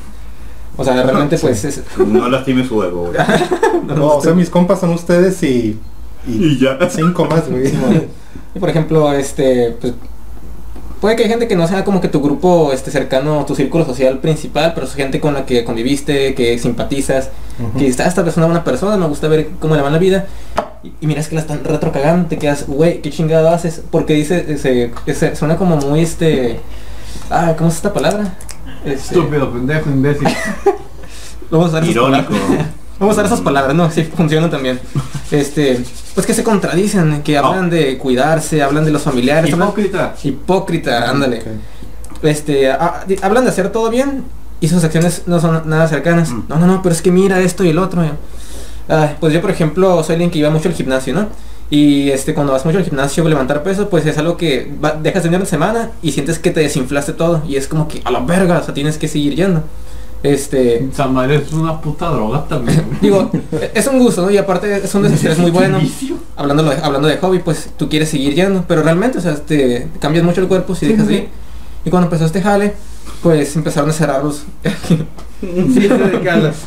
O sea, realmente pues Sí. es... No lastime su ego, güey. No, o sea, mis compas son ustedes y... Y ya. cinco más, güey. Y por ejemplo, este, pues, puede que hay gente que no sea como que tu grupo este cercano, tu círculo social principal, pero es gente con la que conviviste, que simpatizas, Ujú. que está esta persona buena persona, me gusta ver cómo le va en la vida. Y, y miras que la están retrocagando, te quedas, güey, ¿qué chingado haces? Porque dice, ese, ese, suena como muy este... Ah, ¿cómo es esta palabra? Este, Estúpido, pendejo, imbécil. Vamos a usar esas Irónico. palabras. Vamos a usar esas palabras, no, sí funcionan también. Este, pues que se contradicen, que hablan de cuidarse, hablan de los familiares, hablan- Hipócrita. hipócrita, ándale. Ok. Este, a- di- hablan de hacer todo bien y sus acciones no son nada cercanas. Mm. No, no, no, pero es que mira esto y el otro. Ah, pues yo, por ejemplo, soy alguien que iba mucho al gimnasio, ¿no? Y este, cuando vas mucho al gimnasio, levantar peso, pues es algo que va- dejas de ir una semana y sientes que te desinflaste todo. Y es como que a la verga, o sea, tienes que seguir yendo. Este, Esa madre es una puta droga también. digo, es un gusto, ¿no? Y aparte es un desestrés muy bueno. Vicio. Hablando de, hablando de hobby, pues tú quieres seguir yendo, pero realmente, o sea, te cambias mucho el cuerpo si Sí, dejas sí, de sí. ir. Y cuando empezó este jale, pues empezaron a cerrarlos. Sí, sé de qué hablas.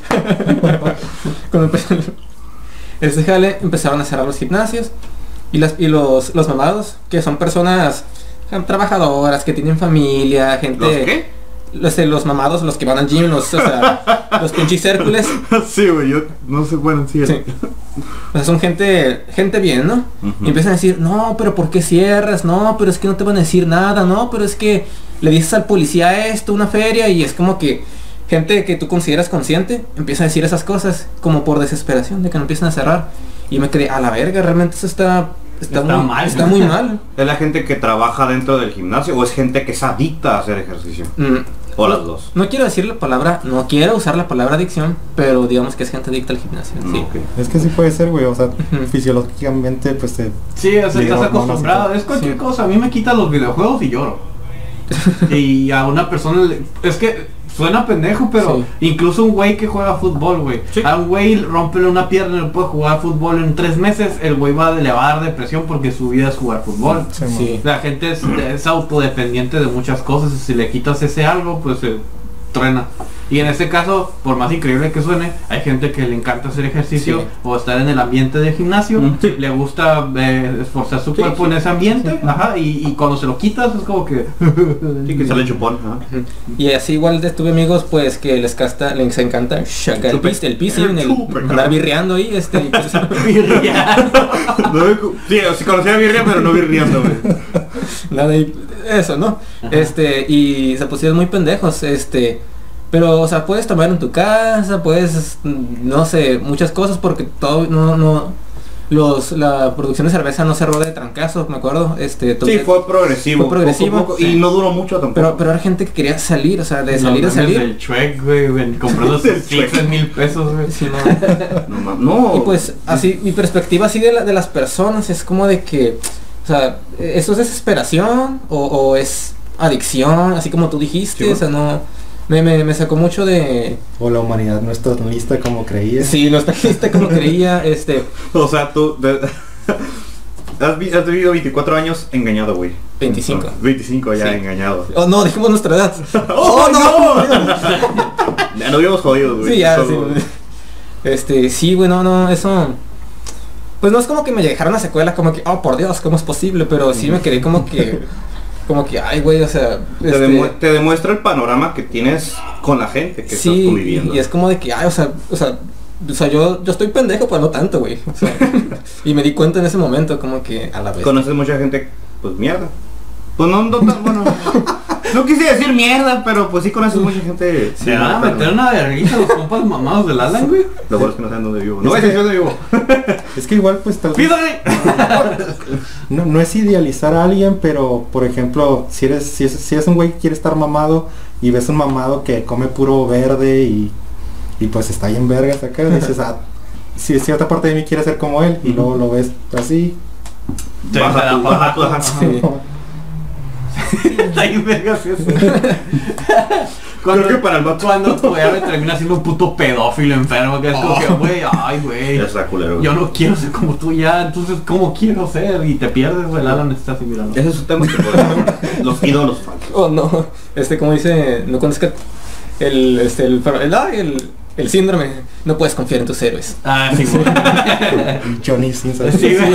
Cuando empezó este jale, empezaron a cerrar los gimnasios y, las, y los, los mamados, que son personas eh, trabajadoras, que tienen familia, gente... ¿Los qué? Los, eh, los mamados, los que van al gym, los, o sea, los pinches Hércules. Sí, güey, yo no sé, bueno, sí. Sí. O sea, son gente, gente bien, ¿no? Ujú. Y empiezan a decir, no, pero ¿por qué cierras? No, pero es que no te van a decir nada, no, pero es que le dices al policía esto, una feria, y es como que gente que tú consideras consciente empieza a decir esas cosas como por desesperación de que no empiezan a cerrar. Y me quedé, a la verga, realmente eso está, está, Está muy, mal. está muy mal. ¿Es la gente que trabaja dentro del gimnasio o es gente que es adicta a hacer ejercicio? Mm, O no, las dos. No quiero decir la palabra, no quiero usar la palabra adicción, pero digamos que es gente adicta al gimnasio. Mm, Sí. ok. Es que sí puede ser, güey. O sea, Ujú. fisiológicamente, pues te... Sí, o sea, Sí, estás hormonas y acostumbrado. todo. Es cualquier Sí. cosa. A mí me quitan los videojuegos y lloro. Y a una persona le- es que suena pendejo, pero Sí. incluso un güey que juega fútbol, güey. Sí. A un güey rompele una pierna y no puede jugar fútbol en tres meses, el güey va a le va a dar depresión porque su vida es jugar fútbol. Sí, man. Sí. La gente es, es autodependiente de muchas cosas y si le quitas ese algo, pues se truena. Y en este caso, por más increíble que suene, hay gente que le encanta hacer ejercicio Sí. o estar en el ambiente de gimnasio, Mm, sí. le gusta eh, esforzar su Sí, cuerpo sí. en ese ambiente, ajá, y, y cuando se lo quitas es como que... Sí, que sale chupón. ¿no? Y así igual de- tuve amigos pues que les casta, les encanta shaca, el Chupe. pis, el pis, sí, en el Chupe. andar birreando ahí, este, y pues, No, sí, sí conocía a Birria, pero no birriando, güey. nada, y eso, ¿no? Este, y se pusieron muy pendejos, este, pero, o sea, puedes tomar en tu casa, puedes, mm, no sé, muchas cosas porque todo, no, no, los, la producción de cerveza no cerró de trancazo, me acuerdo, este, Sí, tuve- fue progresivo. Fue progresivo, poco a poco, sí. Y no duró mucho tampoco. pero, pero era gente que quería salir, o sea, de salir a Los memes salir. del Shrek, güey, güey, comprando sus Del sticks Shrek. en mil pesos, güey. Sí, no. No, ma- no. Y pues así, mi perspectiva así de, la, de las personas es como de que, o sea, ¿eso es desesperación o, o es adicción? Así como tú dijiste, Sí, o sea, no, me, me, me sacó mucho de... O la humanidad no es tan lista como creía. Sí, no está lista como creía, este, O sea, tú... de- has, vi- has vivido veinticuatro años engañado, güey. veinticinco. No, veinticinco ya Sí. engañado. Oh, no, dijimos nuestra edad. ¡Oh, no! Ya nos habíamos jodido, güey. Sí, ya, sí. Solo- Este, sí, güey, no, no, eso... Pues no es como que me dejaron la secuela como que, oh, por Dios, ¿cómo es posible? Pero sí me quedé como que... Como que, ay, güey, o sea... Te, este, demue- te demuestra el panorama que tienes con la gente que estás sí, conviviendo. y es como de que, ay, o sea, o sea, o sea, yo, yo estoy pendejo, pero no tanto, güey. O sea, y me di cuenta en ese momento como que a la vez. Conoces mucha gente, pues mierda. Pues no, no tan bueno. No quise decir mierda, pero pues sí conoces mucha gente. Se van a meter una vergüenza los compas mamados del Alan, güey. Lo bueno es que no saben dónde vivo. No voy a decir dónde vivo. Es que igual pues tal vez... ¡Pídale! No, no es idealizar a alguien, pero por ejemplo, si eres, si es, si es un güey que quiere estar mamado y ves un mamado que come puro verde y, y pues está ahí en vergas acá, dices, ah, si cierta parte de mí quiere ser como él, y luego lo ves así. Baja tu, baja tu, baja tu. Sí. Está bien vergas eso. Creo que para el vato. Cuando tu güey me termina siendo un puto pedófilo enfermo, que es como que, güey, ay, güey. Ya está culero. Yo no quiero ser como tú ya, entonces, ¿cómo quiero ser? Y te pierdes, güey, el Alan está así mirando. Ese es un tema que podemos... Los ídolos falsos. Oh, no. Este, como dice, no conozca el, este, el, el, ah, el, el síndrome. No puedes confiar en tus héroes. Ah, sí, güey. Johnny sin saber. Sí, güey.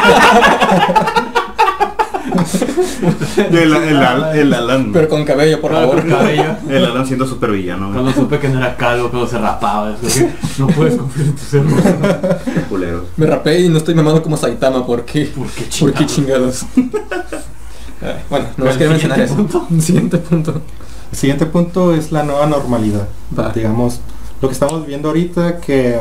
El, el, Al- el Alan. Pero con cabello, por Ah, favor. con cabello. El Alan siendo super villano. Cuando supe que no era calvo, cuando se rapaba, es que no puedes confiar en tus héroes. Qué culeros. Me rapé y no estoy mamado como Saitama. ¿Por qué? ¿Por qué ¿Por qué chingados? chingados? Ay, bueno, no ¿El os quiero mencionar eso. siguiente punto? Siguiente punto. El siguiente punto es la nueva normalidad. Va. Digamos, lo que estamos viendo ahorita que...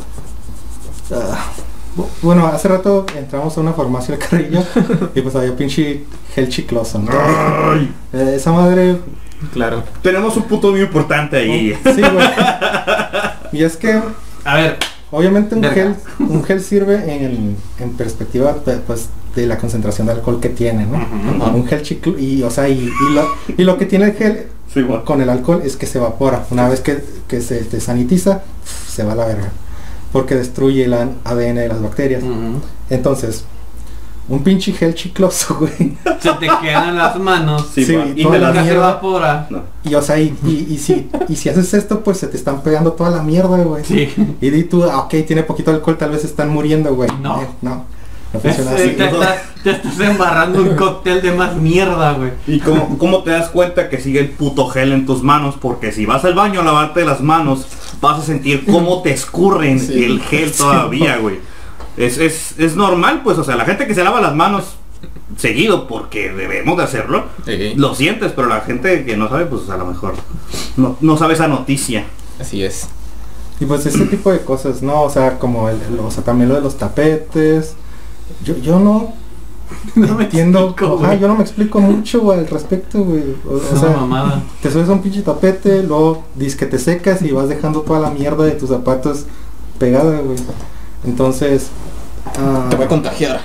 ah, bu- bueno, hace rato entramos a una farmacia de Carrillo y pues había pinche gel chicloso, ¿no? Eh, esa madre... Claro. Tenemos un punto muy importante ahí. Sí, güey. Y es que... A ver, Obviamente un Verga. gel, un gel sirve en, en perspectiva de, pues, de la concentración de alcohol que tiene, ¿no? Ujú. Un gel chiclo y o sea y, y, lo, y lo que tiene el gel Sí, igual. con el alcohol es que se evapora. Una vez que, que se desanitiza, se va a la verga. Porque destruye el A D N de las bacterias. ujú, Entonces, un pinche gel chicloso, güey. se te quedan las manos. Sí, Sí, igual. y Y toda te la las... Nunca se mierda. evapora. No. Y o sea, y, y, y si, y si haces esto, pues se te están pegando toda la mierda, güey. Sí. Y di tú, ah, ok, tiene poquito alcohol, tal vez están muriendo, güey. No. Eh, no. No Es- funciona te, así. estás, te estás embarrando un cóctel de más mierda, güey. ¿Y cómo, cómo te das cuenta que sigue el puto gel en tus manos? Porque si vas al baño a lavarte las manos, vas a sentir cómo te escurren Sí. el gel todavía, güey. Es, es, es normal, pues, o sea, la gente que se lava las manos seguido, porque debemos de hacerlo, Sí. lo sientes, pero la gente que no sabe, pues a lo mejor no, no sabe esa noticia. Así es. Y pues ese tipo de cosas, ¿no? O sea, como el, el- o sea, también lo de los tapetes. Yo, yo no No me entiendo, explico, ajá, güey. yo no me explico mucho, güey, al respecto, güey. O, o Es una sea, mamada. te subes a un pinche tapete, luego dices que te secas y vas dejando toda la mierda de tus zapatos pegada, güey. Entonces, ah, Te voy a contagiar.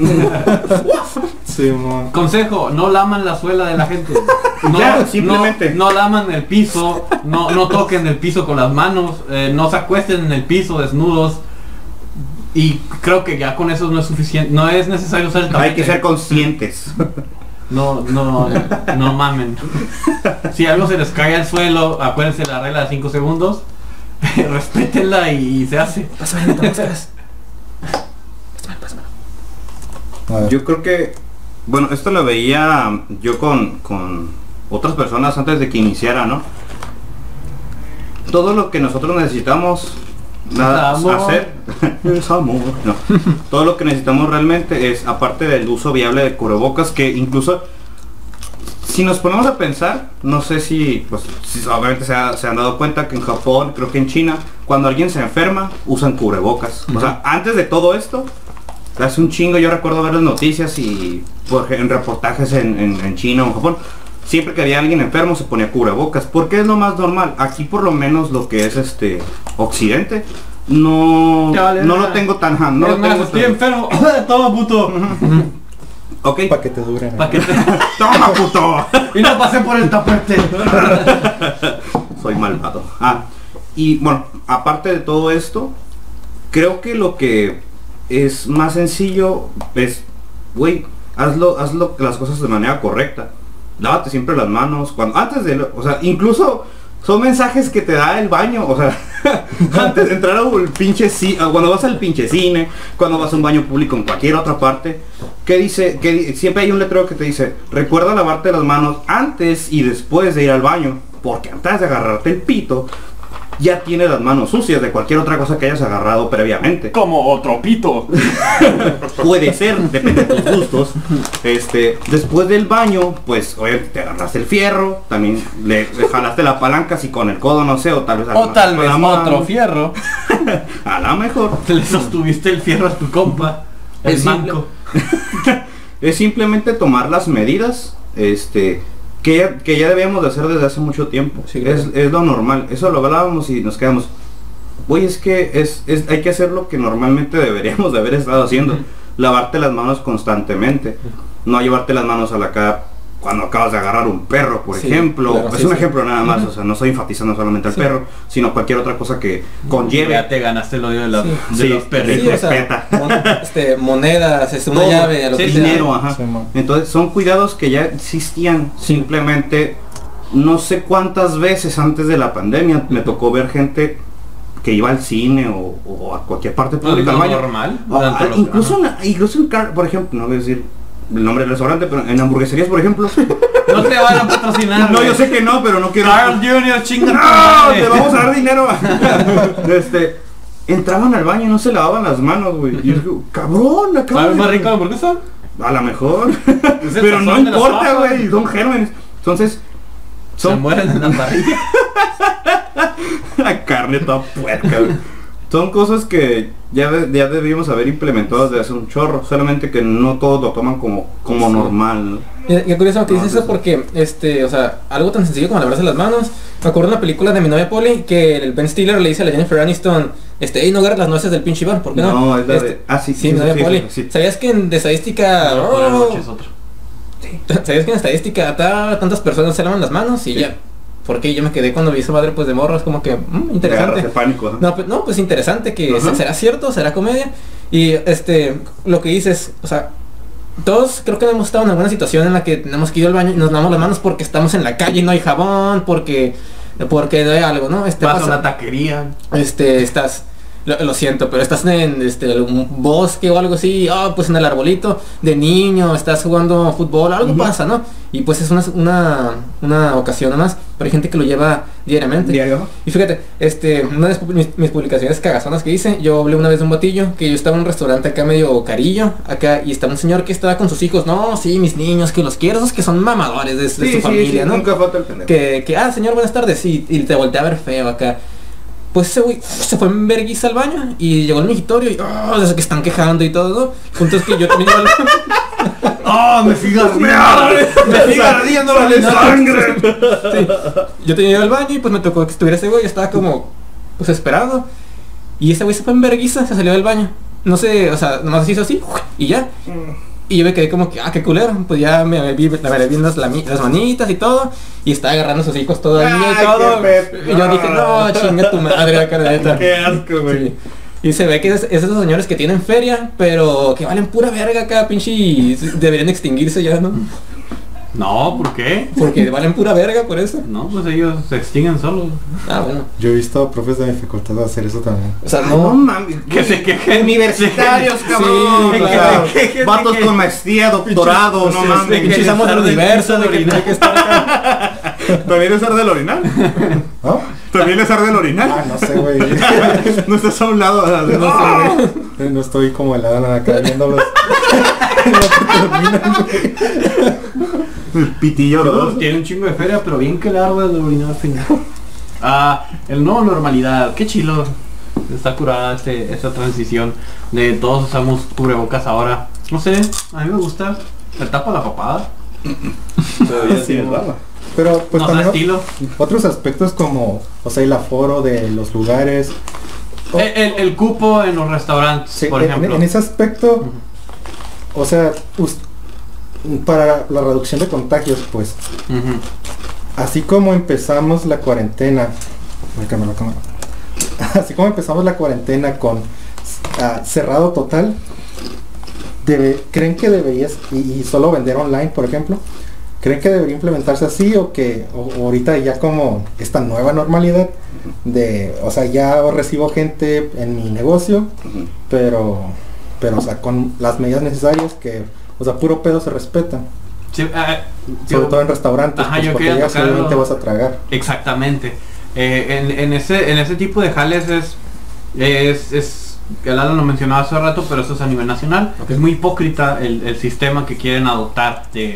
sí, mo- Consejo, no laman la suela de la gente. No, Ya, simplemente. no, no laman el piso, no, no toquen el piso con las manos, eh, no se acuesten en el piso desnudos. Y creo que ya con eso no es suficiente, no es necesario usar el tapete. Hay que ser conscientes. No, no, no mamen. Si algo se les cae al suelo, acuérdense la regla de cinco segundos. Respétenla y se hace. Pásame, te moscas. a ver. Yo creo que, bueno, esto lo veía yo con, con otras personas antes de que iniciara, ¿no? Todo lo que nosotros necesitamos nada, Amor. hacer es amor. No. Todo lo que necesitamos realmente es, aparte del uso viable de cubrebocas, que incluso si nos ponemos a pensar, no sé si, pues, si obviamente se, ha- se han dado cuenta que en Japón, creo que en China, cuando alguien se enferma, usan cubrebocas. O sea, antes de todo esto, hace un chingo yo recuerdo ver las noticias y por, ej- en reportajes en, en, en China o en Japón, siempre que había alguien enfermo se ponía cubrebocas, porque es lo más normal. Aquí por lo menos lo que es este Occidente, no, Ya vale, no nada. lo tengo tan... No Es lo más, tengo estoy tan- enfermo. Toma, puto. Ok. Para que te dure. Pa' que te- Toma, puto. Y no pasé por el tapete. Soy malvado. Ah, y bueno, aparte de todo esto, creo que lo que es más sencillo es, güey, hazlo, hazlo las cosas de manera correcta. Lávate siempre las manos, cuando, antes de, lo- o sea, incluso son mensajes que te da el baño, o sea, antes de entrar a un pinche cine, cuando vas al pinche cine, cuando vas a un baño público en cualquier otra parte, que dice, que di- siempre hay un letrero que te dice, recuerda lavarte las manos antes y después de ir al baño, porque antes de agarrarte el pito, ya tienes las manos sucias de cualquier otra cosa que hayas agarrado previamente. Como otro pito. Puede ser, depende de tus gustos. Este, después del baño, pues, oye, te agarraste el fierro, también le, le jalaste la palanca, si con el codo no sé, o tal vez O tal vez otro fierro. A la mejor. Le sostuviste el fierro a tu compa. El Es manco. Es simplemente tomar las medidas, este, que ya, que ya debíamos de hacer desde hace mucho tiempo. Sí, es, claro. es lo normal. Eso lo hablábamos y nos quedamos. Oye, es que es, es, hay que hacer lo que normalmente deberíamos de haber estado haciendo. Lavarte las manos constantemente. No llevarte las manos a la cara cuando acabas de agarrar un perro, por Sí, ejemplo. claro, es sí, un sí. ejemplo nada más. Ujú. O sea, no estoy enfatizando solamente al Sí. perro, sino cualquier otra cosa que conlleve. Ya te ganaste el odio de, la, Sí. de Sí, los sí, perritos. Sí, o sea, respeta. mon- este, monedas, este, una Todo. llave, a lo Sí, que sí, sea. Dinero, ajá. Sí, man. Entonces son cuidados que ya existían. Simplemente no sé cuántas veces antes de la pandemia me tocó ver gente que iba al cine o, o a cualquier parte pública al Lo baño. normal. Ah, durante los- incluso, ajá. en, incluso en car- por ejemplo, no voy a decir el nombre del restaurante, pero en hamburgueserías, por ejemplo. No te van a patrocinar. No, güey. yo sé que no, pero no quiero. Carl junior chinga tu ¡No! madre. ¡Te vamos a dar dinero! este, entraban al baño y no se lavaban las manos, güey. Y yo digo, cabrón, acabo ¿Sabe de- más rico la hamburguesa? A lo mejor. Es el Pero no sazón de las importa, papas. güey. Son gérmenes. Entonces, Se son mueren en la parrilla. la carne toda puerca, güey. Son cosas que ya, de- ya debíamos haber implementado desde hace un chorro. Solamente que no todos lo toman como, como Sí. normal, ¿no? Y qué curioso que No, dices pues- eso porque, este, o sea, algo tan sencillo como lavarse las manos. Me acuerdo de una película de mi novia Polly que el Ben Stiller le dice a la Jennifer Aniston, este, hey, no agarres las nueces del pinche Iván, ¿por qué no? No, es la Este, de... Ah, sí, sí, mi novia sí, Polly. sí, sí. ¿Sabías que en de estadística... No, por la oh, noche es otro. ¿Sabías que en estadística ta- tantas personas se lavan las manos? Y Sí. ya. Porque yo me quedé cuando vi esa madre pues de morro, es como que, mm, Te interesante. agarras de pánico, ¿no? No, pues, no, pues interesante que Ajá. será cierto, será comedia. Y este, lo que dices, o sea, todos creo que hemos estado en alguna situación en la que tenemos que ir al baño y nos lavamos las manos porque estamos en la calle y no hay jabón, porque porque no hay algo, ¿no? Este Vas a pasa- una taquería. este estás lo, lo siento, pero estás en este un bosque o algo así, ah, pues en el arbolito de niño, estás jugando fútbol, algo Ujú. pasa, ¿no? Y pues es una, una, una ocasión nomás, pero hay gente que lo lleva diariamente. Diario. Y fíjate, este, una de mis, mis publicaciones cagazonas que hice, yo hablé una vez de un batillo, que yo estaba en un restaurante acá medio carillo, acá, y estaba un señor que estaba con sus hijos, no, sí, mis niños, que los quiero, esos que son mamadores de, de Sí, su sí, familia, sí, ¿no? nunca falta el pendejo. Que, que, ah, señor, buenas tardes, y, y te volteé a ver feo acá. Pues ese güey se fue en vergüenza al baño y llegó al migitorio y, oh, desde que están quejando y todo, ¿no? Punto es que yo también iba al... ¡Oh, me sigue ¡Me arde! ¡Me sigue ardiendo la ¡Sale neta! sangre! Sí. Yo tenía ido al baño y pues me tocó que estuviera ese güey, estaba como pues esperando. Y ese güey se fue en vergüenza, se salió del baño. No sé, o sea, nomás hizo así y ya. Y yo me quedé como que, ah, qué culero. Pues ya me vi, me vi viendo las, lami- las manitas y todo. Y estaba agarrando a sus hijos todavía y Ay, todo. qué pet- Y yo dije, no, chinga tu madre, acá neta. Qué asco, güey. Sí. Y se ve que es, es esos señores que tienen feria, pero que valen pura verga acá, pinche, y deberían extinguirse ya, ¿no? No, ¿por qué? Porque valen pura verga por eso. No, pues ellos se extinguen solos. Ah, bueno. Yo he visto a profes de mi facultad hacer eso también. O sea, No no. mames. Que se quejen. Universitarios, cabrón. Sí, O sea, claro. Vatos con maestría, doctorado, no Sí, mames. sí, Pinches amos del universo, de que tiene que estar acá. ¿También es arde el orinal? ¿No? ¿También es arde el orinal? Ah, no sé, güey. No estás a un lado. de- No sé, güey. No estoy como el Adán acá viéndolos. Lo que terminan, güey. El pitillo, Todos ¿no? tienen un chingo de feria, pero bien que largo el orinar al final. Ah, el nuevo normalidad, qué chilo. Está curada este, esta transición de todos usamos cubrebocas ahora. No sé, a mí me gusta. Me tapa la papada. Todavía tienes barba. Pero pues no sé, también estilo. otros aspectos como, o sea, el aforo de los lugares. O- El, el- el cupo en los restaurantes, sí, por en- ejemplo. En, ese aspecto, o sea, us- para la reducción de contagios, pues, Ujú. así como empezamos la cuarentena, ay, cámara, cámara. Así como empezamos la cuarentena con ah, cerrado total, debe- ¿creen que deberías, y, y solo vender online, por ejemplo? ¿Creen que debería implementarse así o que o- o ahorita ya como esta nueva normalidad de, o sea, ya recibo gente en mi negocio, Ujú. pero, pero, o sea, con las medidas necesarias que, o sea, puro pedo se respeta, Sí, ah, sobre yo- todo en restaurantes, Ajá, pues, yo porque quería ya tocarlo. seguramente vas a tragar. Exactamente. Eh, en, en ese en ese tipo de jales es es, es el Alan lo mencionaba hace rato, pero eso es a nivel nacional. Okay. Es muy hipócrita el, el sistema que quieren adoptar de,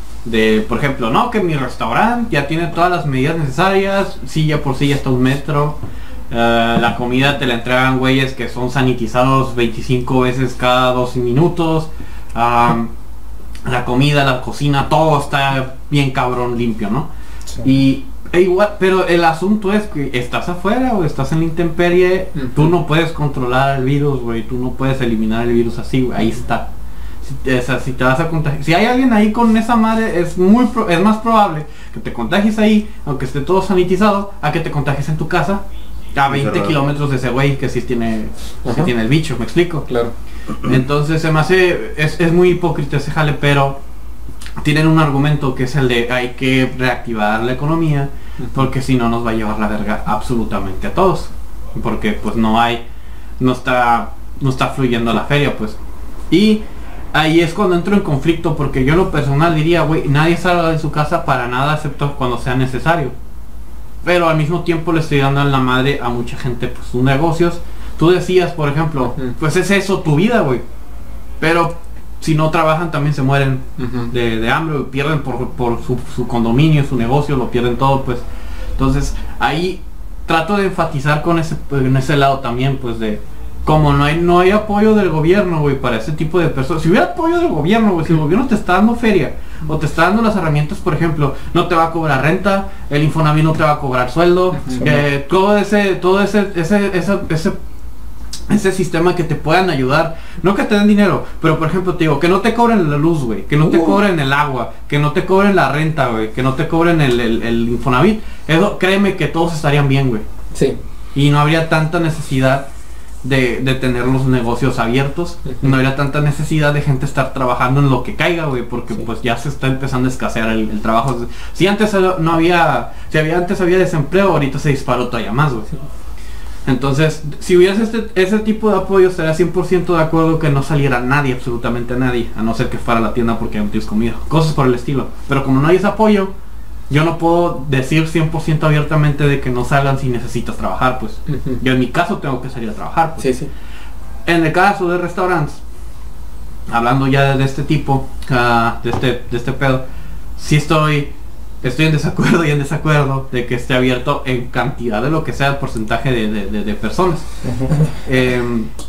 de, por ejemplo, no, que mi restaurante ya tiene todas las medidas necesarias, silla por silla está un metro, uh, la comida te la entregan güeyes que son sanitizados veinticinco veces cada dos minutos, um, la comida, la cocina, todo está bien cabrón limpio, ¿no? Sí. Y e igual, pero el asunto es que estás afuera o estás en la intemperie, uh-huh. Tú no puedes controlar el virus, güey, tú no puedes eliminar el virus así, güey, ahí está. Si, o sea, si te vas a contagiar, si hay alguien ahí con esa madre, es muy pro, es más probable que te contagies ahí, aunque esté todo sanitizado, a que te contagies en tu casa a veinte kilómetros de ese güey que sí tiene, uh-huh. sí tiene el bicho, ¿me explico? Claro. Entonces se me hace, es, es muy hipócrita ese jale, pero tienen un argumento que es el de hay que reactivar la economía porque si no nos va a llevar la verga absolutamente a todos, porque pues no hay no está no está fluyendo la feria, pues. Y ahí es cuando entro en conflicto, porque yo lo personal diría, güey, nadie salga de su casa para nada excepto cuando sea necesario, pero al mismo tiempo le estoy dando en la madre a mucha gente pues sus negocios. Tú decías, por ejemplo, uh-huh. pues es eso tu vida, güey, pero si no trabajan también se mueren uh-huh. de, de hambre, pierden por, por su, su condominio, su negocio, lo pierden todo, pues. Entonces ahí trato de enfatizar con ese, en ese lado también, pues, de como no hay no hay apoyo del gobierno, güey, para ese tipo de personas. Si hubiera apoyo del gobierno, güey, si el gobierno te está dando feria o te está dando las herramientas, por ejemplo, no te va a cobrar renta, el Infonavit no te va a cobrar sueldo, uh-huh. eh, todo ese todo ese ese ese, ese ese sistema que te puedan ayudar, no que te den dinero, pero por ejemplo te digo, que no te cobren la luz, güey, que no te uh. cobren el agua, que no te cobren la renta, güey, que no te cobren el, el, el Infonavit, eso, créeme que todos estarían bien, güey. Sí. Y no habría tanta necesidad de, de tener los negocios abiertos, uh-huh. no habría tanta necesidad de gente estar trabajando en lo que caiga, güey, porque sí. pues ya se está empezando a escasear el, el trabajo. Si antes no había, si había antes había desempleo, ahorita se disparó todavía más, güey. Sí. Entonces, si hubiese este, ese tipo de apoyo, estaría cien por ciento de acuerdo que no saliera nadie, absolutamente nadie, a no ser que fuera a la tienda porque no tienes comida, cosas por el estilo. Pero como no hay ese apoyo, yo no puedo decir cien por ciento abiertamente de que no salgan si necesitas trabajar, pues. Uh-huh. Yo en mi caso tengo que salir a trabajar, pues. Sí, sí. En el caso de restaurantes, hablando ya de este tipo, uh, de, este, de este pedo, sí estoy... Estoy en desacuerdo y en desacuerdo de que esté abierto en cantidad de lo que sea el porcentaje de, de, de, de personas. Uh-huh. eh,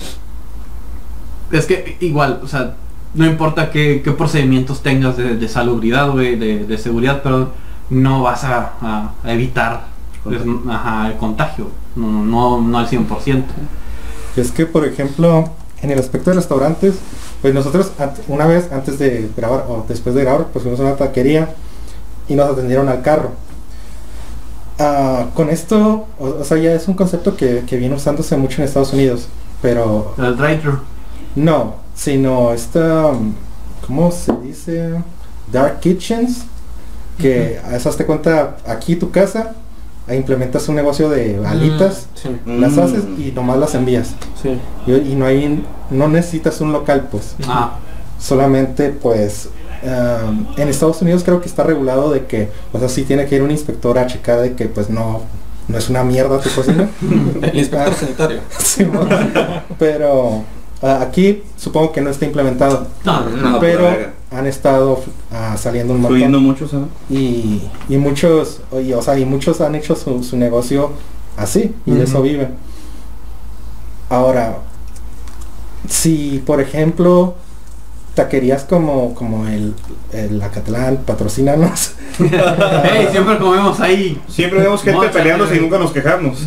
es que igual, o sea, no importa qué, qué procedimientos tengas de, de salubridad, güey, de, de seguridad, pero no vas a, a, a evitar pues, ajá, el contagio, no, no, no al cien por ciento. Es que, por ejemplo, en el aspecto de restaurantes, pues nosotros una vez antes de grabar o después de grabar, pues fuimos a una taquería y nos atendieron al carro. Uh, con esto, o, o sea, ya es un concepto que, que viene usándose mucho en Estados Unidos, pero... ¿El drive-thru? No, sino esta, ¿cómo se dice? Dark kitchens, que uh-huh. hazte cuenta, aquí tu casa, implementas un negocio de alitas, mm, sí. las haces y nomás las envías. Sí. Y, y no hay, no necesitas un local, pues. Ah. Solamente, pues... Um, en Estados Unidos creo que está regulado de que, o sea, sí tiene que ir un inspector a checar de que pues no no es una mierda tu cocina. El inspector sanitario. Sí, bueno, pero uh, aquí supongo que no está implementado. No, no, pero han estado uh, saliendo un montón. muchos, ¿eh? y, y muchos, y, o sea, y muchos han hecho su, su negocio así y uh-huh. de eso viven. Ahora, si por ejemplo taquerías como como el, el Acatlán, patrocínanos. Hey, siempre comemos ahí. Siempre vemos gente Mocha, peleándose y nunca nos quejamos.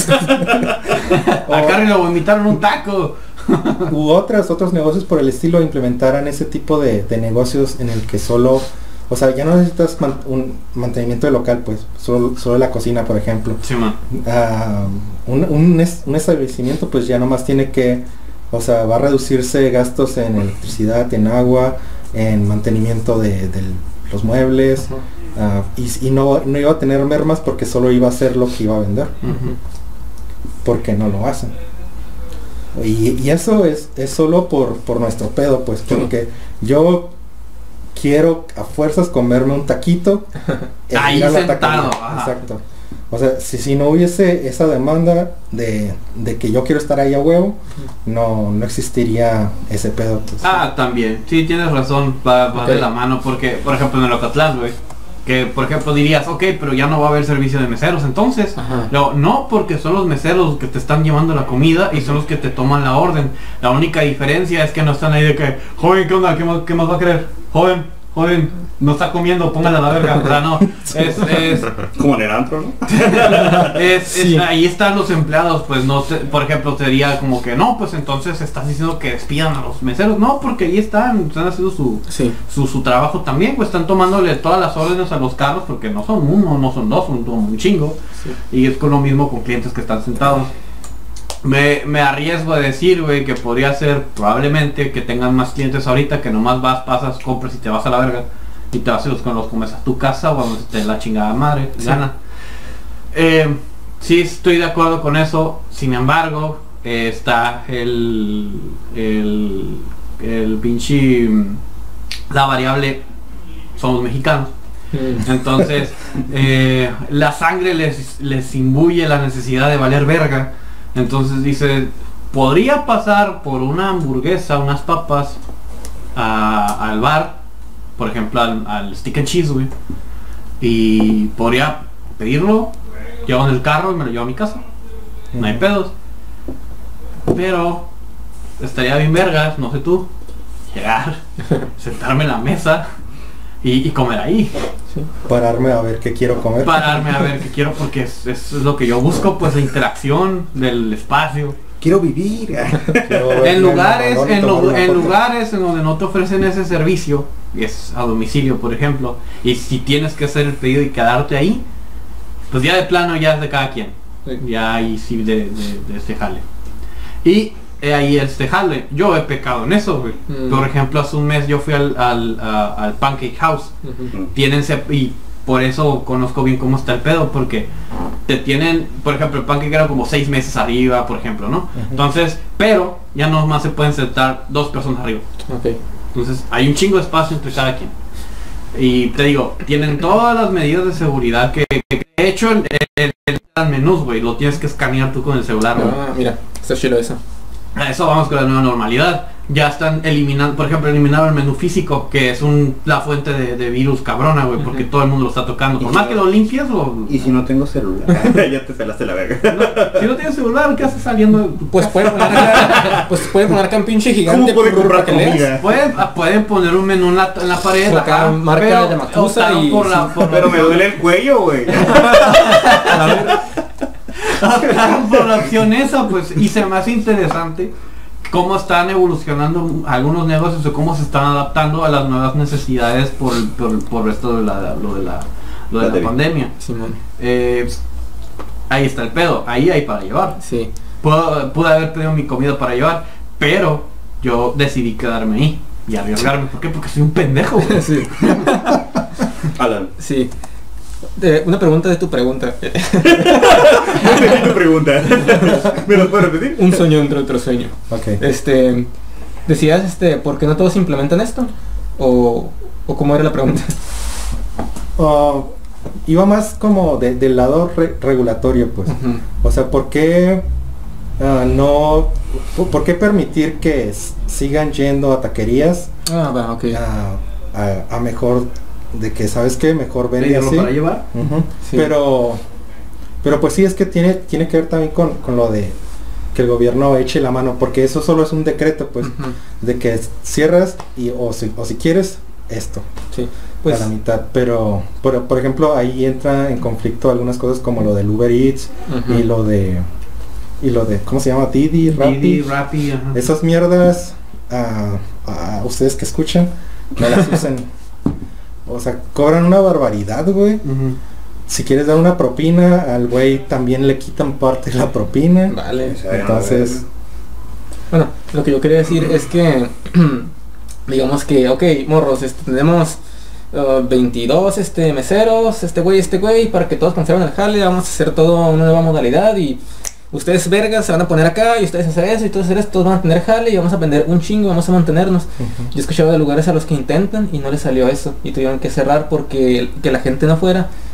A Carrie lo vomitaron un taco. U otras, otros negocios por el estilo implementaran ese tipo de, de negocios en el que solo, o sea, ya no necesitas man, un mantenimiento de local, pues, solo, solo la cocina, por ejemplo. Sí, man. Uh, un, un, es, un establecimiento pues ya nomás tiene que, o sea, va a reducirse gastos en electricidad, en agua, en mantenimiento de, de los muebles, uh-huh. uh, y, y no, no iba a tener mermas porque solo iba a hacer lo que iba a vender. Uh-huh. Porque no lo hacen. Y, y eso es, es solo por, por nuestro pedo, pues, porque uh-huh. yo quiero a fuerzas comerme un taquito ahí ir a la sentado. Exacto. O sea, si, si no hubiese esa demanda de, de que yo quiero estar ahí a huevo, no, no existiría ese pedo. Pues. Ah, también. Sí, tienes razón, va, va Okay. de la mano, porque, por ejemplo, en el Ocotlán, güey, que, por ejemplo, dirías, ok, pero ya no va a haber servicio de meseros, entonces. Ajá. No, no, porque son los meseros que te están llevando la comida y son los que te toman la orden. La única diferencia es que no están ahí de que, joven, ¿qué onda? ¿Qué más, qué más va a querer? Joven, joven, no está comiendo, póngale a la verga. O sea, no, es, es, Como en el antro, ¿no? es, Sí. es- ahí están los empleados, pues no, te- por ejemplo, sería como que no, pues entonces estás diciendo que despidan a los meseros. No, porque ahí están, están haciendo su, Sí. su, su trabajo también, pues están tomándole todas las órdenes a los carros, porque no son uno, no son dos, son un chingo. Sí. Y es con lo mismo con clientes que están sentados. Me, me arriesgo a decir, güey, que podría ser probablemente que tengan más clientes ahorita, que nomás vas, pasas, compras y te vas a la verga. Y te vas y los, con los comes a tu casa o a donde te dé la chingada madre, Sí. gana. Eh, sí, estoy de acuerdo con eso. Sin embargo, eh, está el, el, el pinche, mm, la variable, somos mexicanos. Mm. Entonces, eh, la sangre les, les imbuye la necesidad de valer verga. Entonces dice, podría pasar por una hamburguesa, unas papas, a- al bar, por ejemplo al, al stick and cheese, güey, y podría pedirlo, llevo en el carro y me lo llevo a mi casa, no hay pedos. Pero estaría bien vergas, no sé tú, llegar, sentarme en la mesa y, y comer ahí. Sí. Pararme a ver qué quiero comer. Pararme a ver qué quiero, porque es, es lo que yo busco, pues la interacción del espacio. Quiero vivir. Quiero verme En lugares, mamalón y en, tomar lu- una en foto. lugares en donde no te ofrecen ese servicio, y es a domicilio, por ejemplo, y si tienes que hacer el pedido y quedarte ahí, pues ya de plano ya es de cada quien. Sí. Ya ahí sí de, de, de este jale. Y eh, ahí este jale, yo he pecado en eso, güey. Mm. Por ejemplo, hace un mes yo fui al, al, a- al Pancake House. Ujú. Tienen se- y por eso conozco bien cómo está el pedo, porque te tienen, por ejemplo, el Pancake era como seis meses arriba, por ejemplo, ¿no? Ujú. Entonces, pero ya no más se pueden sentar dos personas arriba. Ok. Entonces hay un chingo de espacio entre cada quien. Y te digo, tienen todas las medidas de seguridad que, que de hecho el, el, el, el menús, güey, lo tienes que escanear tú con el celular, güey. Ah, mira, está chido eso. A eso vamos con la nueva normalidad. Ya están eliminando, por ejemplo, eliminaron el menú físico, que es un la fuente de, de virus cabrona, güey, porque Ujú. todo el mundo lo está tocando. Y Por si más no- que lo limpies, lo... Y si no tengo celular. Ya te pelaste la verga. si no tienes celular, ¿qué haces saliendo? de tu Pues casa? puede poner acá, pues puede poner acá un pinche gigante. ¿Cómo puede por- comprar para que leas. comida? Pueden, ah, pueden poner un menú en la, en la pared, Por acá, ajá, marca pero de Yakuza optaron y- por la, sí. por la Pero me opción- duele el cuello, güey. optaron por la opción esa, pues, y se me hace interesante cómo están evolucionando algunos negocios o cómo se están adaptando a las nuevas necesidades por, por, por esto de la, lo de la, lo de la Pandemia. pandemia. Simón. Eh, ahí está el pedo, ahí hay para llevar. Sí. Puedo- pude haber pedido mi comida para llevar, pero yo decidí quedarme ahí y arriesgarme. ¿Por qué? Porque soy un pendejo, güey. Sí. Alan, Sí. Eh, una pregunta de tu pregunta. no entendí tu pregunta. ¿Me lo puedes repetir? Un sueño dentro de otro sueño. Ok. Este, decías, este, ¿por qué no todos implementan esto? O, o cómo era la pregunta. Ah, iba más como de- del lado re- regulatorio, pues. Ujú. O sea, ¿por qué ah, no... por- ¿Por qué permitir que s- sigan yendo a taquerías Ah, va, ok. a, a- a mejor... de que, ¿sabes qué? Mejor vende ¿Pedirlo así. para llevar? Ujú. Sí. Pero... Pero pues sí, es que tiene, tiene que ver también con, con lo de que el gobierno eche la mano, porque eso solo es un decreto, pues, Ujú. de que cierras y o si, o si quieres, esto. Sí. Pues, Pues, a la mitad, pero por, por ejemplo ahí entra en conflicto algunas cosas como lo del Uber Eats ujú. y lo de y lo de ¿cómo se llama? Didi, Rappi. Didi, Rappi, ajá. Esas mierdas a, a ustedes que escuchan no las usen. O sea, cobran una barbaridad, güey. Ujú. Si quieres dar una propina, al güey también le quitan parte de la propina. Vale. Entonces, Bueno, lo que yo quería decir es que, digamos que, ok, morros, este, tenemos uh, veintidós este, meseros, este güey, este güey, para que todos conserven el jale, vamos a hacer todo una nueva modalidad y ustedes vergas se van a poner acá y ustedes hacer eso y todos hacer esto, todos van a tener jale y vamos a vender un chingo, vamos a mantenernos. ujú. Yo he escuchado de lugares a los que intentan y no les salió eso y tuvieron que cerrar porque el- que la gente no fuera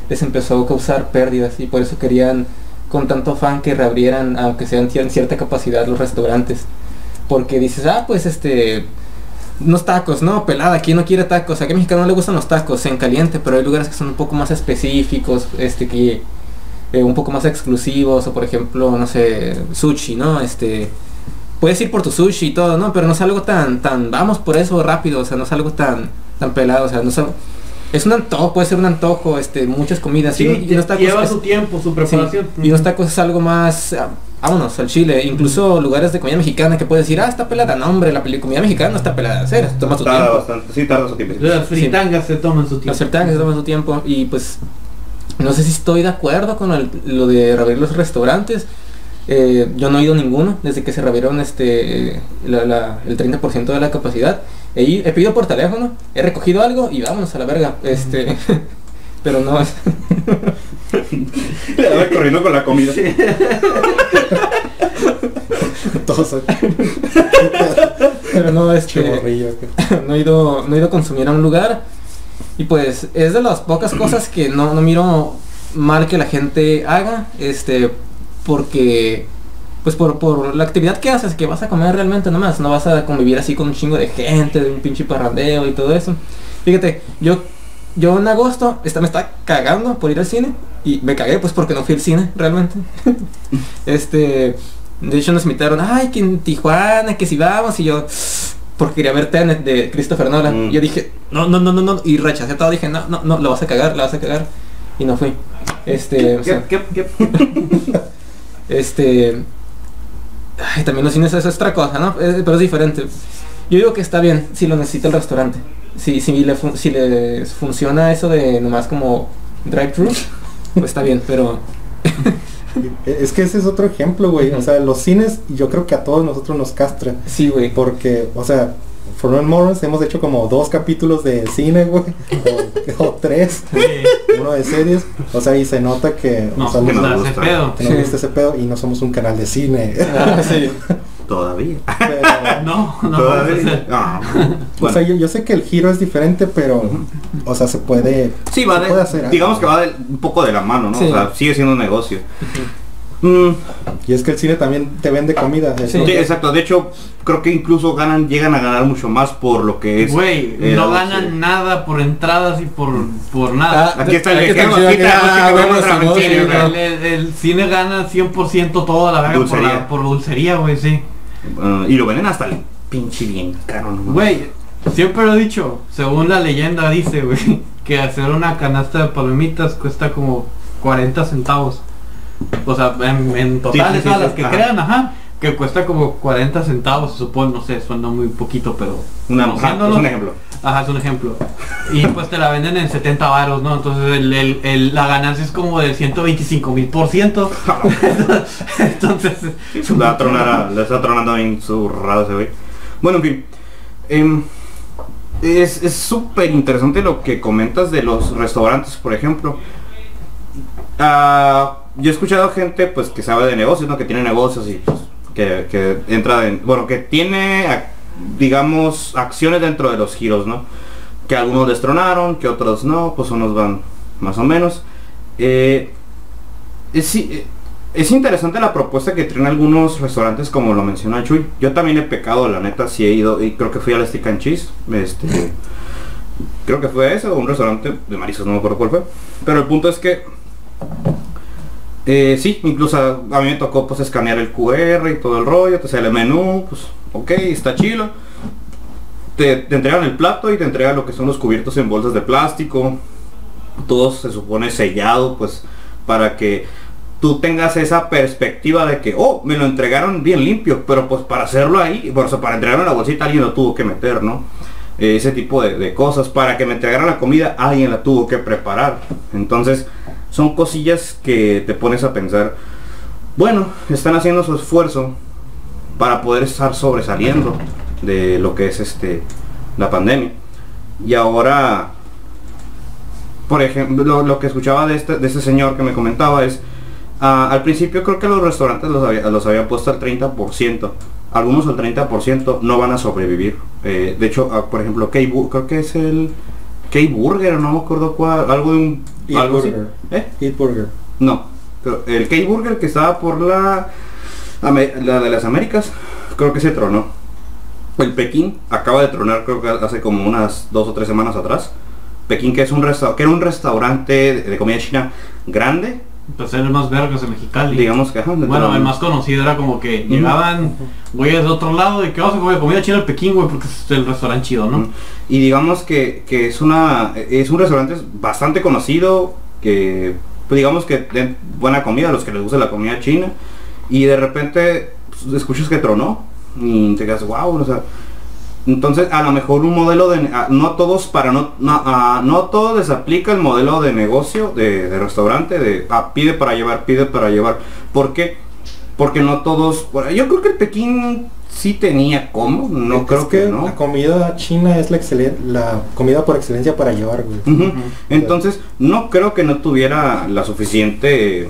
les empezó a causar pérdidas y por eso querían con tanto afán que reabrieran, aunque sean en cierta capacidad, los restaurantes. Porque dices, ah, pues este, unos tacos, no, pelada, ¿quién no quiere tacos? ¿A qué mexicano no le gustan los tacos en caliente? Pero hay lugares que son un poco más específicos, este, que eh, un poco más exclusivos, o por ejemplo, no sé, sushi, ¿no? Este, puedes ir por tu sushi y todo, ¿no? Pero no es algo tan, tan, vamos por eso rápido, o sea, no es algo tan, tan pelado, o sea, no es, es un antojo, puede ser un antojo, este, muchas comidas. Sí, y, y los tacos lleva es, su tiempo, su preparación. sí, y los tacos es algo más, ah, vámonos al chile, incluso lugares de comida mexicana que puedes decir, ah, está pelada, no hombre, la peli- comida mexicana no está pelada, serio, toma su Tarda tiempo. bastante, sí, tarda su tiempo. Las fritangas se toman su tiempo. Los certámenes se toman su tiempo y pues no sé si estoy de acuerdo con el- lo de reabrir los restaurantes. Eh, yo no he ido a ninguno desde que se reabrieron este la- la- el treinta por ciento de la capacidad. He, i- he pedido por teléfono, he recogido algo y vámonos a la verga. Este, pero no es. Le daba corriendo con la comida. Todos Pero no este. chiborrillo. no he ido no he ido a consumir a un lugar y pues es de las pocas cosas que no, no miro mal que la gente haga, este, porque pues por, por la actividad que haces, que vas a comer realmente nomás, no vas a convivir así con un chingo de gente, de un pinche parrandeo y todo eso. Fíjate, yo yo en agosto esta, me estaba cagando por ir al cine y me cagué pues porque no fui al cine realmente. este, de hecho nos invitaron, ay, que en Tijuana, que si vamos, y yo porque quería ver Tenet de Christopher Nolan. Mm. Yo dije, no, no, no, no, no, y rechacé todo, dije, no, no, no, la vas a cagar, la vas a cagar. Y no fui. Este, o sea, ¿Qué, qué, qué? este, ay, también los cines es otra cosa, ¿no? Eh, pero es diferente. Yo digo que está bien si lo necesita el restaurante. Si, si, le, fun- si le funciona eso de nomás como drive-thru, pues está bien, pero Es que ese es otro ejemplo, güey. O sea, los cines, yo creo que a todos nosotros nos castra. sí, güey. Porque, o sea, For Non Morons hemos hecho como dos capítulos de cine, güey. O, o tres. Uno de series. O sea, y se nota que... No, o sea, que no, nos ese gusta. pedo. que nos Sí. gusta ese pedo y no somos un canal de cine. Ah, sí. Todavía. Pero, No, no, Todavía. Ah, o bueno. sea, yo, yo sé que el giro es diferente, pero... O sea, se puede... Sí, va se puede de, hacer digamos algo. que va de- un poco de la mano, ¿no? Sí. O sea, sigue siendo un negocio. Mm, Y es que el cine también te vende comida. es Sí. lo sí, que- exacto. De hecho, creo que incluso ganan, llegan a ganar mucho más por lo que es. Güey, eh, no la- ganan nada por entradas y por, por nada. Ah, Aquí está el Aquí ejemplo, está el aquí está, ejemplo. aquí Ah, está, bueno, otra sí, mentira, sí, güey. El, el- el cine gana cien por ciento toda la verga por, Dulcería. la, por dulcería, güey, sí. Ah, y lo venden hasta el pinche bien caro, ¿no? Güey, siempre lo he dicho, según la leyenda dice, güey, que hacer una canasta de palomitas cuesta como cuarenta centavos. O sea, en, en total, Sí, sí, sí, todas sí, las que ajá. crean, ajá, que cuesta como cuarenta centavos, se supone, no sé, suena muy poquito, pero... Una, ajá, es conociéndolo- un ejemplo. Ajá, es un ejemplo. Y pues te la venden en setenta varos, ¿no? Entonces el, el- el- la ganancia es como del ciento veinticinco mil por ciento. Entonces... Le va a tronar a- le está tronando bien zurrado ese güey. Bueno, en fin. Em, es es súper interesante lo que comentas de los restaurantes, por ejemplo. Ah, yo he escuchado gente pues que sabe de negocios, ¿no? Que tiene negocios y pues, que, que entra en... Bueno, que tiene, ac- digamos, acciones dentro de los giros, ¿no? Que algunos destronaron, que otros no, pues unos van más o menos. Eh, es, sí, eh, es interesante la propuesta que traen algunos restaurantes, como lo mencionó Chuy. Yo también he pecado, la neta, sí he ido, y creo que fui al Stick and Cheese. Este, creo que fue ese, o un restaurante de mariscos, no me acuerdo cuál fue. Pero el punto es que... Eh, sí, incluso a, a mí me tocó pues escanear el Q R y todo el rollo, te sale el menú, pues ok, está chido. Te, te entregan el plato y te entregan lo que son los cubiertos en bolsas de plástico. Todo se supone sellado, pues para que tú tengas esa perspectiva de que, oh, me lo entregaron bien limpio, pero pues para hacerlo ahí, bueno, o sea, para entregarme la bolsita alguien lo tuvo que meter, ¿no? Eh, ese tipo de, de cosas, para que me entregaran la comida alguien la tuvo que preparar. Entonces son cosillas que te pones a pensar, bueno, están haciendo su esfuerzo para poder estar sobresaliendo de lo que es este la pandemia. Y ahora, por ejemplo, lo, lo que escuchaba de este, de este señor que me comentaba es, ah, al principio creo que los restaurantes los había, los había puesto al treinta por ciento. Algunos al treinta por ciento no van a sobrevivir. Eh, de hecho, ah, por ejemplo, K-Bu- creo que es el K-Burger, no me acuerdo cuál, algo de un... Eat algo así. Burger. ¿Eh? Eat Burger. No, pero el K-Burger que estaba por la, la de las Américas, creo que se tronó. El Pekín acaba de tronar, creo que hace como unas dos o tres semanas atrás. Pekín, que es un resta que era un restaurante de, de comida china grande. Pues era el más vergas de Mexicali. Digamos que... Ajá, Bueno, el más conocido era como que llegaban güeyes de otro lado y que vamos a comer comida china al Pekín, güey, porque es el restaurante chido, ¿no? Uh-huh. Y digamos que, que es una es un restaurante bastante conocido, que pues digamos que den buena comida a los que les gusta la comida china, y de repente pues, escuchas que tronó y te quedas wow, o sea, entonces a lo mejor un modelo de a, no todos para no no, a, no todos les aplica el modelo de negocio de, de restaurante de ah, pide para llevar, pide para llevar. ¿Por qué? Porque no todos, bueno, yo creo que el Pekín sí tenía como, no es creo que, que no. La comida china es la excelen la comida por excelencia para llevar, güey. Uh-huh. Uh-huh. Entonces, no creo que no tuviera la suficiente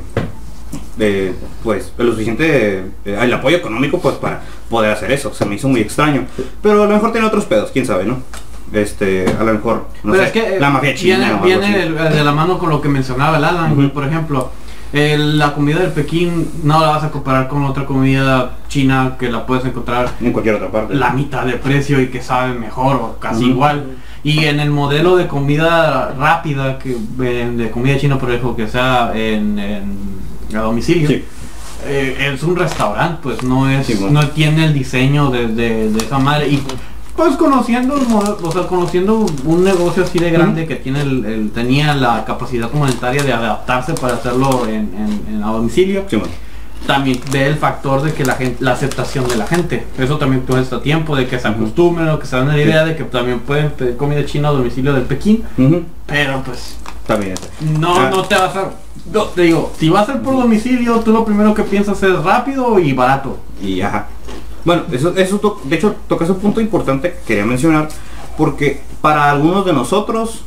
eh, pues lo suficiente eh, el apoyo económico pues para poder hacer eso. Se me hizo muy extraño. Pero a lo mejor tiene otros pedos, quién sabe, ¿no? Este, a lo mejor, no Pero sé, es que la mafia china. Viene, viene de la mano con lo que mencionaba el Alan, uh-huh. Por ejemplo. El, la comida del Pekín no la vas a comparar con otra comida china que la puedes encontrar en cualquier otra parte, la mitad de precio y que sabe mejor o casi uh-huh. igual. Y en el modelo de comida rápida, que de comida china, por ejemplo, que sea en, en a domicilio, sí. eh, es un restaurante, pues no es, sí, bueno. no tiene el diseño de, de, de esa madre. Y pues conociendo el modelo, o sea, conociendo un negocio así de grande uh-huh. que tiene el, el, tenía la capacidad monetaria de adaptarse para hacerlo en, en, en a domicilio, sí, bueno. También ve el factor de que la gente, la aceptación de la gente, eso también cuesta tiempo, de que se acostumbren o que se dan la idea sí. de que también pueden pedir comida china a domicilio del Pekín, uh-huh. pero pues también no, ah. no te vas a, no, te digo, si vas a ser por domicilio, tú lo primero que piensas es rápido y barato. Y ajá. Bueno, eso, eso to de hecho tocas un punto importante que quería mencionar, porque para algunos de nosotros,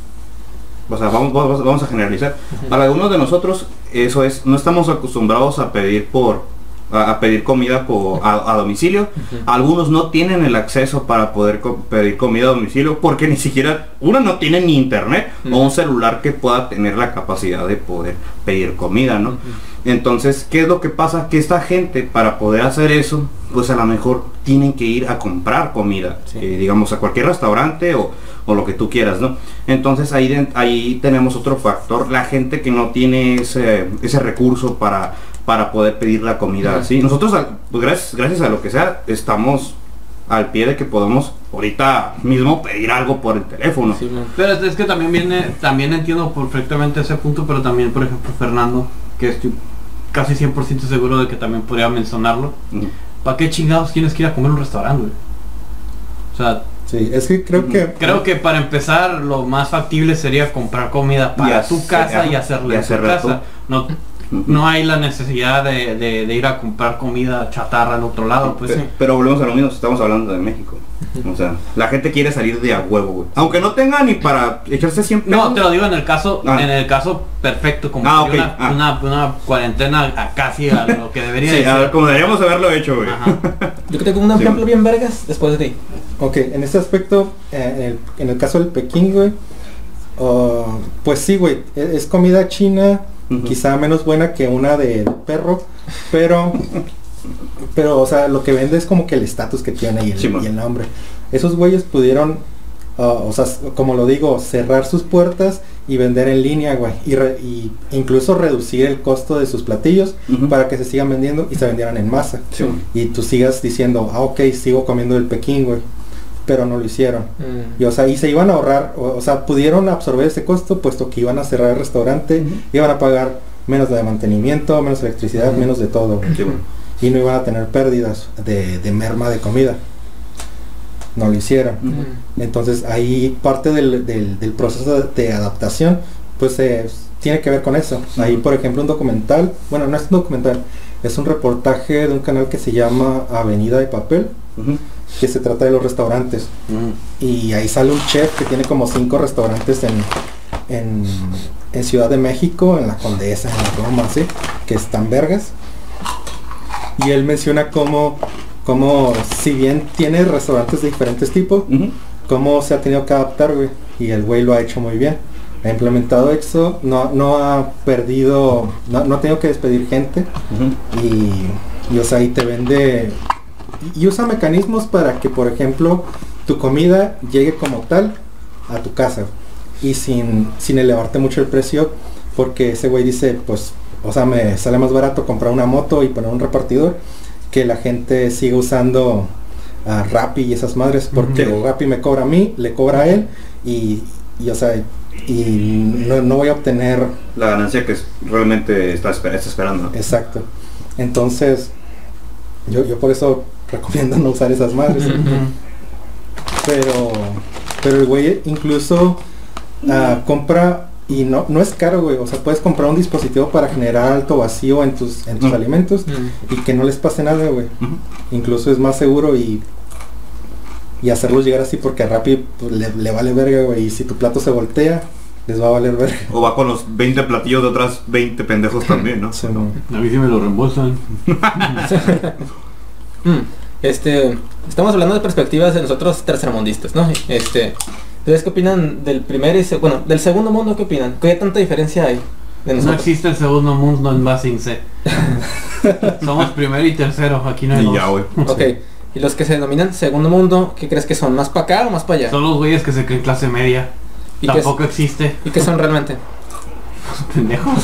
o sea, vamos, vamos, vamos a generalizar, uh-huh. para algunos de nosotros eso es, no estamos acostumbrados a pedir por, a, a pedir comida por, a, a domicilio, uh-huh. algunos no tienen el acceso para poder co pedir comida a domicilio, porque ni siquiera, uno no tiene ni internet uh-huh. o un celular que pueda tener la capacidad de poder pedir comida, ¿no? Uh-huh. Entonces, ¿qué es lo que pasa? Que esta gente, para poder hacer eso, pues a lo mejor tienen que ir a comprar comida, sí. eh, digamos, a cualquier restaurante o, o lo que tú quieras, ¿no? Entonces ahí, de, ahí tenemos otro factor, la gente que no tiene ese, ese recurso para, para poder pedir la comida así. Sí. Nosotros, pues, gracias, gracias a lo que sea, estamos al pie de que podemos ahorita mismo pedir algo por el teléfono. Sí, pero es que también viene, también entiendo perfectamente ese punto, pero también, por ejemplo, Fernando, que estoy casi cien por ciento seguro de que también podría mencionarlo. Uh-huh. ¿Para qué chingados tienes que ir a comer a un restaurante, güey? O sea, sí, es que creo que creo que para empezar lo más factible sería comprar comida para tu casa y hacerla en tu casa. No, uh-huh. no hay la necesidad de, de, de ir a comprar comida chatarra al otro lado, pues. Pero, sí. pero volvemos a lo mismo, estamos hablando de México. O sea, la gente quiere salir de a huevo, güey. Aunque no tenga ni para echarse siempre. No, te lo digo en el caso, ah. en el caso perfecto, como ah, okay. una, ah. una, una cuarentena a casi a lo que debería sí, ser. A ver, como deberíamos haberlo hecho, güey. Yo que tengo un ejemplo sí. bien vergas después de ti. Ok, en este aspecto, eh, en, el, en el caso del Pekín, güey, uh, pues sí, güey, es, es comida china, uh-huh. quizá menos buena que una de, de perro, pero... Pero, o sea, lo que vende es como que el estatus que tiene y el, sí, y el nombre. Esos güeyes pudieron, uh, o sea, como lo digo, cerrar sus puertas y vender en línea, güey. Y, re y incluso reducir el costo de sus platillos uh-huh. para que se sigan vendiendo y se vendieran en masa. Sí. Y tú sigas diciendo, ah, ok, sigo comiendo el Pekín, güey. Pero no lo hicieron. Mm. Y, o sea, y se iban a ahorrar, o, o sea, pudieron absorber ese costo, puesto que iban a cerrar el restaurante, uh-huh. iban a pagar menos de mantenimiento, menos electricidad, uh-huh. menos de todo, güey. Sí, bueno. Y no iban a tener pérdidas de, de merma de comida. No lo hicieron. Uh-huh. Entonces ahí parte del, del, del proceso de adaptación pues eh, tiene que ver con eso. Uh-huh. Ahí por ejemplo un documental, bueno no es un documental, es un reportaje de un canal que se llama Avenida de Papel, uh-huh. que se trata de los restaurantes. Uh-huh. Y ahí sale un chef que tiene como cinco restaurantes en, en, en Ciudad de México, en la Condesa, en la Roma, ¿sí? Que están vergas. Y él menciona cómo, cómo si bien tiene restaurantes de diferentes tipos, uh-huh. cómo se ha tenido que adaptar, güey. y el güey lo ha hecho muy bien. Ha implementado eso, no, no ha perdido, no, no ha tenido que despedir gente. Uh-huh. y, y o sea, y te vende y, y usa mecanismos para que, por ejemplo, tu comida llegue como tal a tu casa y sin, sin elevarte mucho el precio, porque ese güey dice, pues, o sea, me sale más barato comprar una moto y poner un repartidor que la gente siga usando a uh, Rappi y esas madres, porque uh-huh. Rappi me cobra a mí, le cobra a él y, y o sea, y no, no voy a obtener la ganancia que realmente está, está esperando. Exacto. Entonces, yo, yo por eso recomiendo no usar esas madres. Uh-huh. Pero, pero el güey incluso uh, compra. Y no, no es caro, güey. O sea, puedes comprar un dispositivo para generar alto vacío en tus, en tus mm. alimentos mm. y que no les pase nada, güey. Mm. Incluso es más seguro y y hacerlos llegar así, porque a Rappi pues, le, le vale verga, güey. Y si tu plato se voltea, les va a valer verga. O va con los veinte platillos de otras veinte pendejos también, ¿no? Sí, no. A mí sí me lo reembolsan. este, estamos hablando de perspectivas de nosotros tercermundistas, ¿no? Este... ¿Ustedes qué opinan del primer y se bueno, del segundo mundo? ¿Qué opinan? ¿Qué tanta diferencia hay de nosotros? No existe el segundo mundo en base C. Somos primero y tercero, aquí no hay y ya, güey. Ok, y los que se denominan segundo mundo, ¿qué crees que son? ¿Más para acá o más para allá? Son los güeyes que se creen clase media. ¿Y tampoco es, existe? ¿Y qué son realmente? Pendejos.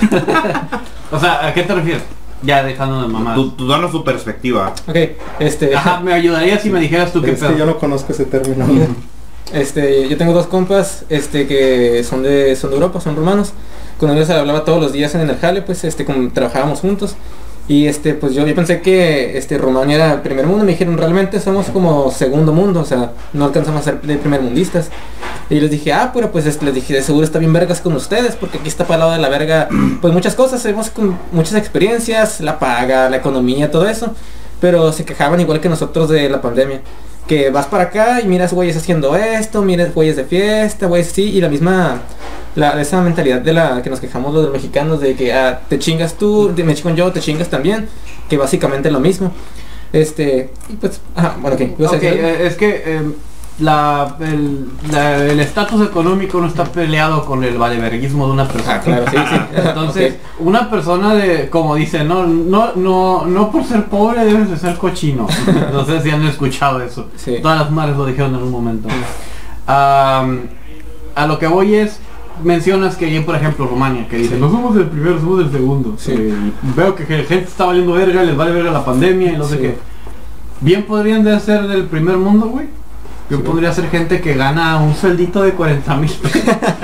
O sea, ¿a qué te refieres? Ya dejando de mamar. Tú, tú danos tu perspectiva. Ok, este... Ajá, me ayudaría si me dijeras tú qué pedo. Es que yo no conozco ese término. Este, yo tengo dos compas, este, que son de, son de Europa, son rumanos. Con ellos hablaba todos los días en el jale, pues, este, como trabajábamos juntos. Y este, pues yo, yo pensé que este Rumania era el primer mundo. Me dijeron, realmente somos como segundo mundo, o sea, no alcanzamos a ser de primer mundistas. Y les dije, ah, pero pues este, les dije, de seguro está bien vergas con ustedes, porque aquí está para el lado de la verga, pues muchas cosas, tenemos con muchas experiencias, la paga, la economía, todo eso. Pero se quejaban igual que nosotros de la pandemia. Que vas para acá y miras güeyes haciendo esto, miras güeyes de fiesta, güeyes sí, y la misma, la, esa mentalidad de la que nos quejamos los mexicanos de que ah, te chingas tú, me chingo yo, te chingas también, que básicamente es lo mismo. Este, y pues, ajá, bueno, ok. okay eh, es que eh, la, el la, el estatus económico no está peleado con el valeverguismo de una persona. Ah, claro, sí, sí. Entonces, okay. Una persona de, como dice, no, no, no, no por ser pobre debes de ser cochino. No sé si han escuchado eso. Sí. Todas las madres lo dijeron en un momento. Um, a lo que voy es, mencionas que yo, por ejemplo, Rumania, que dice, sí. No somos del primero, somos del segundo. Sí. Eh, veo que gente está valiendo verga, les vale verga la pandemia y no sí. sé qué. Bien podrían de ser del primer mundo, güey. Yo sí. podría ser gente que gana un sueldito de cuarenta mil pesos.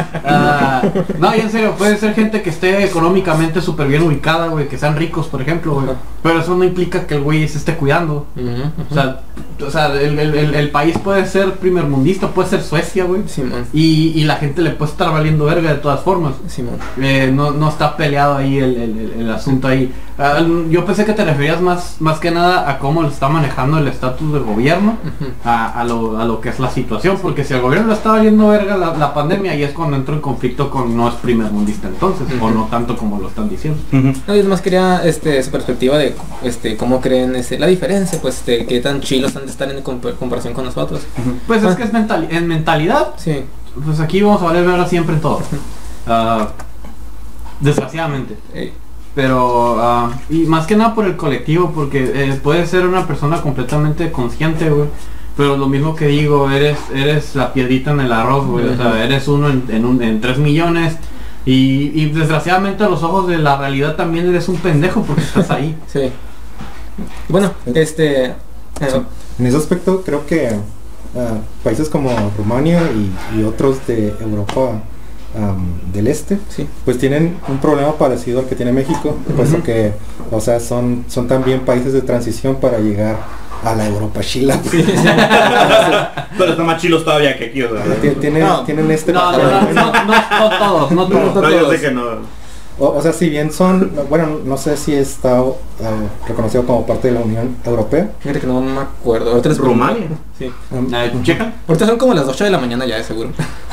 uh, no, y en serio, puede ser gente que esté económicamente súper bien ubicada, güey, que sean ricos, por ejemplo, güey. Pero eso no implica que el güey se esté cuidando. Uh-huh, uh-huh. O sea, o sea el, el, el, el país puede ser primermundista, puede ser Suecia, güey. Sí, y, y la gente le puede estar valiendo verga de todas formas. Sí, eh, no, no está peleado ahí el, el, el asunto ahí. Uh, yo pensé que te referías más, más que nada a cómo está manejando el estatus del gobierno, uh-huh. a, a, lo, a lo que es la situación, porque si al gobierno le está valiendo verga la, la pandemia, y es cuando entra en conflicto con no es primer mundista entonces, uh-huh. o no tanto como lo están diciendo. Uh-huh. No, yo más quería este, su perspectiva de este cómo creen este, la diferencia, pues de qué tan chilos han de estar en comp- comparación con nosotros. Uh-huh. Pues ah. es que es mental, en mentalidad, sí. Pues aquí vamos a valer verga siempre en todo. Uh, desgraciadamente. Hey. Pero, uh, y más que nada por el colectivo, porque eh, puedes ser una persona completamente consciente, güey. Pero lo mismo que digo, eres eres la piedrita en el arroz, güey. Uh-huh. O sea, eres uno en, en, un, en tres millones. Y, y desgraciadamente a los ojos de la realidad también eres un pendejo porque estás ahí. Sí. Bueno, este... Eh, sí. En ese aspecto creo que uh, países como Rumania y, y otros de Europa um, del este, sí. pues tienen un problema parecido al que tiene México, uh-huh. puesto que, o sea, son, son también países de transición para llegar a la Europa chila. Sí, sí. Pero están más chilos todavía que aquí, o sea. Tienen, no, tienen este... No, no, no, no, no, no todos, no todos. No, no, yo sé que no. O, o sea, si bien son, bueno, no sé si está uh, reconocido como parte de la Unión Europea. Fíjate que no me acuerdo. Ahorita es Rumania. Sí. Um, ¿Checa? Ahorita son como las ocho de la mañana ya, de seguro.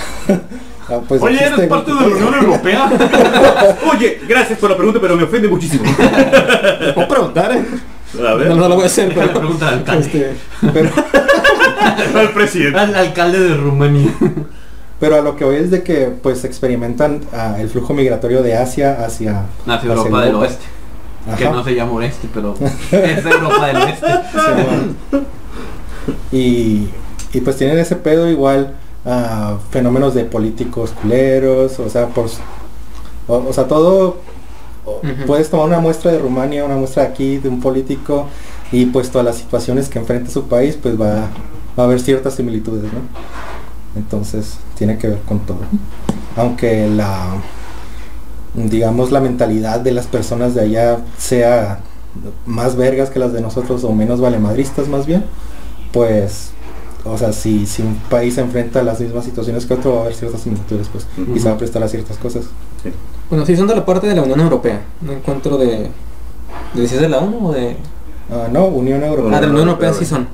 Ah, pues oye, ¿eres parte de la Unión Europea? Oye, gracias por la pregunta, pero me ofende muchísimo. ¿Puedo preguntar, eh? A ver. No, no lo voy a hacer, pero... Pregunta al alcalde. Este, pero... al presidente. Al alcalde de Rumania. Pero a lo que voy es de que pues experimentan uh, el flujo migratorio de Asia hacia, hacia hacia Europa del Oeste. Ajá. Que no se llama Oeste, pero es Europa del Oeste. Sí, bueno. y, y pues tienen ese pedo igual, uh, fenómenos de políticos culeros, o sea, por, o, o sea, todo, uh-huh. Puedes tomar una muestra de Rumania, una muestra aquí de un político, y pues todas las situaciones que enfrenta su país, pues va, va a haber ciertas similitudes, ¿no? Entonces tiene que ver con todo, aunque la, digamos, la mentalidad de las personas de allá sea más vergas que las de nosotros o menos valemadristas más bien, pues, o sea, si, si un país se enfrenta a las mismas situaciones que otro, va a haber ciertas similitudes, pues, uh-huh. y se va a prestar a ciertas cosas. Sí. Bueno, sí son de la parte de la Unión Europea, no encuentro de, de si es de la ONU o de... Uh, no, Unión Europea. Ah, de la Unión Europea sí son.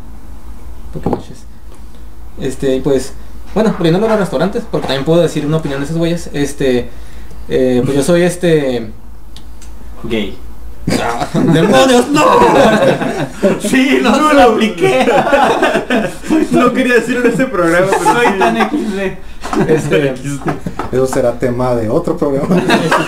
Este, pues, bueno, volviendo a los restaurantes, porque también puedo decir una opinión de esos güeyes, este, eh, pues yo soy este... Gay. Ah, ¡demonios, no! Sí, no, no lo apliqué. No quería decirlo en este programa, pero soy sí. tan equis de. Este, eso será tema de otro programa.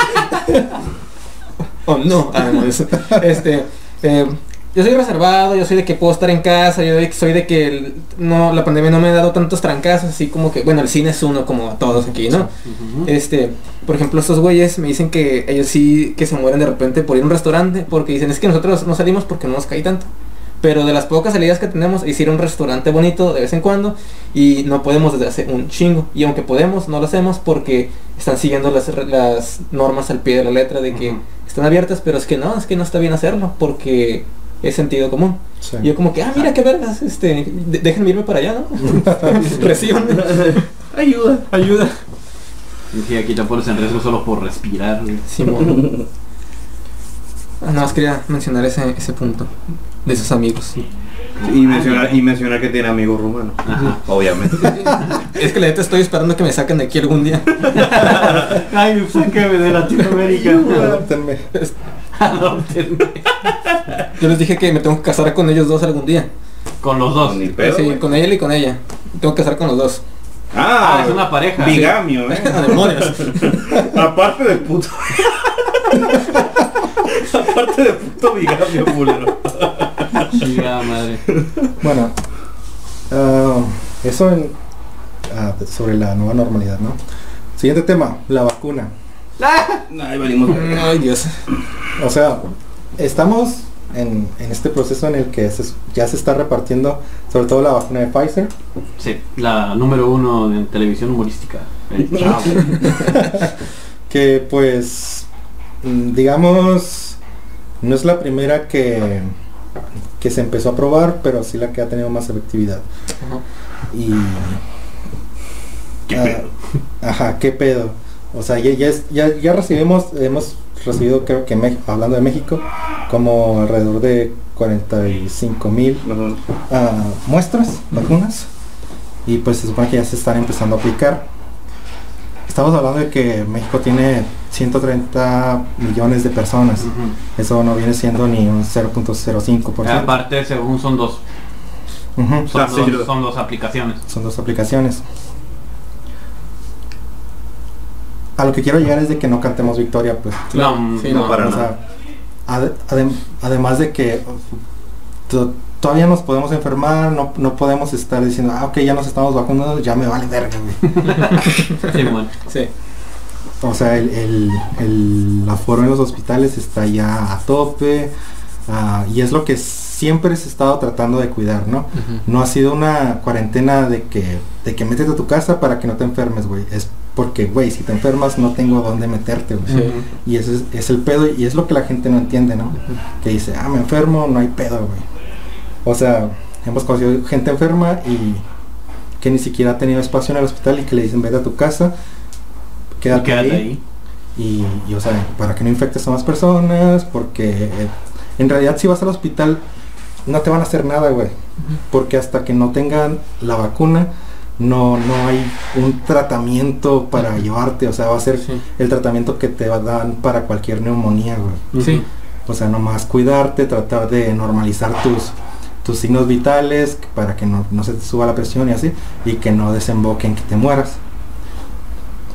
Oh, no, ah, no, eso. Este, eh, yo soy reservado, yo soy de que puedo estar en casa, yo soy de que el, no, la pandemia no me ha dado tantos trancazos, así como que, bueno, el cine es uno como a todos aquí, ¿no? Uh-huh. Este, por ejemplo, estos güeyes me dicen que ellos sí que se mueren de repente por ir a un restaurante, porque dicen, es que nosotros no salimos porque no nos cae tanto. Pero de las pocas salidas que tenemos, hicieron un restaurante bonito de vez en cuando y no podemos desde hace un chingo. Y aunque podemos, no lo hacemos porque están siguiendo las, las normas al pie de la letra de que uh-huh. están abiertas, pero es que no, es que no está bien hacerlo porque es sentido común. Sí. Y yo como que, ah, mira qué vergas, este, de, déjenme irme para allá, ¿no? Reciban. Ayuda, ayuda. Y aquí te pones en riesgo solo por respirar. Sí, bueno. Nada más quería mencionar ese, ese punto de esos amigos. Y mencionar, y mencionar que tiene amigos rumanos. Ajá. Obviamente. Es que la neta estoy esperando que me saquen de aquí algún día. Ay, sáqueme de Latinoamérica. Adóptenme. Adóptenme. Yo les dije que me tengo que casar con ellos dos algún día. ¿Con los dos? Ni pedo, sí, wey. Con él y con ella. Tengo que casar con los dos. Ah, ah es una pareja. Bigamio, sí. eh. Demonios. Aparte de puto. Aparte de puto bigamio, culero. Chica madre. Bueno, uh, eso en, uh, sobre la nueva normalidad, ¿no? Siguiente tema, la vacuna. Ay, valimos. Ay, Dios. O sea, estamos en, en este proceso en el que se, ya se está repartiendo sobre todo la vacuna de Pfizer. Sí, la número uno en televisión humorística. El Chavo. Que pues, digamos, no es la primera que, que se empezó a probar, pero sí la que ha tenido más efectividad. Uh-huh. Y... ¿Qué uh, pedo? Ajá, qué pedo. O sea, ya, ya, ya, ya recibimos, hemos recibido, creo que México, hablando de México, como alrededor de cuarenta y cinco mil uh, muestras, vacunas, y pues se supone que ya se están empezando a aplicar. Estamos hablando de que México tiene ciento treinta millones de personas. Uh-huh. Eso no viene siendo ni un cero punto cero cinco por ciento. Aparte, según son dos. Uh-huh. Son, ah, dos sí, son dos aplicaciones. Son dos aplicaciones. A lo que quiero llegar es de que no cantemos victoria, pues. No, sí, no, no para o nada. sea, ad, adem, además de que to, todavía nos podemos enfermar, no, no podemos estar diciendo, ah, ok, ya nos estamos vacunando, ya me vale verga, güey. Sí, bueno. Sí. O sea, el, el, el aforo en los hospitales está ya a tope, uh, y es lo que siempre se ha estado tratando de cuidar, ¿no? Uh-huh. No ha sido una cuarentena de que, de que métete a tu casa para que no te enfermes, güey. Es porque, güey, si te enfermas no tengo dónde meterte, güey. Sí. Y ese es, es el pedo, y es lo que la gente no entiende, ¿no? Uh-huh. Que dice, ah, me enfermo, no hay pedo, güey. O sea, hemos conocido gente enferma y que ni siquiera ha tenido espacio en el hospital y que le dicen, vete a tu casa, quédate, quédate ahí. ahí. Y, y, o sea, para que no infectes a más personas, porque eh, en realidad si vas al hospital no te van a hacer nada, güey. Uh-huh. Porque hasta que no tengan la vacuna, no no hay un tratamiento para uh-huh. llevarte, o sea, va a ser sí. el tratamiento que te dan para cualquier neumonía, güey. Sí. O sea, nomás cuidarte, tratar de normalizar tus tus signos vitales para que no, no se te suba la presión y así, y que no desemboque en que te mueras.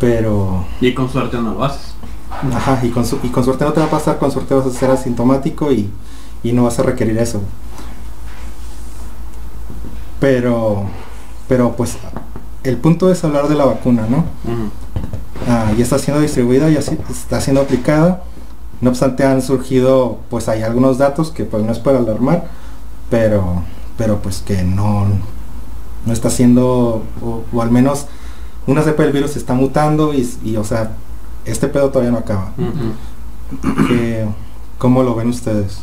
pero... Y con suerte no lo haces. Ajá, y con, su, y con suerte no te va a pasar, con suerte vas a ser asintomático y, y no vas a requerir eso. Pero, pero pues, el punto es hablar de la vacuna, ¿no? Uh-huh. Ah, ya está siendo distribuida, ya está siendo aplicada. No obstante han surgido, pues hay algunos datos que pues no es para alarmar, pero, pero pues que no, no está siendo, o, o al menos una cepa del virus está mutando y, y o sea, este pedo todavía no acaba. Uh-huh. ¿Qué, ¿Cómo lo ven ustedes?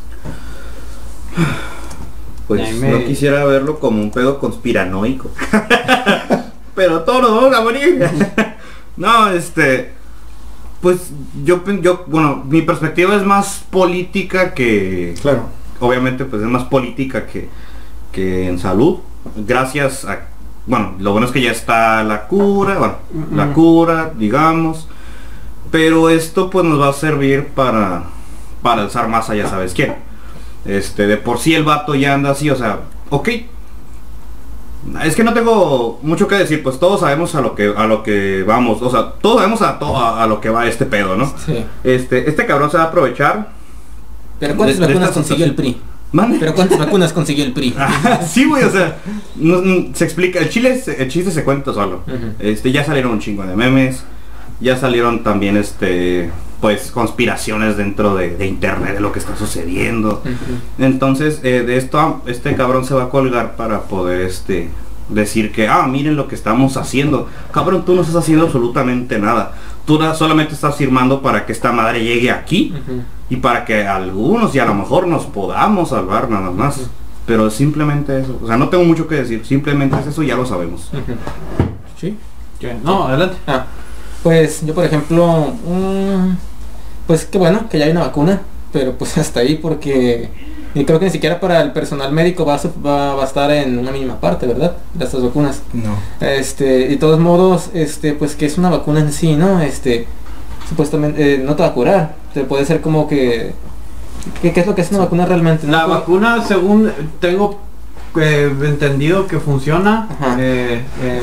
Pues me... no quisiera verlo como un pedo conspiranoico. Pero todos nos vamos a morir. No, este... Pues yo, yo, bueno, mi perspectiva es más política que... Claro. Obviamente pues es más política que, que en salud. Gracias a... Bueno, lo bueno es que ya está la cura, bueno, uh-huh. la cura, digamos. Pero esto pues nos va a servir para, para alzar más allá, ¿sabes quién? Este, de por sí el vato ya anda así, o sea, ok. Es que no tengo mucho que decir, pues todos sabemos a lo que a lo que vamos, o sea, todos sabemos a, to, a, a lo que va este pedo, ¿no? Sí. Este, este cabrón se va a aprovechar. ¿Pero cuántas de, vacunas de consiguió el P R I? ¿Mande? ¿Pero cuántas vacunas consiguió el P R I? Sí, güey, o sea, no, no, se explica, el chile, el chiste se cuenta solo. Uh-huh. Este, ya salieron un chingo de memes, ya salieron también, este, pues, conspiraciones dentro de, de internet de lo que está sucediendo. Uh-huh. Entonces, eh, de esto, este cabrón se va a colgar para poder, este, decir que, ah, miren lo que estamos haciendo. Cabrón, tú no estás haciendo absolutamente nada. Tú solamente estás firmando para que esta madre llegue aquí. Uh-huh. Y para que algunos y a lo mejor nos podamos salvar nada más. Uh-huh. Pero simplemente eso. O sea, no tengo mucho que decir. Simplemente es eso, ya lo sabemos. Uh-huh. ¿Sí? ¿Qué? No, adelante. Ah, pues yo por ejemplo, mmm, pues qué bueno que ya hay una vacuna. Pero pues hasta ahí porque... Y creo que ni siquiera para el personal médico va a, va, va a estar en una mínima parte, ¿verdad? De estas vacunas. No. Este, de todos modos, este, pues que es una vacuna en sí, ¿no? Este, supuestamente eh, no te va a curar. Te puede ser como que... ¿Qué, qué es lo que es una vacuna realmente? La ¿No? vacuna, según tengo eh, entendido que funciona, eh, eh,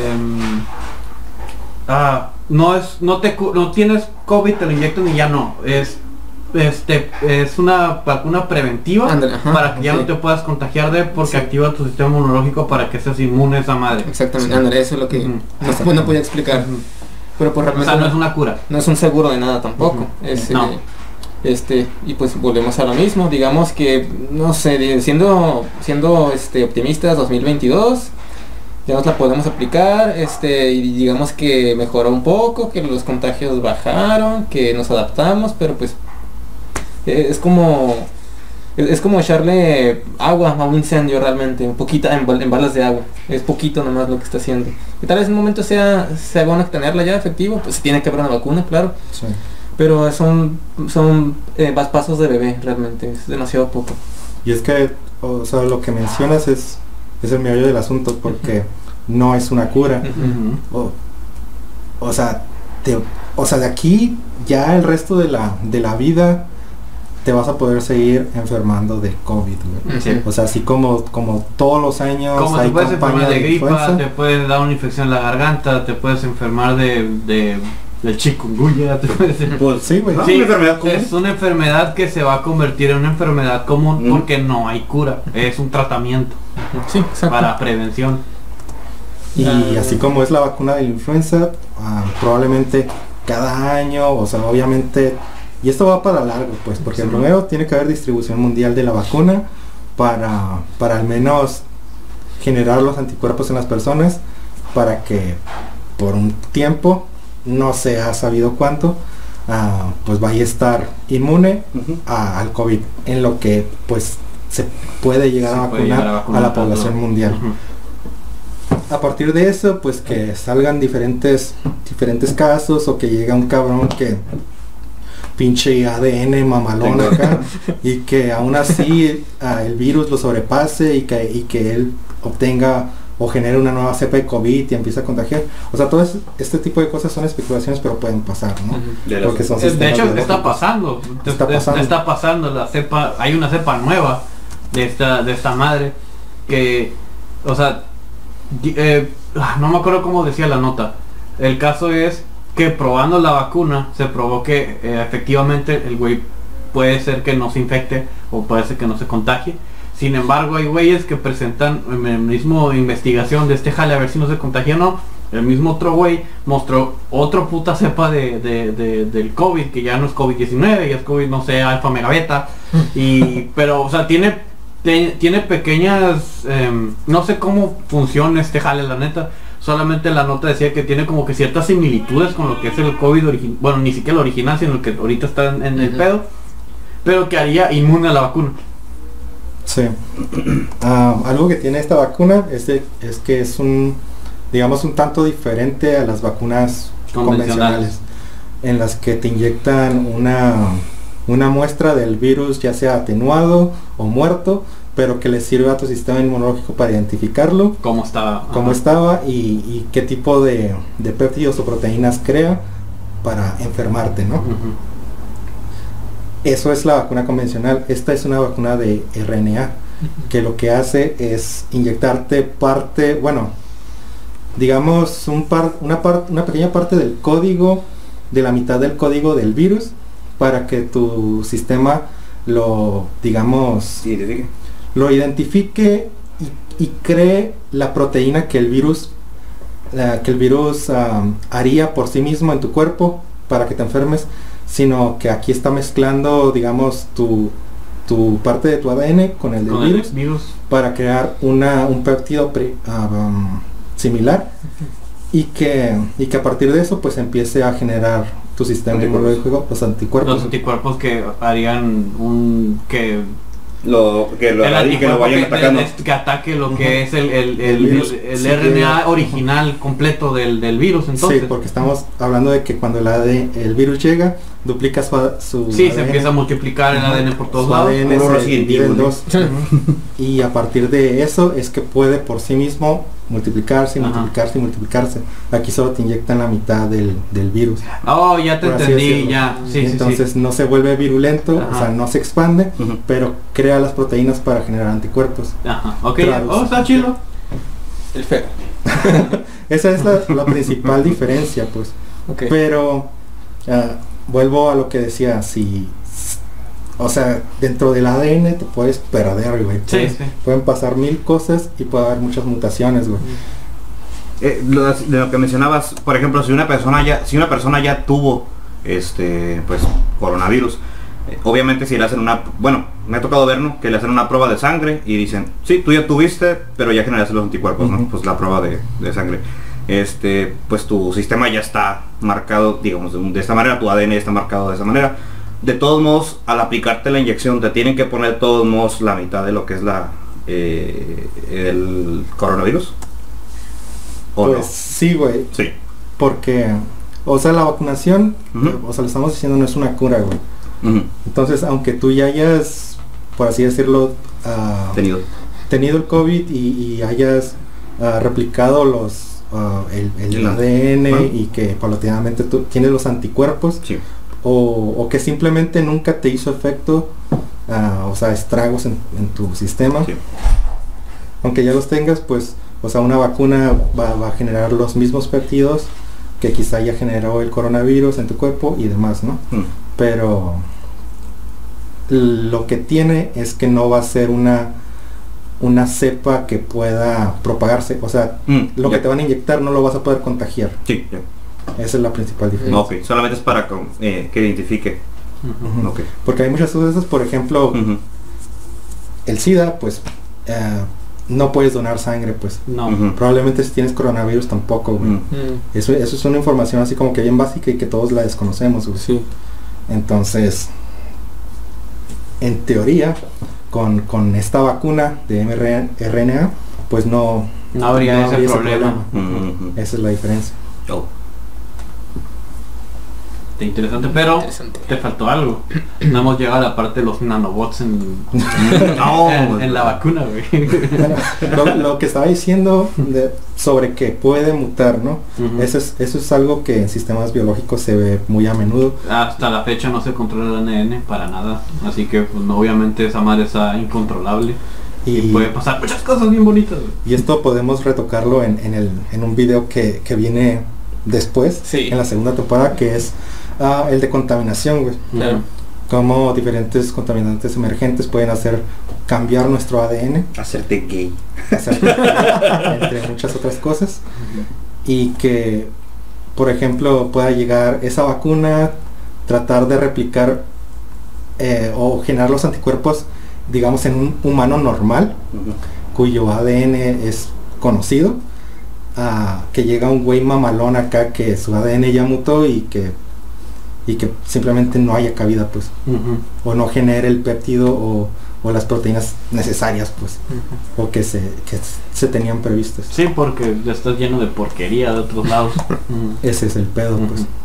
ah, no es, no te, no tienes COVID, te lo inyectan y ya no. Es Este es una vacuna preventiva. Andale, ajá, para que ya sí. no te puedas contagiar de porque Sí. activa tu sistema inmunológico para que seas inmune a esa madre. Exactamente, Sí. André, eso es lo que Uh-huh. no, no podía explicar. Uh-huh. Pero pues O realmente sea, no es una cura. no es un seguro de nada tampoco. Uh-huh. Es, No. eh, este, y pues volvemos a lo mismo. Digamos que, no sé, de- siendo siendo este optimistas, dos mil veintidós ya nos la podemos aplicar, este, y digamos que mejoró un poco, que los contagios bajaron, que nos adaptamos, pero pues eh, es como es, es como echarle agua a un incendio realmente, un poquito en, bal- en balas de agua, es poquito nomás lo que está haciendo. Y tal vez en un momento sea, sea bueno tenerla ya efectivo, pues tiene que haber una vacuna, claro, Sí. pero son son eh, vas- pasos de bebé realmente, es demasiado poco. Y es que, o sea, lo que mencionas es, es el meollo del asunto porque no es una cura. Uh-huh. O, o sea, te, o sea, de aquí ya el resto de la, de la vida te vas a poder seguir enfermando de COVID, güey. Sí. O sea, así como, como todos los años Como te hay puedes enfermar campaña de de gripa, influenza. te puede dar una infección en la garganta, te puedes enfermar de, de del chikungunya, te puedes Pues Sí, güey. ¿no? Sí, Una enfermedad común. es una enfermedad que se va a convertir en una enfermedad común Mm. porque no hay cura, es un tratamiento Sí, exacto. para prevención. Y Ah. así como es la vacuna de la influenza, ah, probablemente cada año, o sea, obviamente, y esto va para largo, pues, porque Sí. primero tiene que haber distribución mundial de la vacuna para, para al menos generar los anticuerpos en las personas, para que por un tiempo, no se ha sabido cuánto, ah, pues vaya a estar inmune Ujú. a- al COVID, en lo que pues se puede llegar Se a puede vacunar llegar a a, vacunar la tanto. población mundial. Ujú. A partir de eso, pues que salgan diferentes diferentes casos o que llega un cabrón que pinche A D N mamalón Tengo. acá y que aún así ah, el virus lo sobrepase y que, y que él obtenga o genere una nueva cepa de COVID y empiece a contagiar. O sea, todo es- este tipo de cosas son especulaciones, pero pueden pasar, ¿no? Ujú. De las- Porque son Eh, De sistemas hecho está biológicos. pasando, te- Está te- pasando. está pasando la cepa, hay una cepa nueva de esta de esta madre que, o sea, di- eh, ah, no me acuerdo cómo decía la nota. El caso es que probando la vacuna se probó que eh, efectivamente el güey puede ser que no se infecte o puede ser que no se contagie. Sin embargo, hay güeyes que presentan en el mismo investigación de este jale a ver si no se contagia o no. El mismo otro güey mostró otro puta cepa de, de, de, del COVID, que ya no es COVID diecinueve, ya es COVID, no sé, alfa mega beta. Y, pero, o sea, tiene, te, tiene pequeñas, eh, no sé cómo funciona este jale, la neta. Solamente la nota decía que tiene como que ciertas similitudes con lo que es el COVID original, bueno, ni siquiera el original, sino el que ahorita está en, en el Ujú. pedo, pero que haría inmune a la vacuna. Sí. Ah, algo que tiene esta vacuna es, de- es que es un, digamos, un tanto diferente a las vacunas Convencionales. convencionales, en las que te inyectan una, una muestra del virus, ya sea atenuado o muerto, pero que le sirve a tu sistema inmunológico para identificarlo, ¿Cómo está? cómo Ajá. estaba y, y qué tipo de, de péptidos o proteínas crea para enfermarte, ¿no? Ujú. Eso es la vacuna convencional. Esta es una vacuna de R N A, que lo que hace es inyectarte parte, bueno, digamos un par, una, par- una pequeña parte del código, de la mitad del código del virus, para que tu sistema lo, digamos, Sí, te dije. lo identifique y, y cree la proteína que el virus, la- que el virus am, haría por sí mismo en tu cuerpo para que te enfermes, sino que aquí está mezclando, digamos, tu, tu parte de tu A D N con el del Con el virus virus. para crear una, un péptido pri- ah, um, similar y que, y que a partir de eso pues empiece a generar tu sistema Anticuerpos. inmunológico, los anticuerpos. Los anticuerpos que harían un que Lo, que lo, el y que lo anticuerpo vayan que, atacando. de- que ataque lo Ujú. que es el, el, el, El virus, el- el sí, R N A que- original completo del, del virus. Entonces Sí, porque estamos hablando de que cuando el, A D N el virus llega, duplica su, a- su sí, A D N, se empieza a multiplicar el A D N por todos su lados. A D N Como se Resident divide en Evil, ¿no? dos, y a partir de eso es que puede por sí mismo multiplicarse y Ajá. multiplicarse y multiplicarse. Aquí solo te inyectan la mitad del, del virus. Oh, ya te por así entendí, decirlo. ya. Sí, sí, Entonces sí. no se vuelve virulento, Ajá. o sea, no se expande, Ujú. pero crea las proteínas para generar anticuerpos. Ajá, ok, Claro, oh, sí. está chido. El feo. Esa es la, la principal diferencia, pues. Ok. Pero ah, vuelvo a lo que decía, si, o sea, dentro del A D N te puedes perder, güey. Sí, Puedes- sí. Pueden pasar mil cosas y puede haber muchas mutaciones, güey. Eh, lo, de lo que mencionabas, por ejemplo, si una persona ya, si una persona ya tuvo este pues coronavirus, eh, obviamente si le hacen una, bueno, me ha tocado ver, ¿no? Que le hacen una prueba de sangre y dicen, sí, tú ya tuviste, pero ya generaste los anticuerpos, ¿no? Ujú. Pues la prueba de, de sangre. Este, pues tu sistema ya está marcado, digamos, de, un- de esta manera, tu A D N está marcado de esa manera. De todos modos, al aplicarte la inyección, te tienen que poner de todos modos la mitad de lo que es la eh, el coronavirus. ¿O Pues sí, güey, no? Sí. porque, o sea, la vacunación, Ujú. o sea, lo estamos diciendo, no es una cura, güey. Ujú. Entonces, aunque tú ya hayas, por así decirlo, ah, Tenido. tenido el COVID y, y hayas ah, replicado los ah, el, el El A D N ah. y que paulatinamente tú tienes los anticuerpos, Sí. o, o que simplemente nunca te hizo efecto, ah, o sea, estragos en, en tu sistema, Sí. aunque ya los tengas, pues, o sea, una vacuna va, va a generar los mismos péptidos que quizá ya generó el coronavirus en tu cuerpo y demás, ¿no? Mm. Pero lo que tiene es que no va a ser una una cepa que pueda propagarse, o sea, Mm, lo ya. que te van a inyectar no lo vas a poder contagiar. Sí, ya. Esa es la principal diferencia. Ok, solamente es para con- eh, que identifique. Ujú. Ujú. Ok. Porque hay muchas cosas, por ejemplo, Ujú. el SIDA, pues eh, no puedes donar sangre, pues. No. Ujú. Probablemente si tienes coronavirus tampoco, güey. Mm. Mm, Eso, eso es una información así como que bien básica y que todos la desconocemos, güey. sí. Entonces, en teoría, con, con esta vacuna de mRNA, pues no, No habría ese problema. Ujú. Esa es la diferencia. Oh. Está interesante, pero Interesante. te faltó algo. No hemos llegado a la parte de los nanobots en, No, en, en la vacuna, güey. Bueno, lo, lo que estaba diciendo de- sobre que puede mutar, ¿no? Ujú. Eso es, eso es algo que en sistemas biológicos se ve muy a menudo. Hasta la fecha no se controla el A D N para nada. Así que pues, no, obviamente esa madre está incontrolable. Y, Y, puede pasar muchas cosas bien bonitas, güey. y esto podemos retocarlo en, en, el, en un video que, que viene después, Sí. en la segunda temporada, que es uh, el de contaminación, güey. Claro. Cómo diferentes contaminantes emergentes pueden hacer cambiar nuestro A D N, Hacerte gay. hacer- entre muchas otras cosas, y que, por ejemplo, pueda llegar esa vacuna, tratar de replicar eh, o generar los anticuerpos, digamos, en un humano normal, Ujú. cuyo A D N es conocido, a que llega un güey mamalón acá que su A D N ya mutó y que y que simplemente no haya cabida, pues, Ujú. o no genere el péptido o, o las proteínas necesarias, pues, o que se que se tenían previstas. Sí, porque estás lleno de porquería de otros lados. Ujú. Ese es el pedo, pues. Ujú.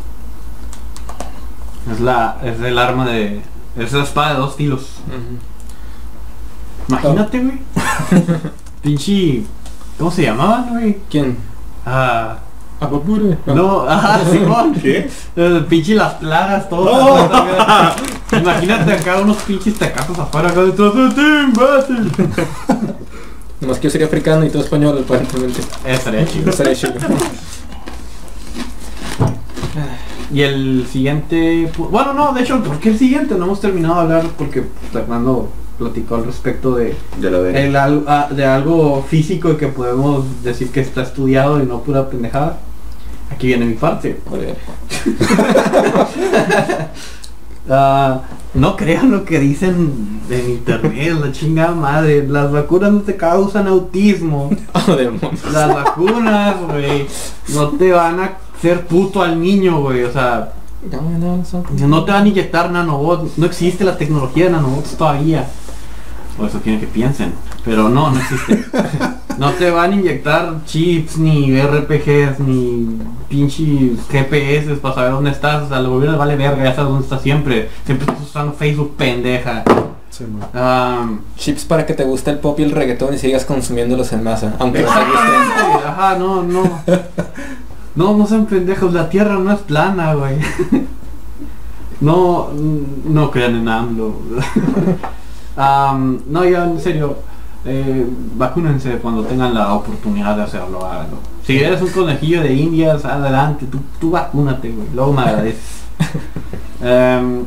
Es la, es el arma de, es la espada de dos filos. Ujú. Imagínate, güey. Pinche, ¿cómo se llamaban, güey? ¿Quién? Ah, Apapure. no, ajá, Simón. ¿Qué? Eh, pinche las plagas, todo. Imagínate acá unos pinches tecazos afuera acá detrás de ti, imbécil. Nomás que yo sería africano y todo español, aparentemente. Estaría chido. Estaría chido. Y el siguiente, pu- bueno, no, de hecho, ¿por qué el siguiente? No hemos terminado de hablar porque Fernando platicó al respecto de De la verga. el al- ah, de algo físico que podemos decir que está estudiado y no pura pendejada. Aquí viene mi parte. Joder. Ah, no crean lo que dicen en internet, la chingada madre. Las vacunas no te causan autismo. Oh, demonios. Las vacunas, güey, no te van a hacer puto al niño, güey. O sea, No, no, son... no te van a inyectar nanobots. No existe la tecnología de nanobots todavía. Por eso quieren que piensen. Pero no, no existe. No te van a inyectar chips, ni R P Gs, ni pinches G P S para saber dónde estás. O sea, al gobierno le vale verga, ya sabes dónde estás siempre. Siempre estás usando Facebook, pendeja. Sí, man. Um, Chips para que te guste el pop y el reggaetón y sigas consumiéndolos en masa. Aunque no te gusten. Exactamente, ajá, no, no. No, no sean pendejos, la tierra no es plana, güey. No, no crean en AMLO. Am, no, ya en serio, eh, vacúnense cuando tengan la oportunidad de hacerlo, háganlo. Si eres un conejillo de indias, adelante, tú, tú vacúnate, güey, luego me agradeces. Em,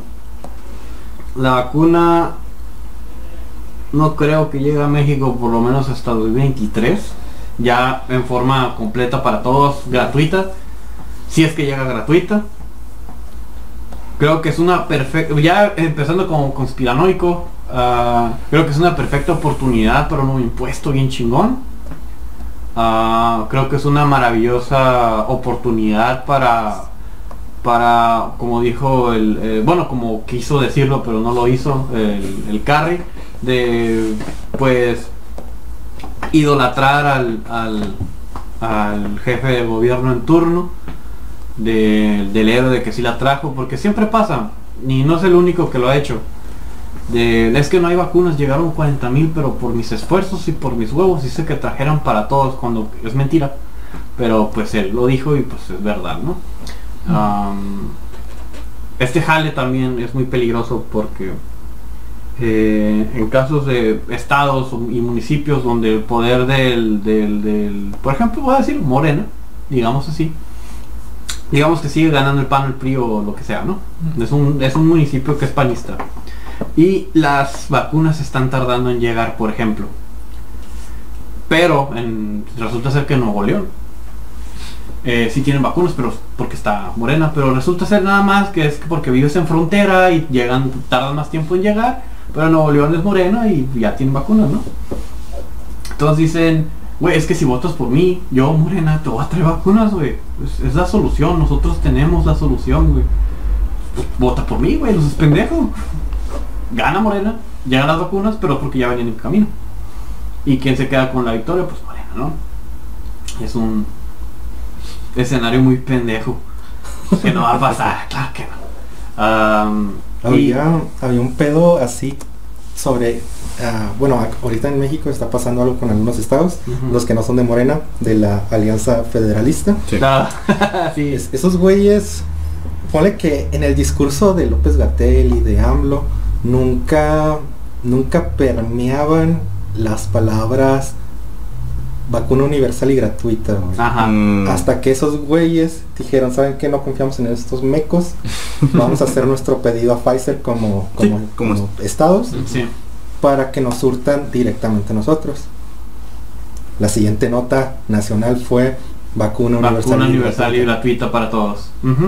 la vacuna no creo que llegue a México por lo menos hasta el veintitrés, ya en forma completa para todos, gratuita, si es que llega gratuita. Creo que es una perfecta, ya empezando como conspiranoico, uh, creo que es una perfecta oportunidad para un nuevo impuesto bien chingón. Uh, creo que es una maravillosa oportunidad para, para como dijo el, eh, bueno, como quiso decirlo pero no lo hizo, el, el Carri, de pues idolatrar al, al, al jefe de gobierno en turno, de, del héroe de que sí la trajo, porque siempre pasa, y no es el único que lo ha hecho. De, es que no hay vacunas, llegaron cuarenta mil, pero por mis esfuerzos y por mis huevos hice que trajeran para todos, cuando es mentira. Pero pues él lo dijo y pues es verdad, ¿no? Um, este jale también es muy peligroso porque eh, en casos de estados y municipios donde el poder del, del, del, por ejemplo, voy a decir Morena, digamos así, digamos que sigue ganando el P A N, el P R I o lo que sea, ¿no? Es un, es un municipio que es panista y las vacunas están tardando en llegar, por ejemplo, pero en, resulta ser que en Nuevo León eh, sí tienen vacunas, pero porque está Morena, pero resulta ser nada más que es porque vives en frontera y llegan, tardan más tiempo en llegar, pero Nuevo León es Morena y ya tienen vacunas, ¿no? Entonces dicen, güey, es que si votas por mí, yo Morena te voy a traer vacunas, güey. Es, es la solución, nosotros tenemos la solución, güey. Pues, vota por mí, güey, no seas pendejo. Gana Morena, llegan las vacunas, pero porque ya venían en camino. ¿Y quién se queda con la victoria? Pues Morena, ¿no? Es un escenario muy pendejo que no va a pasar, claro que no. Um, Había, había un pedo así sobre, uh, bueno, ac- ahorita en México está pasando algo con algunos estados, Ujú. los que no son de Morena, de la Alianza Federalista. Sí. ah, sí. Es- esos güeyes, ponle que en el discurso de López-Gatell y de AMLO, nunca, nunca permeaban las palabras vacuna universal y gratuita, güey. Ajá. Mm, Hasta que esos güeyes dijeron, ¿saben qué? No confiamos en estos mecos. Vamos a hacer nuestro pedido a Pfizer como, como, Sí, como como estados Sí. para que nos surtan directamente a nosotros. La siguiente nota nacional fue vacuna universal, Vacuna y universal y gratuita. gratuita para todos. Ujú.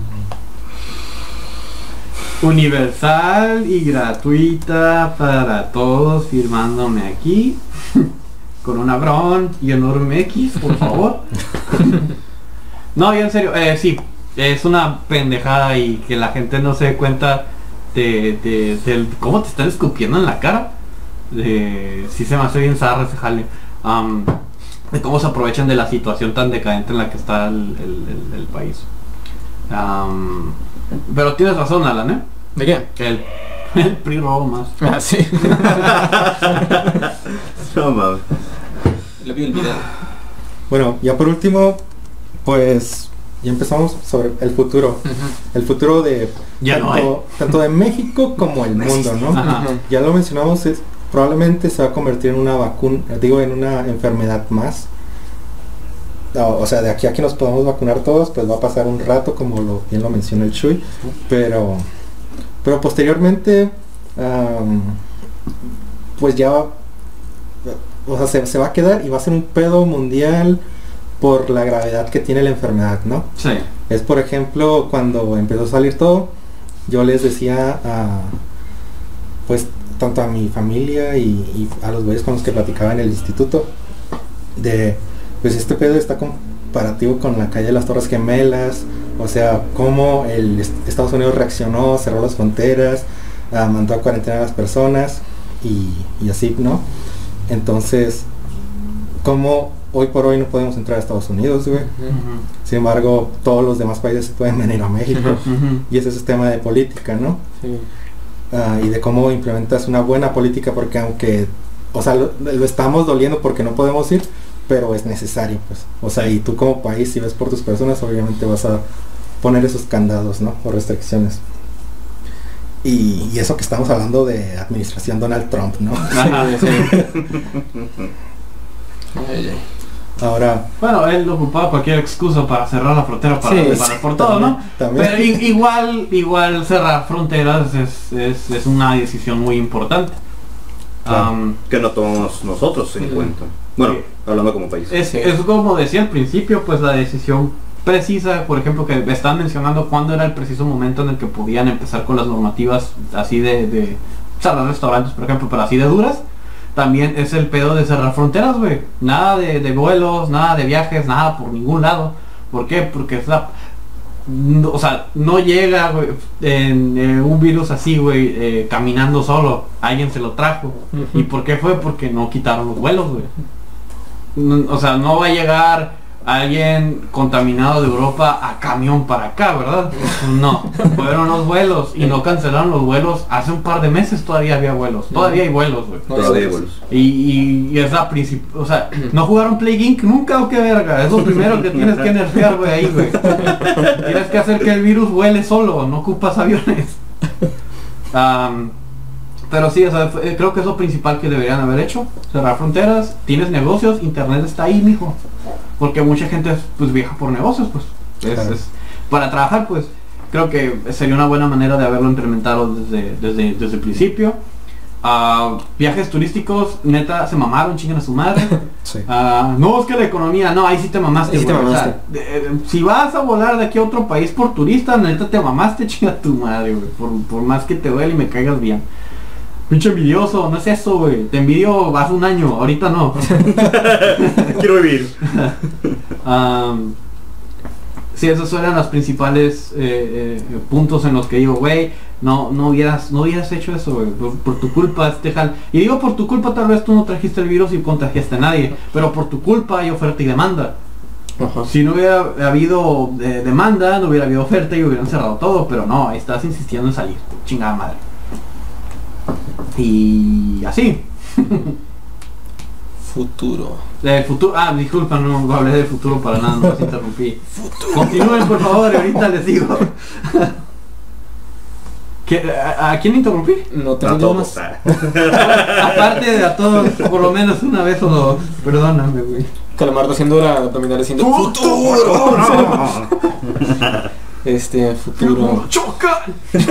Universal y gratuita para todos, firmándome aquí con un abrón y enorme X, por favor. No, y en serio, eh, sí, es una pendejada y que la gente no se dé cuenta de, de, de cómo te están escupiendo en la cara. De, sí se me hace bien zarra ese jale. Am, de cómo se aprovechan de la situación tan decadente en la que está el, el- el- el país. Am, pero tienes razón, Alan, ¿eh? ¿De qué? Que el, el P R I robó más. Ah, sí. no mames. Lo vi el video. Bueno, ya por último, pues ya empezamos sobre el futuro. El futuro de Ya no tanto, tanto de México como el No mundo, ¿no? Ajá. Ya lo mencionamos, es, probablemente se va a convertir en una vacuna, digo, en una enfermedad más. O, o sea, de aquí a que nos podamos vacunar todos, pues va a pasar un rato, como lo, bien lo menciona el Chuy, pero, pero posteriormente, am, pues ya, o sea, se, se va a quedar y va a ser un pedo mundial por la gravedad que tiene la enfermedad, ¿no? Sí. Es, por ejemplo, cuando empezó a salir todo, yo les decía a, pues, tanto a mi familia y, y a los güeyes con los que platicaba en el instituto, de, pues este pedo está comparativo con la calle de las Torres Gemelas, o sea, cómo el est- Estados Unidos reaccionó, cerró las fronteras, ah, mandó a cuarentena a las personas y, y así, ¿no? Entonces, cómo hoy por hoy no podemos entrar a Estados Unidos, güey. Ujú. Sin embargo, todos los demás países pueden venir a México. Ujú. Y ese es el tema de política, ¿no? Sí. Ah, y de cómo implementas una buena política, porque aunque, o sea, lo, lo estamos doliendo porque no podemos ir, pero es necesario, pues. O sea, y tú como país, si ves por tus personas, obviamente vas a poner esos candados, ¿no? O restricciones. Y, y eso que estamos hablando de administración Donald Trump, ¿no? Ajá. Sí, sí. Ay, ay. Ahora, Bueno, él ocupaba cualquier excusa para cerrar la frontera para, Sí, para sí, por todo, ¿no? también. Pero i- igual, igual cerrar fronteras es, es, es una decisión muy importante. Claro. Am, Que no tomamos nosotros en Sí. cuenta. Bueno, Sí. hablando como país. es, Sí. es como decía al principio, pues la decisión precisa, por ejemplo, que me están mencionando cuándo era el preciso momento en el que podían empezar con las normativas así de, de cerrar restaurantes, por ejemplo, pero así de duras. También es el pedo de cerrar fronteras, güey. Nada de, de vuelos, nada de viajes, nada por ningún lado. ¿Por qué? Porque es la... no- o sea, no llega, güey, en, eh, un virus así, güey, eh, caminando solo. Alguien se lo trajo. Ujú. ¿Y por qué fue? Porque no quitaron los vuelos, güey. No- o sea, no va a llegar alguien contaminado de Europa a camión para acá, ¿verdad? No, fueron los vuelos y no cancelaron los vuelos. Hace un par de meses todavía había vuelos. Todavía hay vuelos, güey. No, Todavía hay sí, vuelos. Y, y- y es la principal, o sea, ¿no jugaron Plague Inc nunca o qué verga? Es lo primero que tienes que nerfear, güey, ahí, güey. Tienes que hacer que el virus vuele solo, no ocupas aviones. Am, pero sí, o sea, fue- creo que es lo principal que deberían haber hecho. Cerrar fronteras, tienes negocios, internet está ahí, mijo. Porque mucha gente pues viaja por negocios, pues. Es- Claro. es- para trabajar, pues, creo que sería una buena manera de haberlo implementado desde, desde, desde el principio. Ah, viajes turísticos, neta, se mamaron, chingan a su madre. Sí. Ah, no, es que la economía, no, ahí sí te mamaste. Ahí sí te güey, o sea, mamaste. de- eh, si vas a volar de aquí a otro país por turista, neta te mamaste, chinga tu madre, güey. Por, por más que te duele y me caigas bien. Pinche envidioso, no es eso, güey. Te envidio hace un año, ahorita no. Quiero vivir. Am, sí, esos eran los principales eh, eh, puntos en los que digo, güey, no, no hubieras, no hubieras hecho eso, güey, por, por tu culpa, este jal. Y digo por tu culpa, tal vez tú no trajiste el virus y contagiaste a nadie, pero por tu culpa hay oferta y demanda. Ajá. Si no hubiera habido eh, demanda, no hubiera habido oferta y hubieran cerrado todo, pero no, ahí estás insistiendo en salir, chingada madre. Y así. Futuro. El futuro, ah, disculpa, no hablé del futuro para nada, no los interrumpí. Continúen por favor, ahorita les digo. ¿Qué, a, ¿A quién interrumpí? No te No idiomas. todos. Aparte de a todos, por lo menos una vez o dos. Perdóname, güey. Calamardo haciendo la abdominal diciendo futuro. Este, futuro. ¡Choca!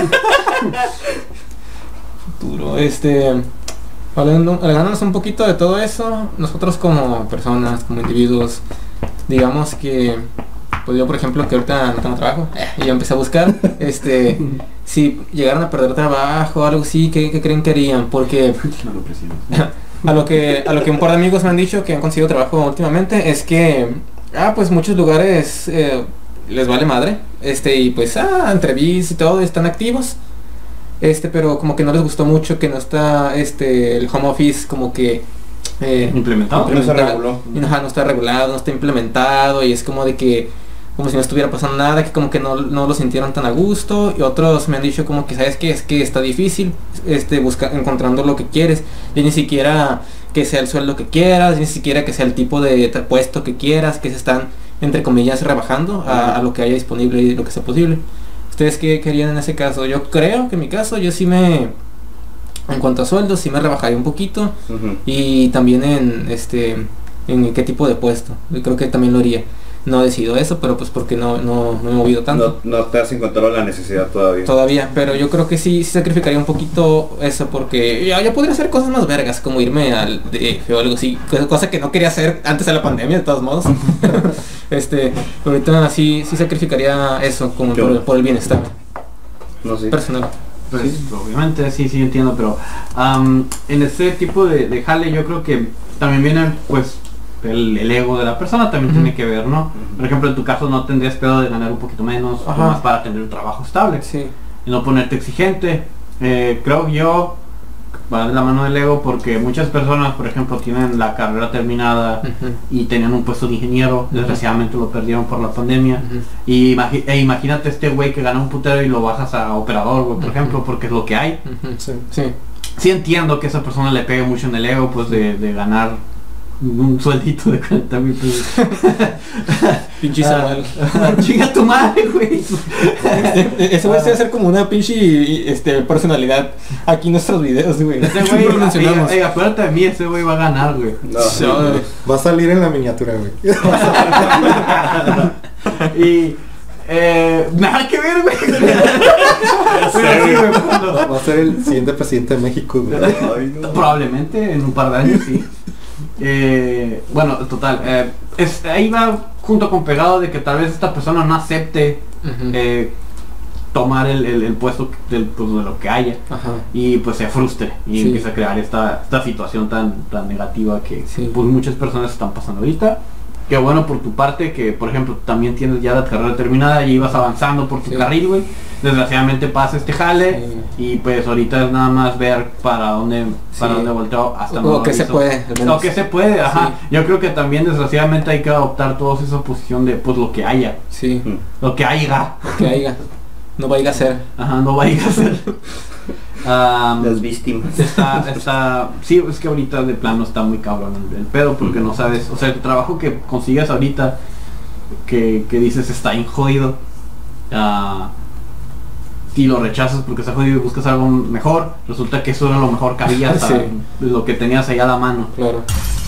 Futuro. Este, hablando, hablándonos un poquito de todo eso, nosotros como personas, como individuos, digamos que, pues yo por ejemplo que ahorita no tengo trabajo, eh, y yo empecé a buscar, este, si llegaran a perder trabajo o algo así, ¿qué, qué creen que harían? Porque No lo presiones. a lo que a lo que un par de amigos me han dicho que han conseguido trabajo últimamente es que, ah, pues muchos lugares eh, les vale madre, este, y pues, ah, entrevistas y todo, están activos. Este, pero como que no les gustó mucho que no está este el home office como que eh, Implementado. No se reguló. y no, ajá, no está regulado, no está implementado y es como de que como si no estuviera pasando nada, que como que no, no lo sintieron tan a gusto, y otros me han dicho como que sabes que es que está difícil este buscar encontrando lo que quieres, y ni siquiera que sea el sueldo que quieras, ni siquiera que sea el tipo de puesto que quieras, que se están entre comillas rebajando a, a lo que haya disponible y lo que sea posible. ¿Ustedes qué querían en ese caso? Yo creo que en mi caso yo sí me, en cuanto a sueldos, sí me rebajaría un poquito, Ujú. y también en este en qué tipo de puesto. Yo creo que también lo haría. No decido eso, pero pues porque no, no, no me he movido tanto No, no te has encontrado la necesidad todavía. todavía, pero yo creo que sí, sí sacrificaría un poquito eso, porque ya, ya podría hacer cosas más vergas, como irme al D F o algo así, co- cosa que no quería hacer antes de la pandemia, de todos modos. Este, pero ahorita sí, sí sacrificaría eso, como Yo- por, el- por el bienestar No sé. personal. Pues obviamente sí, sí entiendo, pero am, en ese tipo de, de jale yo creo que también viene pues el, el ego de la persona también Ujú. tiene que ver, ¿no? Por ejemplo, en tu caso no tendrías pedo de ganar un poquito menos, Ajá. más para tener un trabajo estable Sí. y no ponerte exigente. Eh, creo que yo va de la mano del ego porque muchas personas, por ejemplo, tienen la carrera terminada Ujú. y tenían un puesto de ingeniero, Ujú. desgraciadamente lo perdieron por la pandemia. Ujú. Y imagi- e imagínate este güey que gana un putero y lo bajas a operador, güey, por Ujú. ejemplo, porque es lo que hay. Ujú. Sí. Sí. Sí entiendo que esa persona le pegue mucho en el ego, pues de, de ganar un sueldito de cuarenta mil pesos. Pinche Ah, Samuel. Chinga tu madre, güey. Ese güey se va a hacer como una pinche este, personalidad aquí en nuestros videos, güey. Ese Siempre güey, lo mencionamos. ey, ey, acuérdate de mí, ese güey va a ganar, güey. No, Sí. Va a salir en la miniatura, güey. Y eh, nada que ver, güey. Pero sí, güey, cuando- Va a ser el siguiente presidente de México, güey. Ay, no. Probablemente en un par de años, sí. Eh, bueno, total. eh, es, ahí va junto con pegado de que tal vez esta persona no acepte Ujú. eh, tomar el, el- el puesto del, pues, de lo que haya Ajá. y pues se frustre y Sí. empieza a crear esta, esta situación tan, tan negativa que Sí. pues muchas personas están pasando ahorita. Qué bueno por tu parte que, por ejemplo, también tienes ya la carrera terminada y ibas avanzando por tu Sí. carril, güey. Desgraciadamente pasa este jale Sí. y pues ahorita es nada más ver para dónde, para Sí. dónde volteo hasta O nuevo que se aviso. puede, al menos. O que se puede, ajá. Sí. Yo creo que también desgraciadamente hay que adoptar todos esa posición de pues lo que haya, Sí, lo que haya. que haya. No vaya a ser. Ajá, no vaya a ser. Am, Las víctimas. Está, está, sí, es que ahorita de plano está muy cabrón el, el pedo porque no sabes, o sea, el trabajo que consigues ahorita, que, que dices está bien jodido, ah, y lo rechazas porque está jodido y buscas algo mejor, resulta que eso era lo mejor que había, hasta Sí. lo que tenías allá a la mano. Claro.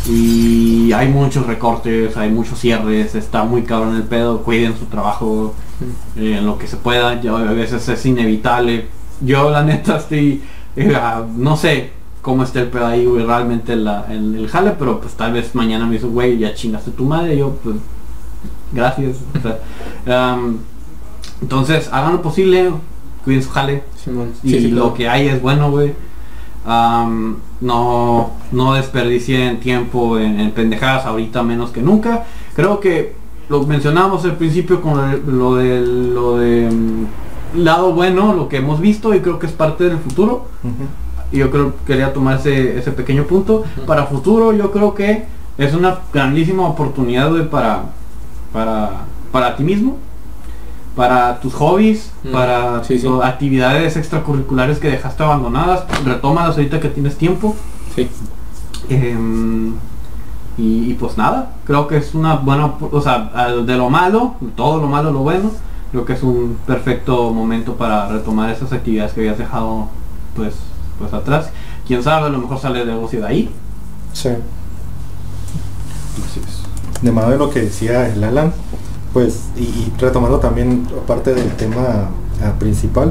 Y hay muchos recortes, hay muchos cierres, está muy cabrón el pedo, cuiden su trabajo eh, en lo que se pueda, ya a veces es inevitable. Yo la neta estoy, eh, ah, no sé cómo está el pedo ahí, güey, realmente la, el, el jale, pero pues tal vez mañana me dice, güey, ya chingaste tu madre, yo pues, gracias. O sea, am, entonces, hagan lo posible, cuiden su jale, Simón. y Sí, sí, lo claro. que hay es bueno, güey. Am, no, no desperdicien tiempo en, en pendejadas ahorita menos que nunca. Creo que lo mencionamos al principio con el- lo de lo de mm, lado bueno, lo que hemos visto y creo que es parte del futuro. Ujú. Y yo creo que quería tomar ese, ese pequeño punto. Ujú. Para futuro yo creo que es una grandísima oportunidad, güey, para, para, para ti mismo, para tus hobbies, Mm, para sí, sí. tus actividades extracurriculares que dejaste abandonadas, retómalas ahorita que tienes tiempo. Sí. Em, y, y pues nada, creo que es una buena, op- o sea, al- de lo malo, todo lo malo, lo bueno, Creo que es un perfecto momento para retomar esas actividades que habías dejado pues pues atrás. Quién sabe, a lo mejor sale el negocio de ahí. Sí. Así es. De mano de lo que decía el Alan, pues, y, y retomando también parte del tema uh, principal,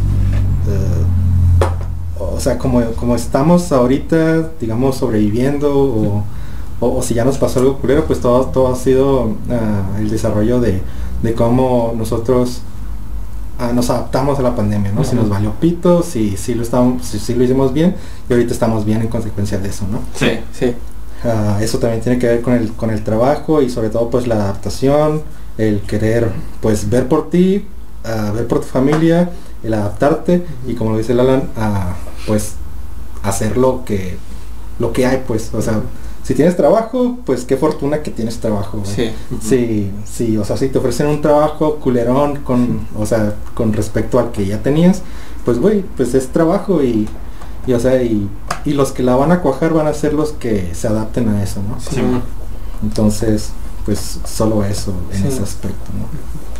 uh, o sea, como, como estamos ahorita, digamos, sobreviviendo, o, o, o si ya nos pasó algo culero, pues todo, todo ha sido uh, el desarrollo de, de cómo nosotros uh, nos adaptamos a la pandemia, ¿no? Uh-huh. Si nos valió pito, si, si, lo estamos, si, si lo hicimos bien, y ahorita estamos bien en consecuencia de eso, ¿no? Sí, sí. Uh, eso también tiene que ver con el, con el trabajo y sobre todo pues la adaptación, el querer pues ver por ti, uh, ver por tu familia, el adaptarte, uh-huh. y como lo dice el Alan, uh, pues hacer lo que lo que hay, pues, o sea, uh-huh. si tienes trabajo, pues qué fortuna que tienes trabajo. Sí. Uh-huh. Sí, sí, o sea, si te ofrecen un trabajo culerón con, o sea, con respecto al que ya tenías, pues güey, pues es trabajo y y o sea, y, y los que la van a cuajar van a ser los que se adapten a eso, ¿no? Sí. Entonces, pues solo eso en sí. ese aspecto, ¿no?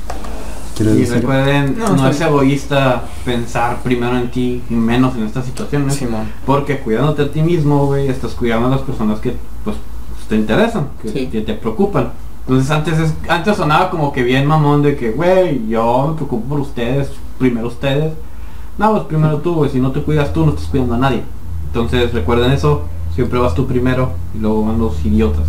Y decir? Recuerden, no, no sí. es egoísta pensar primero en ti y menos en estas situaciones, sí, porque cuidándote a ti mismo, güey, estás cuidando a las personas que pues te interesan, que, sí. que te preocupan. Entonces antes es, antes sonaba como que bien mamón de que, güey, yo me preocupo por ustedes, primero ustedes. No, pues primero tú, güey, si no te cuidas tú, no estás cuidando a nadie. Entonces recuerden eso, siempre vas tú primero y luego van los idiotas.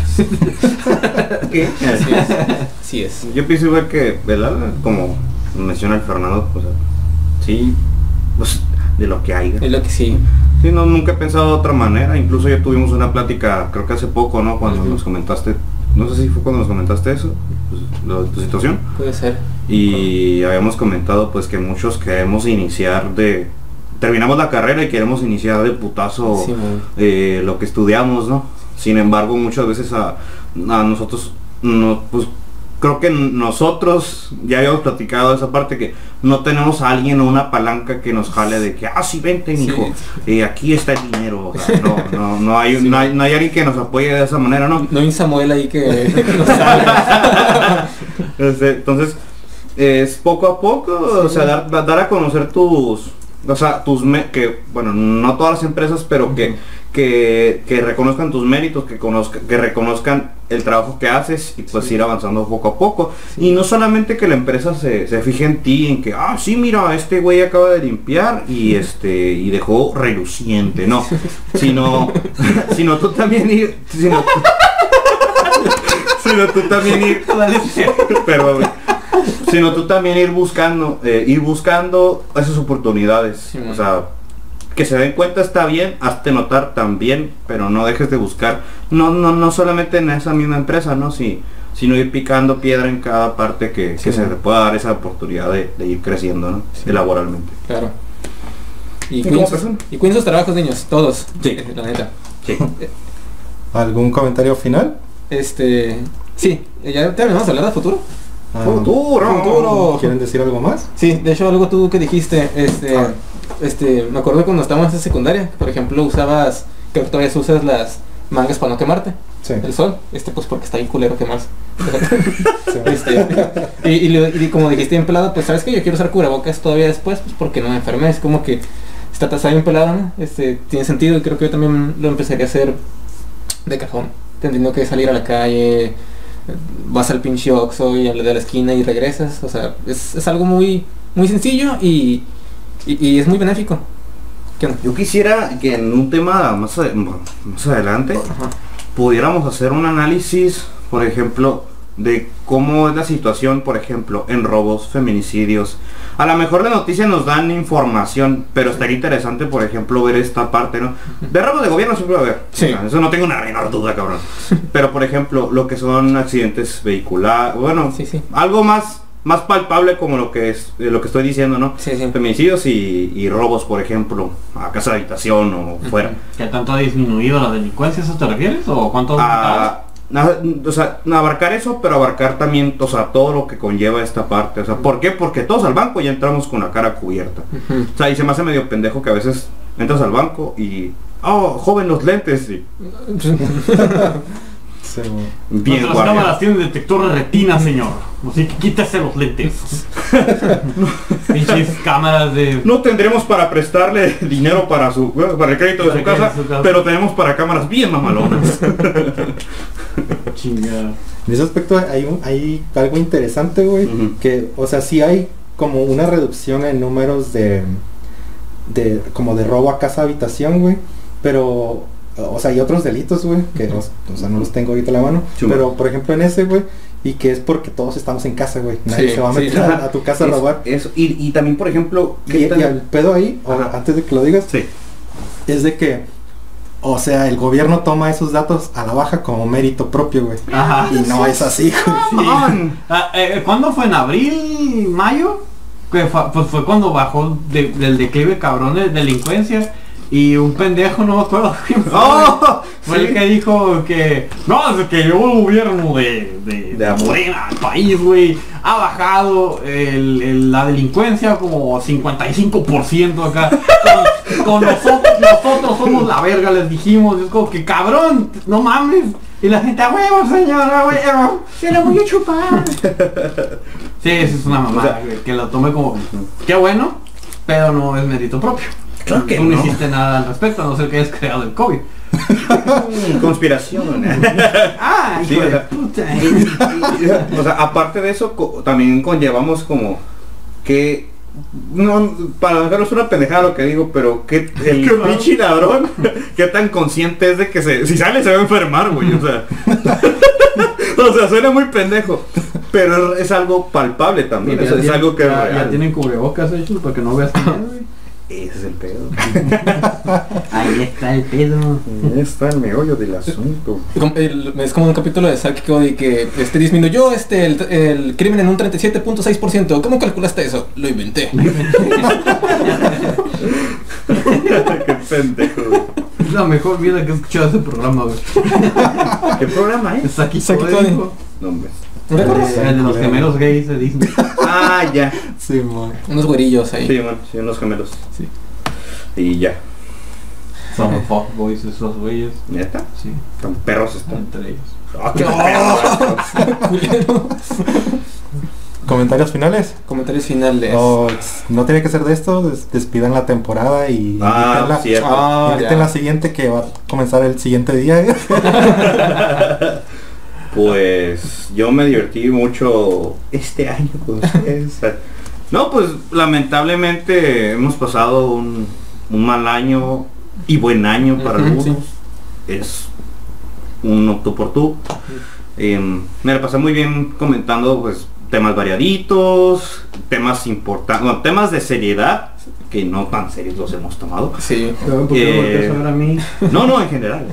¿Qué? Así es. Así es. Yo pienso igual que, ¿verdad? Como menciona el Fernando, o sea, sí, pues de lo que hay. Es lo que sí. Sí, no, nunca he pensado de otra manera. Incluso ya tuvimos una plática, creo que hace poco, ¿no? Cuando uh-huh. nos comentaste, no sé si fue cuando nos comentaste eso, pues, lo de tu situación. Puede ser. Y habíamos comentado pues que muchos queremos iniciar de... Terminamos la carrera y queremos iniciar de putazo sí, eh, lo que estudiamos, ¿no? Sin embargo, muchas veces a, a nosotros, no, pues creo que nosotros ya habíamos platicado esa parte que no tenemos a alguien o una palanca que nos jale de que, ah, sí, vente, mijo, sí. eh, aquí está el dinero. O sea, no, no, no, hay, sí. no, hay, no hay alguien que nos apoye de esa manera, ¿no? No hay un Samuel ahí que, que nos salga. Entonces, es poco a poco, sí. o sea, dar, dar a conocer tus, o sea, tus, me que, bueno, no todas las empresas, pero uh-huh. que, que, que reconozcan tus méritos, que conozca, que reconozcan el trabajo que haces y pues sí. ir avanzando poco a poco. Sí. Y no solamente que la empresa se, se fije en ti, en que, ah, sí, mira, este güey acaba de limpiar y este, y dejó reluciente, no, sino, sino tú también ir, sino, sino tú también ir, perdón, sino tú también ir buscando, eh, ir buscando esas oportunidades, sí, o sea, que se den cuenta está bien, hazte notar también, pero no dejes de buscar, no, no, no solamente en esa misma empresa, no, sí, sino ir picando piedra en cada parte que, sí, que se te pueda dar esa oportunidad de, de ir creciendo, ¿no? Sí. Laboralmente. Claro. Y cuiden, sus, y cuiden sus trabajos, niños, todos. Sí. La neta. Sí. ¿Algún comentario final? Este, sí, ya terminamos de hablar de futuro. Ah, futuro. futuro. ¿Quieren decir algo más? Sí, de hecho algo tú que dijiste, este, ah. este, me acuerdo cuando estábamos en secundaria, por ejemplo, usabas, creo que todavía usas las mangas para no quemarte. Sí. El sol, este pues porque está bien culero quemarse. Sí. Este, y, y, y como dijiste bien pelado, pues sabes que yo quiero usar cubrebocas todavía después, pues porque no me enfermé, es como que está tasada bien pelado, ¿no? Este, tiene sentido y creo que yo también lo empezaría a hacer de cajón, teniendo que salir a la calle, vas al pinche Oxxo y al de la esquina y regresas, o sea, es, es algo muy muy sencillo y, y, y es muy benéfico. ¿Qué onda? Yo quisiera que en un tema más, a, más adelante Ajá. pudiéramos hacer un análisis, por ejemplo, de cómo es la situación, por ejemplo, en robos, feminicidios. A lo mejor de noticias nos dan información, pero estaría interesante, por ejemplo, ver esta parte, ¿no? De robos de gobierno siempre va a haber. Sí. O sea, eso no tengo una menor duda, cabrón. Pero, por ejemplo, lo que son accidentes vehiculares, bueno, sí, sí. algo más más palpable como lo que es eh, lo que estoy diciendo, ¿no? Sí, sí. Feminicidios y, y robos, por ejemplo, a casa de habitación o fuera. ¿Qué tanto ha disminuido la delincuencia? ¿Eso te refieres? ¿O cuánto? A, a, o sea, abarcar eso, pero abarcar también, o sea, todo lo que conlleva esta parte. O sea, ¿por qué? Porque todos al banco ya entramos con la cara cubierta. Uh-huh. O sea, y se me hace medio pendejo que a veces entras al banco y, oh, joven, los lentes. Y... Sí, güey. Bien Nuestras guardia. cámaras tienen detector de retina, señor. Así que quítese los lentes. Pinches cámaras de... No tendremos para prestarle dinero para su para el crédito de Para su el casa, crédito de su casa. pero tenemos para cámaras bien mamalonas. Chingada. En ese aspecto hay, un, hay algo interesante, güey, Ujú. que, o sea, sí hay como una reducción en números de, de como de robo a casa habitación, güey, pero, o sea, hay otros delitos, güey, que no, o sea, no los tengo ahorita a la mano, Sí, pero man. por ejemplo en ese, güey, y que es porque todos estamos en casa, güey, nadie Sí, se va a sí, meter a, a tu casa a Es- robar. Eso. Y, y también, por ejemplo, Y, ¿qué y tal? el pedo ahí, o Ajá. antes de que lo digas, Sí. es de que, o sea, el gobierno toma esos datos a la baja como mérito propio, güey. Ajá. Y no es así, güey. Man. Ah, eh, ¿Cuándo fue? ¿En abril, mayo? Que fue, pues fue cuando bajó de- del declive cabrón de delincuencia. Y un pendejo, no me acuerdo quién fue, ¡Oh! fue Sí. el que dijo que no, desde que llegó el gobierno de, de, De amor. Morena al país, güey, ha bajado el, el- la delincuencia como cincuenta y cinco por ciento acá. Con, con nosotros, nosotros somos la verga, les dijimos. Es como que cabrón, no mames. Y la gente, a huevo, señor, a huevo, se la voy a chupar. Sí, eso es una mamada, O sea, güey, que lo tome como, qué bueno, pero no es mérito propio. Claro que Tú no no. hiciste nada al respecto, a no ser que hayas creado el COVID. Conspiración. Ah, hijo Sí, o de sea, puta. O sea, aparte de eso, co- también conllevamos como que no, para dejarlo es una pendejada lo que digo, pero que el Qué raro. pinche ladrón, qué tan consciente es de que se, si sale se va a enfermar, güey, o sea. O sea, suena muy pendejo, pero es algo palpable también, o sea, es algo que es ya, real. ya tienen cubrebocas hechos para que no veas quién es, güey. Ese es el pedo. Ahí está el pedo. Ahí está el meollo del asunto. Como- el- Es como un capítulo de Zack Cody que este disminuyó este el, el crimen en un treinta y siete punto seis por ciento. ¿Cómo calculaste eso? Lo inventé. Qué pendejo, güey. Es la mejor vida que he escuchado ese programa, güey. ¿Qué programa es? Está aquí Zack todo, Cody. hijo. No, hombre. ¿No recuerdas? El de los gemelos gays de Disney. Ah, ya. Sí, man. Unos güerillos ahí. Sí, man, sí, unos gemelos. Sí. Y ya. Son fuckboys esos güeyes. ¿Neta? Sí, Tan perros están. entre ellos. ¡Ah, qué perros! Culero. ¿Comentarios finales? Comentarios finales. O, no tiene que ser de esto, des- despidan la temporada y Ah, invítenla, cierto. Ah, inviten ya. la siguiente que va a comenzar el siguiente día. Pues yo me divertí mucho este año con ustedes. No, pues lamentablemente hemos pasado un, un mal año y buen año para Ujú, algunos. sí. Es un tú por tú. Em, me la pasé muy bien comentando pues temas variaditos, temas importantes, bueno, temas de seriedad que no tan serios los hemos tomado. Sí. ¿Por qué me volteas a ver a mí? No, no, en general.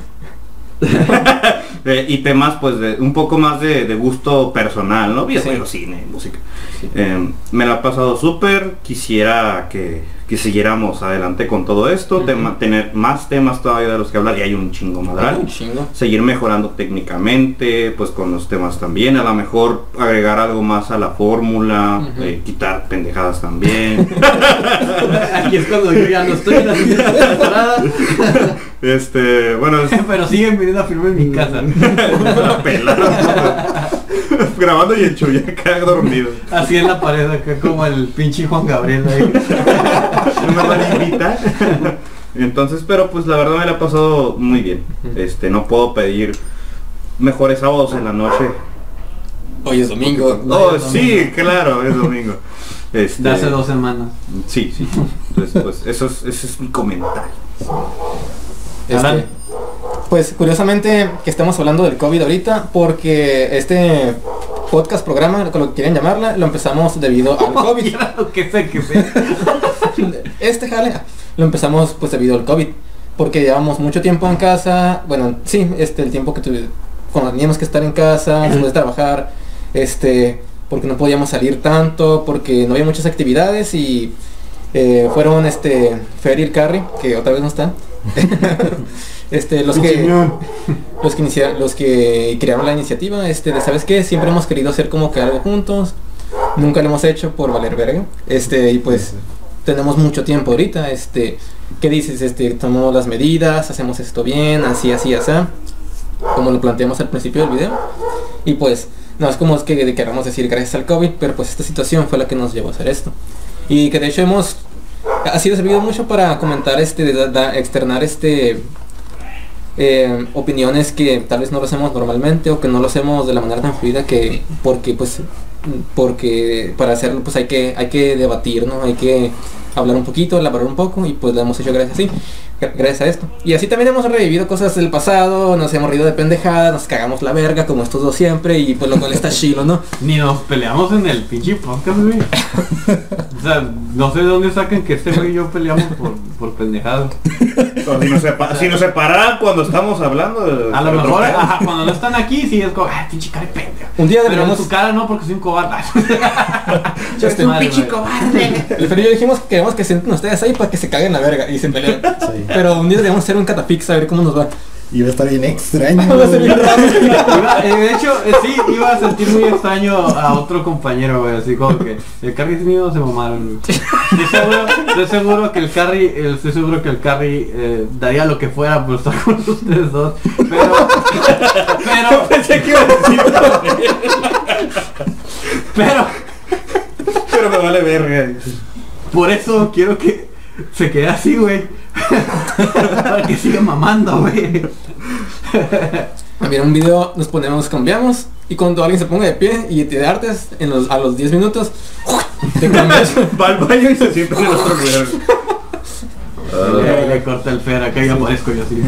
Eh, y temas pues de un poco más de, de gusto personal, ¿no? Videojuegos, cine, música. Sí. Eh, me la he pasado súper, quisiera que, que siguiéramos adelante con todo esto, Ujú. tema- tener más temas todavía de los que hablar, y hay un chingo Hay madral. un chingo. Seguir mejorando técnicamente, pues con los temas también, a lo mejor agregar algo más a la fórmula, Ujú. eh, quitar pendejadas también. Aquí es cuando yo ya no estoy en la siguiente temporada. Este, bueno, es- Pero siguen viniendo a firmar en mi casa. la pela. Grabando y el Chuy acá dormido. Así en la pared acá como el pinche Juan Gabriel ahí. No me van a invitar. Entonces, pero pues la verdad me la he pasado muy bien. Este, no puedo pedir mejores sábados en la noche. Hoy es domingo. Oh, sí, claro, es domingo. Este, De hace dos semanas. Sí, sí. Entonces, pues eso es, ese es mi comentario. Este, Alan. pues curiosamente que estamos hablando del COVID ahorita porque este podcast, programa, como quieren llamarla, lo empezamos debido al COVID. Era lo que sé que sé. Este jale lo empezamos pues debido al COVID porque llevamos mucho tiempo en casa, bueno, sí, este el tiempo que tuve cuando teníamos que estar en casa después de trabajar, este porque no podíamos salir tanto, porque no había muchas actividades y eh, fueron este Fer y el Carry, que otra vez no están. este los que los que inicia- los que crearon la iniciativa, este de sabes qué, siempre hemos querido hacer como que algo juntos, nunca lo hemos hecho por valer verga, este y pues tenemos mucho tiempo ahorita, este ¿qué dices? Este tomamos las medidas, hacemos esto bien, así así así como lo planteamos al principio del video. Y pues no es como es que queramos decir gracias al COVID, pero pues esta situación fue la que nos llevó a hacer esto. Y que de hecho hemos ha sido servido mucho para comentar este, de, de, externar este eh, opiniones que tal vez no lo hacemos normalmente o que no lo hacemos de la manera tan fluida, que porque pues porque para hacerlo pues hay que hay que debatir, ¿no? Hay que hablar un poquito, elaborar un poco, y pues lo hemos hecho gracias así, gracias a esto. Y así también hemos revivido cosas del pasado, nos hemos reído de pendejadas, nos cagamos la verga como estos dos siempre, y pues lo cual está chilo, ¿no? Ni nos peleamos en el pinche podcast, güey. O sea, no sé de dónde sacan que este güey y yo peleamos por, por pendejadas. O si, nos sepa, si nos separan cuando estamos hablando de, a lo de mejor, otro ajá, cuando no están aquí, sí es como, ay, pinche cara de pendejo. Un día Pero deberíamos... en tu cara no, porque soy un cobarde. Este, un pinche cobarde. El Fer y yo dijimos que queremos que se sienten ustedes ahí para que se caguen la verga y se peleen. Sí. Pero un día deberíamos hacer un catapix a ver cómo nos va. Y va a estar bien extraño. Va a ser bien raro. Iba, eh, de hecho, eh, sí, iba a sentir muy extraño a otro compañero, güey, así como que el Carry es mío, se mamaron, güey. Estoy seguro, estoy seguro que el Carry, eh, estoy seguro que el Carry eh, daría lo que fuera por estar con ustedes dos, pero, pero, Pensé que iba a decir pero, pero me vale verga. por eso quiero que se quede así, güey, para que siga mamando, güey. Mira, un video nos ponemos, cambiamos, y cuando alguien se ponga de pie y te artes en los, a los diez minutos te cambias. Va al baño y se siente en el otro lugar. Le, le corta el Fer, acá ya aparezco yo así.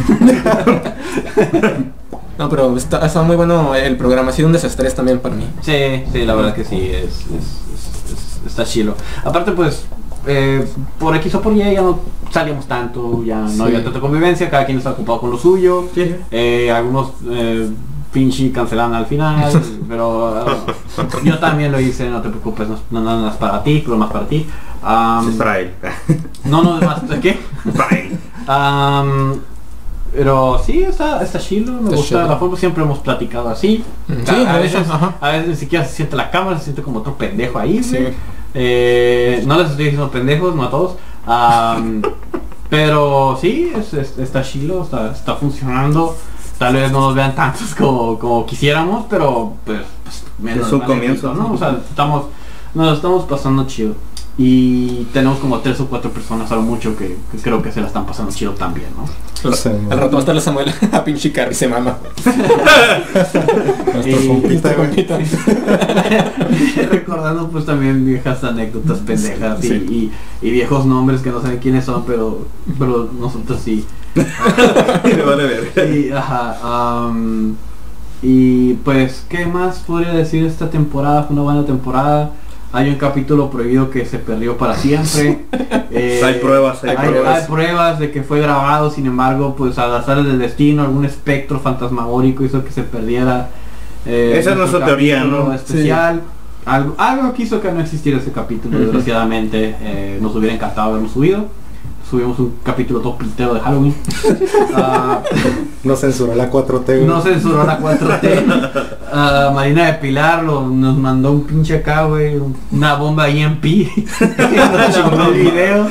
No, pero está, está muy bueno el programa, ha sido un desestrés también para mí. Sí, sí, la verdad que sí, es, es, es- es- está chilo. Aparte pues, eh, por X o por Y ya no salíamos tanto, ya no Sí. había tanta convivencia, cada quien está ocupado con lo suyo. Sí. Eh, algunos eh, pinche cancelan al final, pero uh, yo también lo hice, no te preocupes, no, no, no, no es para ti, pero más para ti. Um, Es para él. no, no, es más, ¿de qué? Para él. Um, pero sí, está, está chilo, me Está gusta chido. la forma, siempre hemos platicado así. Sí, a, a de veces, hecho, ajá. a veces ni siquiera se siente la cámara, se siente como otro pendejo ahí, Sí. güey. Eh, no les estoy diciendo pendejos, no a todos. Am, pero sí, es, es- está chilo, está, está funcionando. Tal vez no nos vean tantos como, como quisiéramos, pero pues, pues menos Es un vale comienzo, pito, ¿no? sí. O sea, estamos, nos estamos pasando chido. Y tenemos como tres o cuatro personas a lo mucho que, que creo que se la están pasando chido también, ¿no? Sí, Al rato va a estar la Samuel a pinche Carry, se mama. Nuestro Y- compita, Nuestra güey. compita. Recordando pues también viejas anécdotas pendejas y, Sí. y, y viejos nombres que no saben quiénes son, pero, pero nosotros sí. Me vale verga. Y, ajá, am, y pues, ¿qué más podría decir? Esta temporada fue una buena temporada. Hay un capítulo prohibido que se perdió para siempre. Eh, Hay pruebas, hay hay, pruebas. hay pruebas de que fue grabado, sin embargo, pues al azar del destino, algún espectro fantasmagórico hizo que se perdiera. eh, Esa es nuestro nuestra teoría, capítulo ¿no? especial. Algo, algo que hizo que no existiera ese capítulo, Ujú. desgraciadamente. Eh, nos hubiera encantado haberlo subido. Subimos un capítulo todo pitero de Halloween. Ah, No censuró la cuatro T, güey. no censuró la cuatro T. Ah, Marina de Pilar lo- nos mandó un pinche acá, güey, un- una bomba E M P. Nos chingó el video.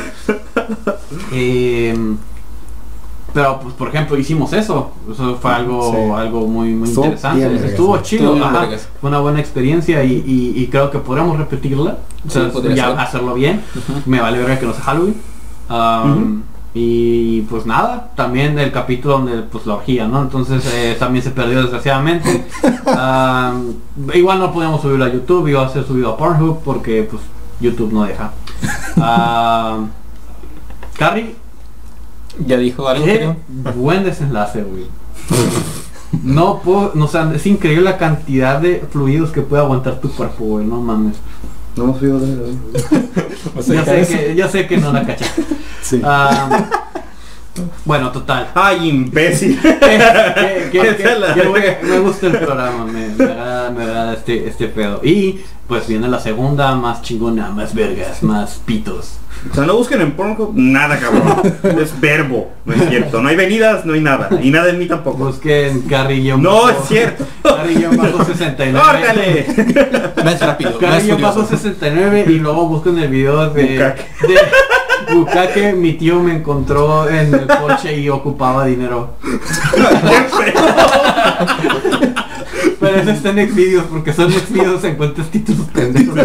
Eh, pero pues por ejemplo hicimos eso. Eso fue algo, Sí. algo muy, muy Estuvo interesante. bien vergas, Estuvo güey. chido, Estuvo bien ajá. vergas. Fue una buena experiencia y, y- y creo que podremos repetirla. O sea, Sí, podría ya ser. hacerlo bien. Ujú. Me vale ver que no sea Halloween. Um, Y pues nada, también el capítulo donde pues la orgía, ¿no? Entonces eh, también se perdió desgraciadamente. Um, igual no podíamos subirlo a YouTube, iba a ser subido a Pornhub porque pues YouTube no deja. Um, Carrie, Ya dijo algo, qué creo. buen desenlace, güey. No puedo, no, o sea, es increíble la cantidad de fluidos que puede aguantar tu cuerpo, güey, no mames. No hemos subido de hoy. O sea, Ya que sé eso- que, ya sé que no la cachaste. Sí. Ah, bueno, total. ¡Ay, imbécil! Que- que- que- Esa es la- que me, me gusta el programa, me, me agrada, me agrada este, este pedo. Y pues viene la segunda, más chingona, más vergas, más pitos. O sea, no busquen en Pornhub nada, cabrón. Es verbo, no es cierto. No hay venidas, no hay nada. Y nada en mí tampoco. Busquen Carrillo. No es cierto. Carrillo bajo sesenta y nueve. ¡Córtale! Más rápido, más Carrillo furioso. bajo sesenta y nueve y luego busquen el video de, Bucaque. de, Bukake, mi tío me encontró en el coche y ocupaba dinero. Pero eso está en Xvideos, porque son Xvideos encuentras títulos pendejos.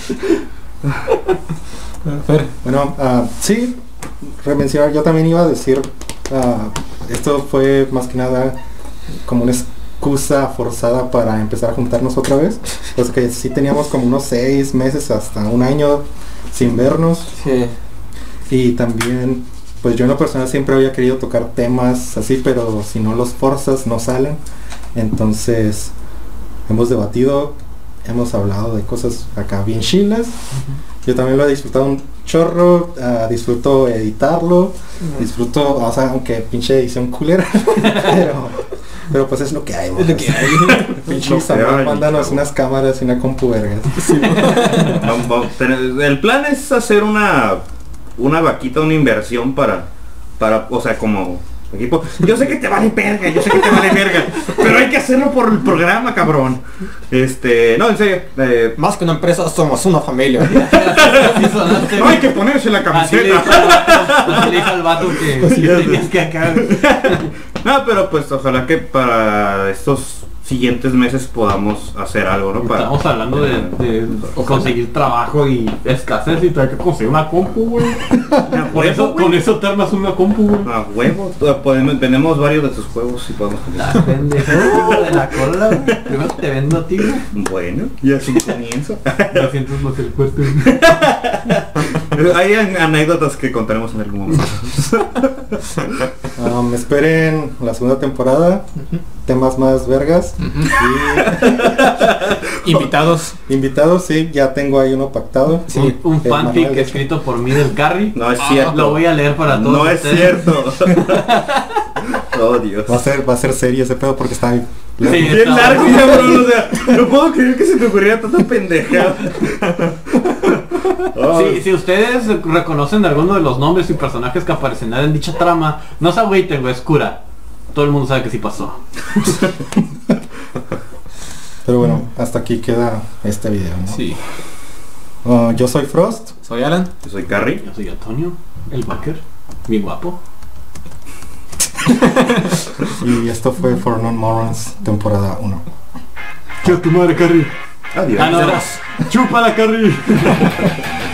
Fer, Bueno, ah, sí, remencionar, yo también iba a decir, ah, esto fue más que nada como una excusa forzada para empezar a juntarnos otra vez, pues que sí teníamos como unos seis meses hasta un año sin vernos, sí. y también pues yo en lo personal siempre había querido tocar temas así, pero si no los forzas no salen, entonces hemos debatido, hemos hablado de cosas acá bien chilas. Yo también lo he disfrutado un chorro, uh, disfruto editarlo, uh-huh. disfruto, o sea, aunque pinche edición culera, pero, pero pues es lo que hay, es lo que hay. Pinche Samuel, mándanos unas cámaras y una compu verga. Sí. Vamos, vamos, el plan es hacer una una vaquita, una inversión para, para, o sea, como equipo. Yo sé que te vale verga, yo sé que te vale verga, pero hay que hacerlo por el programa, cabrón. Este, no, en serio. Eh, Más que una empresa, somos una familia. No hay que ponerse la camiseta. Así le dijo al vato que pues, yo tenías que acá. No, pero pues ojalá que para estos siguientes meses podamos hacer algo, ¿no? Para, Estamos hablando de, de conseguir trabajo y escasez y hay que conseguir una compu, güey. Por eso, con eso te armas una compu, güey. A huevo, podemos, vendemos varios de tus juegos y podemos la pendeja de la cola, güey. Primero te vendo a ti, güey. Bueno, y así comienzo. Lo siento más el cuerpo. Hay anécdotas que contaremos en algún momento. Um, esperen la segunda temporada, uh-huh. temas más vergas. Uh-huh. Y invitados. Invitados, sí, ya tengo ahí uno pactado. Sí, un, un fanfic Manuel, escrito por mí del Carry. No es cierto. Lo voy a leer para todos. No ustedes. Es cierto. Oh, Dios. Va a ser, va a ser serio ese pedo porque está bien sí, bien largo, cabrón. O sea, no puedo creer que se te ocurriera tanta pendejada. Oh. Si, si ustedes reconocen alguno de los nombres y personajes que aparecerán en dicha trama, no se agüiten, güey, es cura. Todo el mundo sabe que sí pasó. Pero bueno, hasta aquí queda este video, ¿no? Sí. Uh, yo soy Frost. Soy Alan. Yo soy Carry. Yo soy Antonio, el Baker. Bien guapo. Y esto fue For Non Morons, temporada uno. ¡Qué tu madre, Carry! Adiós. Ah, no, chúpala, Carry.